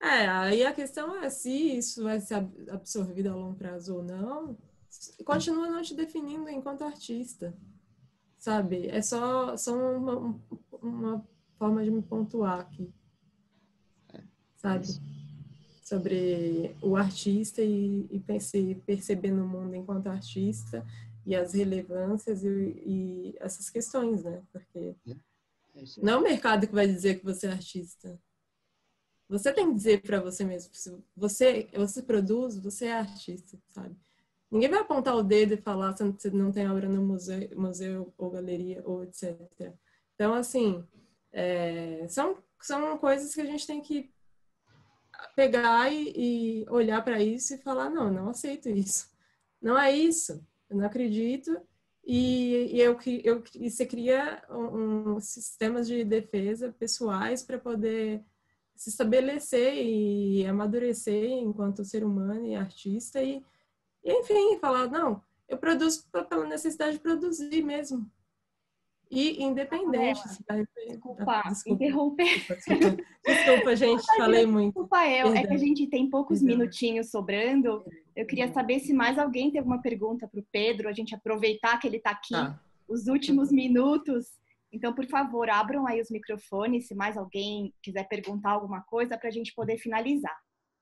É, aí a questão é se isso vai ser absorvido a longo prazo ou não, continua não te definindo enquanto artista, sabe? É só, só uma, uma forma de me pontuar aqui, sabe? Sobre o artista e, e pense, perceber no mundo enquanto artista e as relevâncias e, e essas questões, né? Porque não é o mercado que vai dizer que você é artista. Você tem que dizer para você mesmo, se você, você produz, você é artista, sabe? Ninguém vai apontar o dedo e falar se você não tem obra no museu, museu ou galeria, ou etcétera. Então, assim, é, são, são coisas que a gente tem que pegar e, e olhar para isso e falar, não, não aceito isso. Não é isso, eu não acredito. E, e, eu, eu, e você cria um, um, sistemas de defesa pessoais para poder se estabelecer e amadurecer enquanto ser humano e artista e, e enfim, falar, não, eu produzo pela necessidade de produzir mesmo. E independente. Ah, desculpa, desculpa, interromper. Desculpa, desculpa, gente, falei muito. Desculpa eu, Perdão. É que a gente tem poucos Perdão. minutinhos sobrando. Eu queria saber se mais alguém tem alguma pergunta para o Pedro, a gente aproveitar que ele está aqui, Ah. os últimos minutos. Então, por favor, abram aí os microfones, se mais alguém quiser perguntar alguma coisa, para a gente poder finalizar.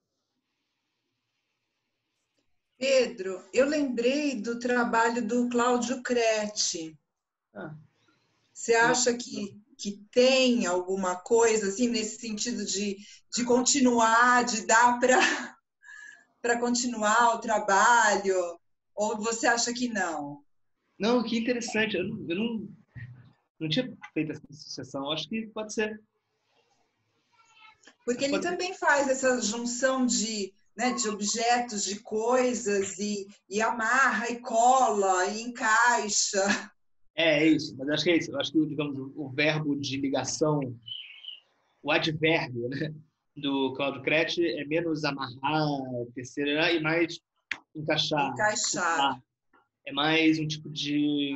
Pedro, eu lembrei do trabalho do Cláudio Crete. Ah. Você acha que, que tem alguma coisa, assim, nesse sentido de, de continuar, de dar para continuar o trabalho? Ou você acha que não? Não, que interessante. Eu não... Eu não... Não tinha feito essa associação. Acho que pode ser. Porque ele pode também faz essa junção de, né, de objetos, de coisas, e, e amarra, e cola, e encaixa. É, é isso. Mas acho que é isso. Eu acho que, digamos, o verbo de ligação, o advérbio, né, do Cláudio Crete é menos amarrar, terceira, e mais encaixar. Encaixar. É mais um tipo de...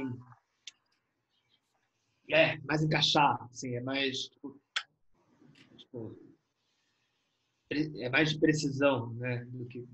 É, mais encaixar, assim, é mais, tipo, tipo, é mais de precisão, né, do que...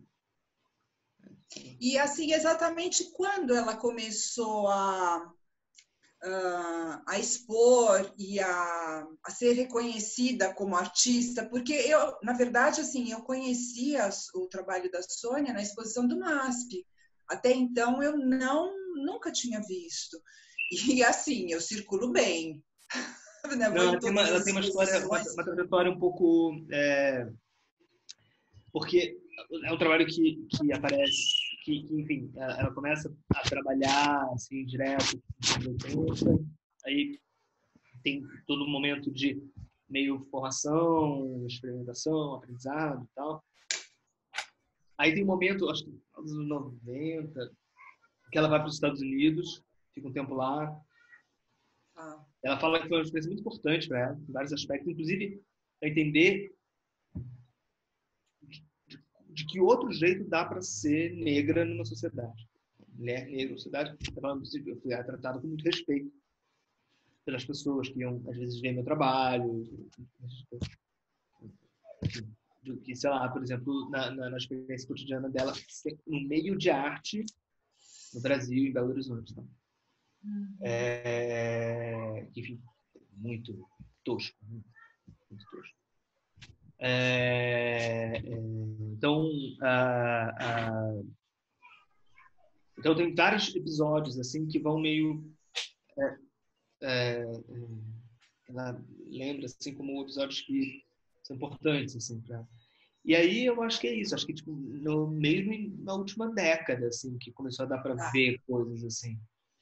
E, assim, exatamente quando ela começou a, a, a expor e a, a ser reconhecida como artista, porque eu, na verdade, assim, eu conhecia o trabalho da Sônia na exposição do MASP. Até então, eu não, nunca tinha visto. E assim, eu circulo bem. Né? Não, ela tem uma, ela tem uma história, uma, uma trajetória um pouco... É, porque é um trabalho que, que aparece, que, que enfim, ela, ela começa a trabalhar assim, direto, aí tem todo um momento de meio formação, experimentação, aprendizado e tal. Aí tem um momento, acho que nos anos noventa, que ela vai para os Estados Unidos, fica um tempo lá. Ah. Ela fala que foi uma experiência muito importante para ela, em vários aspectos, inclusive para entender de, de que outro jeito dá para ser negra numa sociedade. Mulher negra numa sociedade, eu fui tratada com muito respeito pelas pessoas que iam, às vezes, ver meu trabalho, do que, sei lá, por exemplo, na, na, na experiência cotidiana dela, no meio de arte, no Brasil, em Belo Horizonte. Tá? Uhum. É, enfim, muito tosco. Muito tosco. É, é, então, a, a, então, tem vários episódios assim que vão meio... É, é, ela lembra assim, como episódios que são importantes. Assim, pra... E aí eu acho que é isso. Acho que tipo, no, mesmo na última década assim, que começou a dar para ver coisas assim.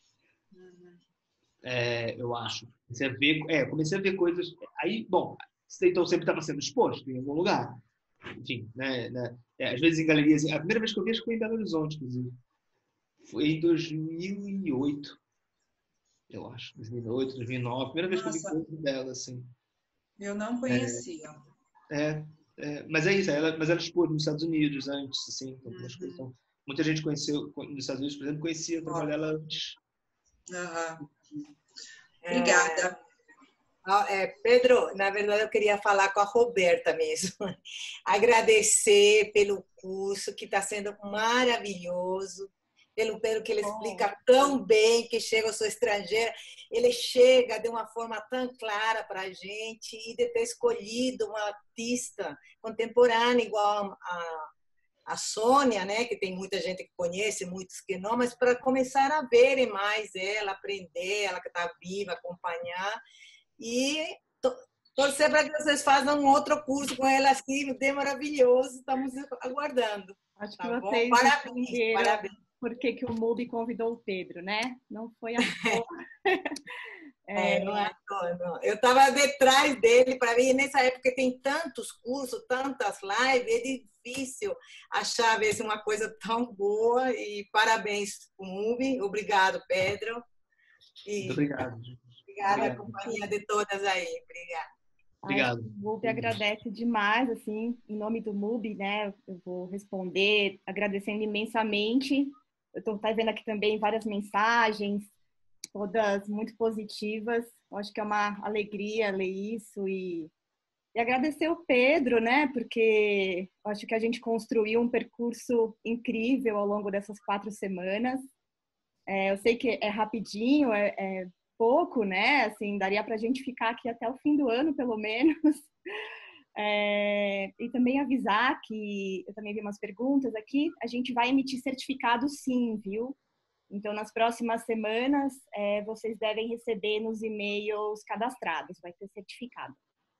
É, eu acho. Comecei a ver, é, comecei a ver coisas. Aí, bom, então sempre estava sendo exposto em algum lugar. Enfim, né? né é, às vezes em galerias. A primeira vez que eu vi acho que foi em Belo Horizonte, inclusive. Foi em dois mil e oito, eu acho. dois mil e oito, dois mil e nove. Primeira vez Nossa. que eu vi coisa dela, assim. Eu não conhecia. É, é, é, mas é isso. Ela, mas ela expôs nos Estados Unidos antes, assim. Uhum. Coisas, então, muita gente conheceu nos Estados Unidos, por exemplo, conhecia o trabalho dela antes. Uhum. Obrigada. Ah, é, Pedro, na verdade eu queria falar com a Roberta mesmo. Agradecer pelo curso que está sendo maravilhoso, pelo, pelo que ele explica tão bem, que chega, eu sou estrangeira, ele chega de uma forma tão clara para a gente, e de ter escolhido uma artista contemporânea igual a, a Sônia, né, que tem muita gente que conhece, muitos que não, mas para começar a verem mais ela, aprender, ela que está viva, acompanhar, e torcer para que vocês façam um outro curso com ela assim, é maravilhoso, estamos aguardando. Acho que tá vocês bom? Parabéns, parabéns. Por que, que o MUBI convidou o Pedro, né? Não foi a é, é, não é, não, não. Eu estava detrás dele para ver, e nessa época tem tantos cursos, tantas lives, é difícil achar ver uma coisa tão boa, e parabéns para o MUBI, obrigado, Pedro. E Muito obrigado. Obrigada à companhia de todas aí, obrigada. Obrigado. O MUBI agradece demais, assim, em nome do MUBI, né? Eu vou responder agradecendo imensamente. Eu estou vendo aqui também várias mensagens, todas muito positivas. Eu acho que é uma alegria ler isso e, e agradecer o Pedro, né? Porque eu acho que a gente construiu um percurso incrível ao longo dessas quatro semanas. É, eu sei que é rapidinho, é, é pouco, né? Assim, daria para a gente ficar aqui até o fim do ano, pelo menos. É, e também avisar que, eu também vi umas perguntas aqui, a gente vai emitir certificado sim, viu? Então, nas próximas semanas, é, vocês devem receber nos e-mails cadastrados, vai ter certificado.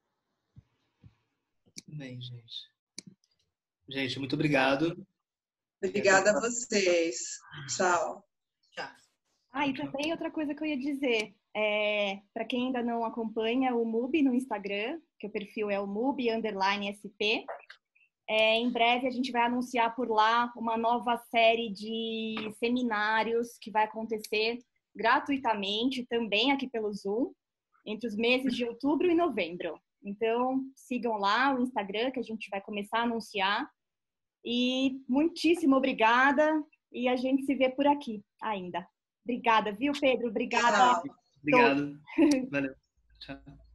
Bem, gente. Gente, muito obrigado. Obrigada a vocês. Tchau. Tchau. Ah, e também outra coisa que eu ia dizer, é, para quem ainda não acompanha o MUBI no Instagram, que o perfil é o MUBI underline S P, é, em breve a gente vai anunciar por lá uma nova série de seminários que vai acontecer gratuitamente, também aqui pelo Zoom, entre os meses de outubro e novembro. Então, sigam lá o Instagram, que a gente vai começar a anunciar. E muitíssimo obrigada, e a gente se vê por aqui ainda. Obrigada, viu, Pedro? Obrigada. Obrigado. Valeu. Tchau.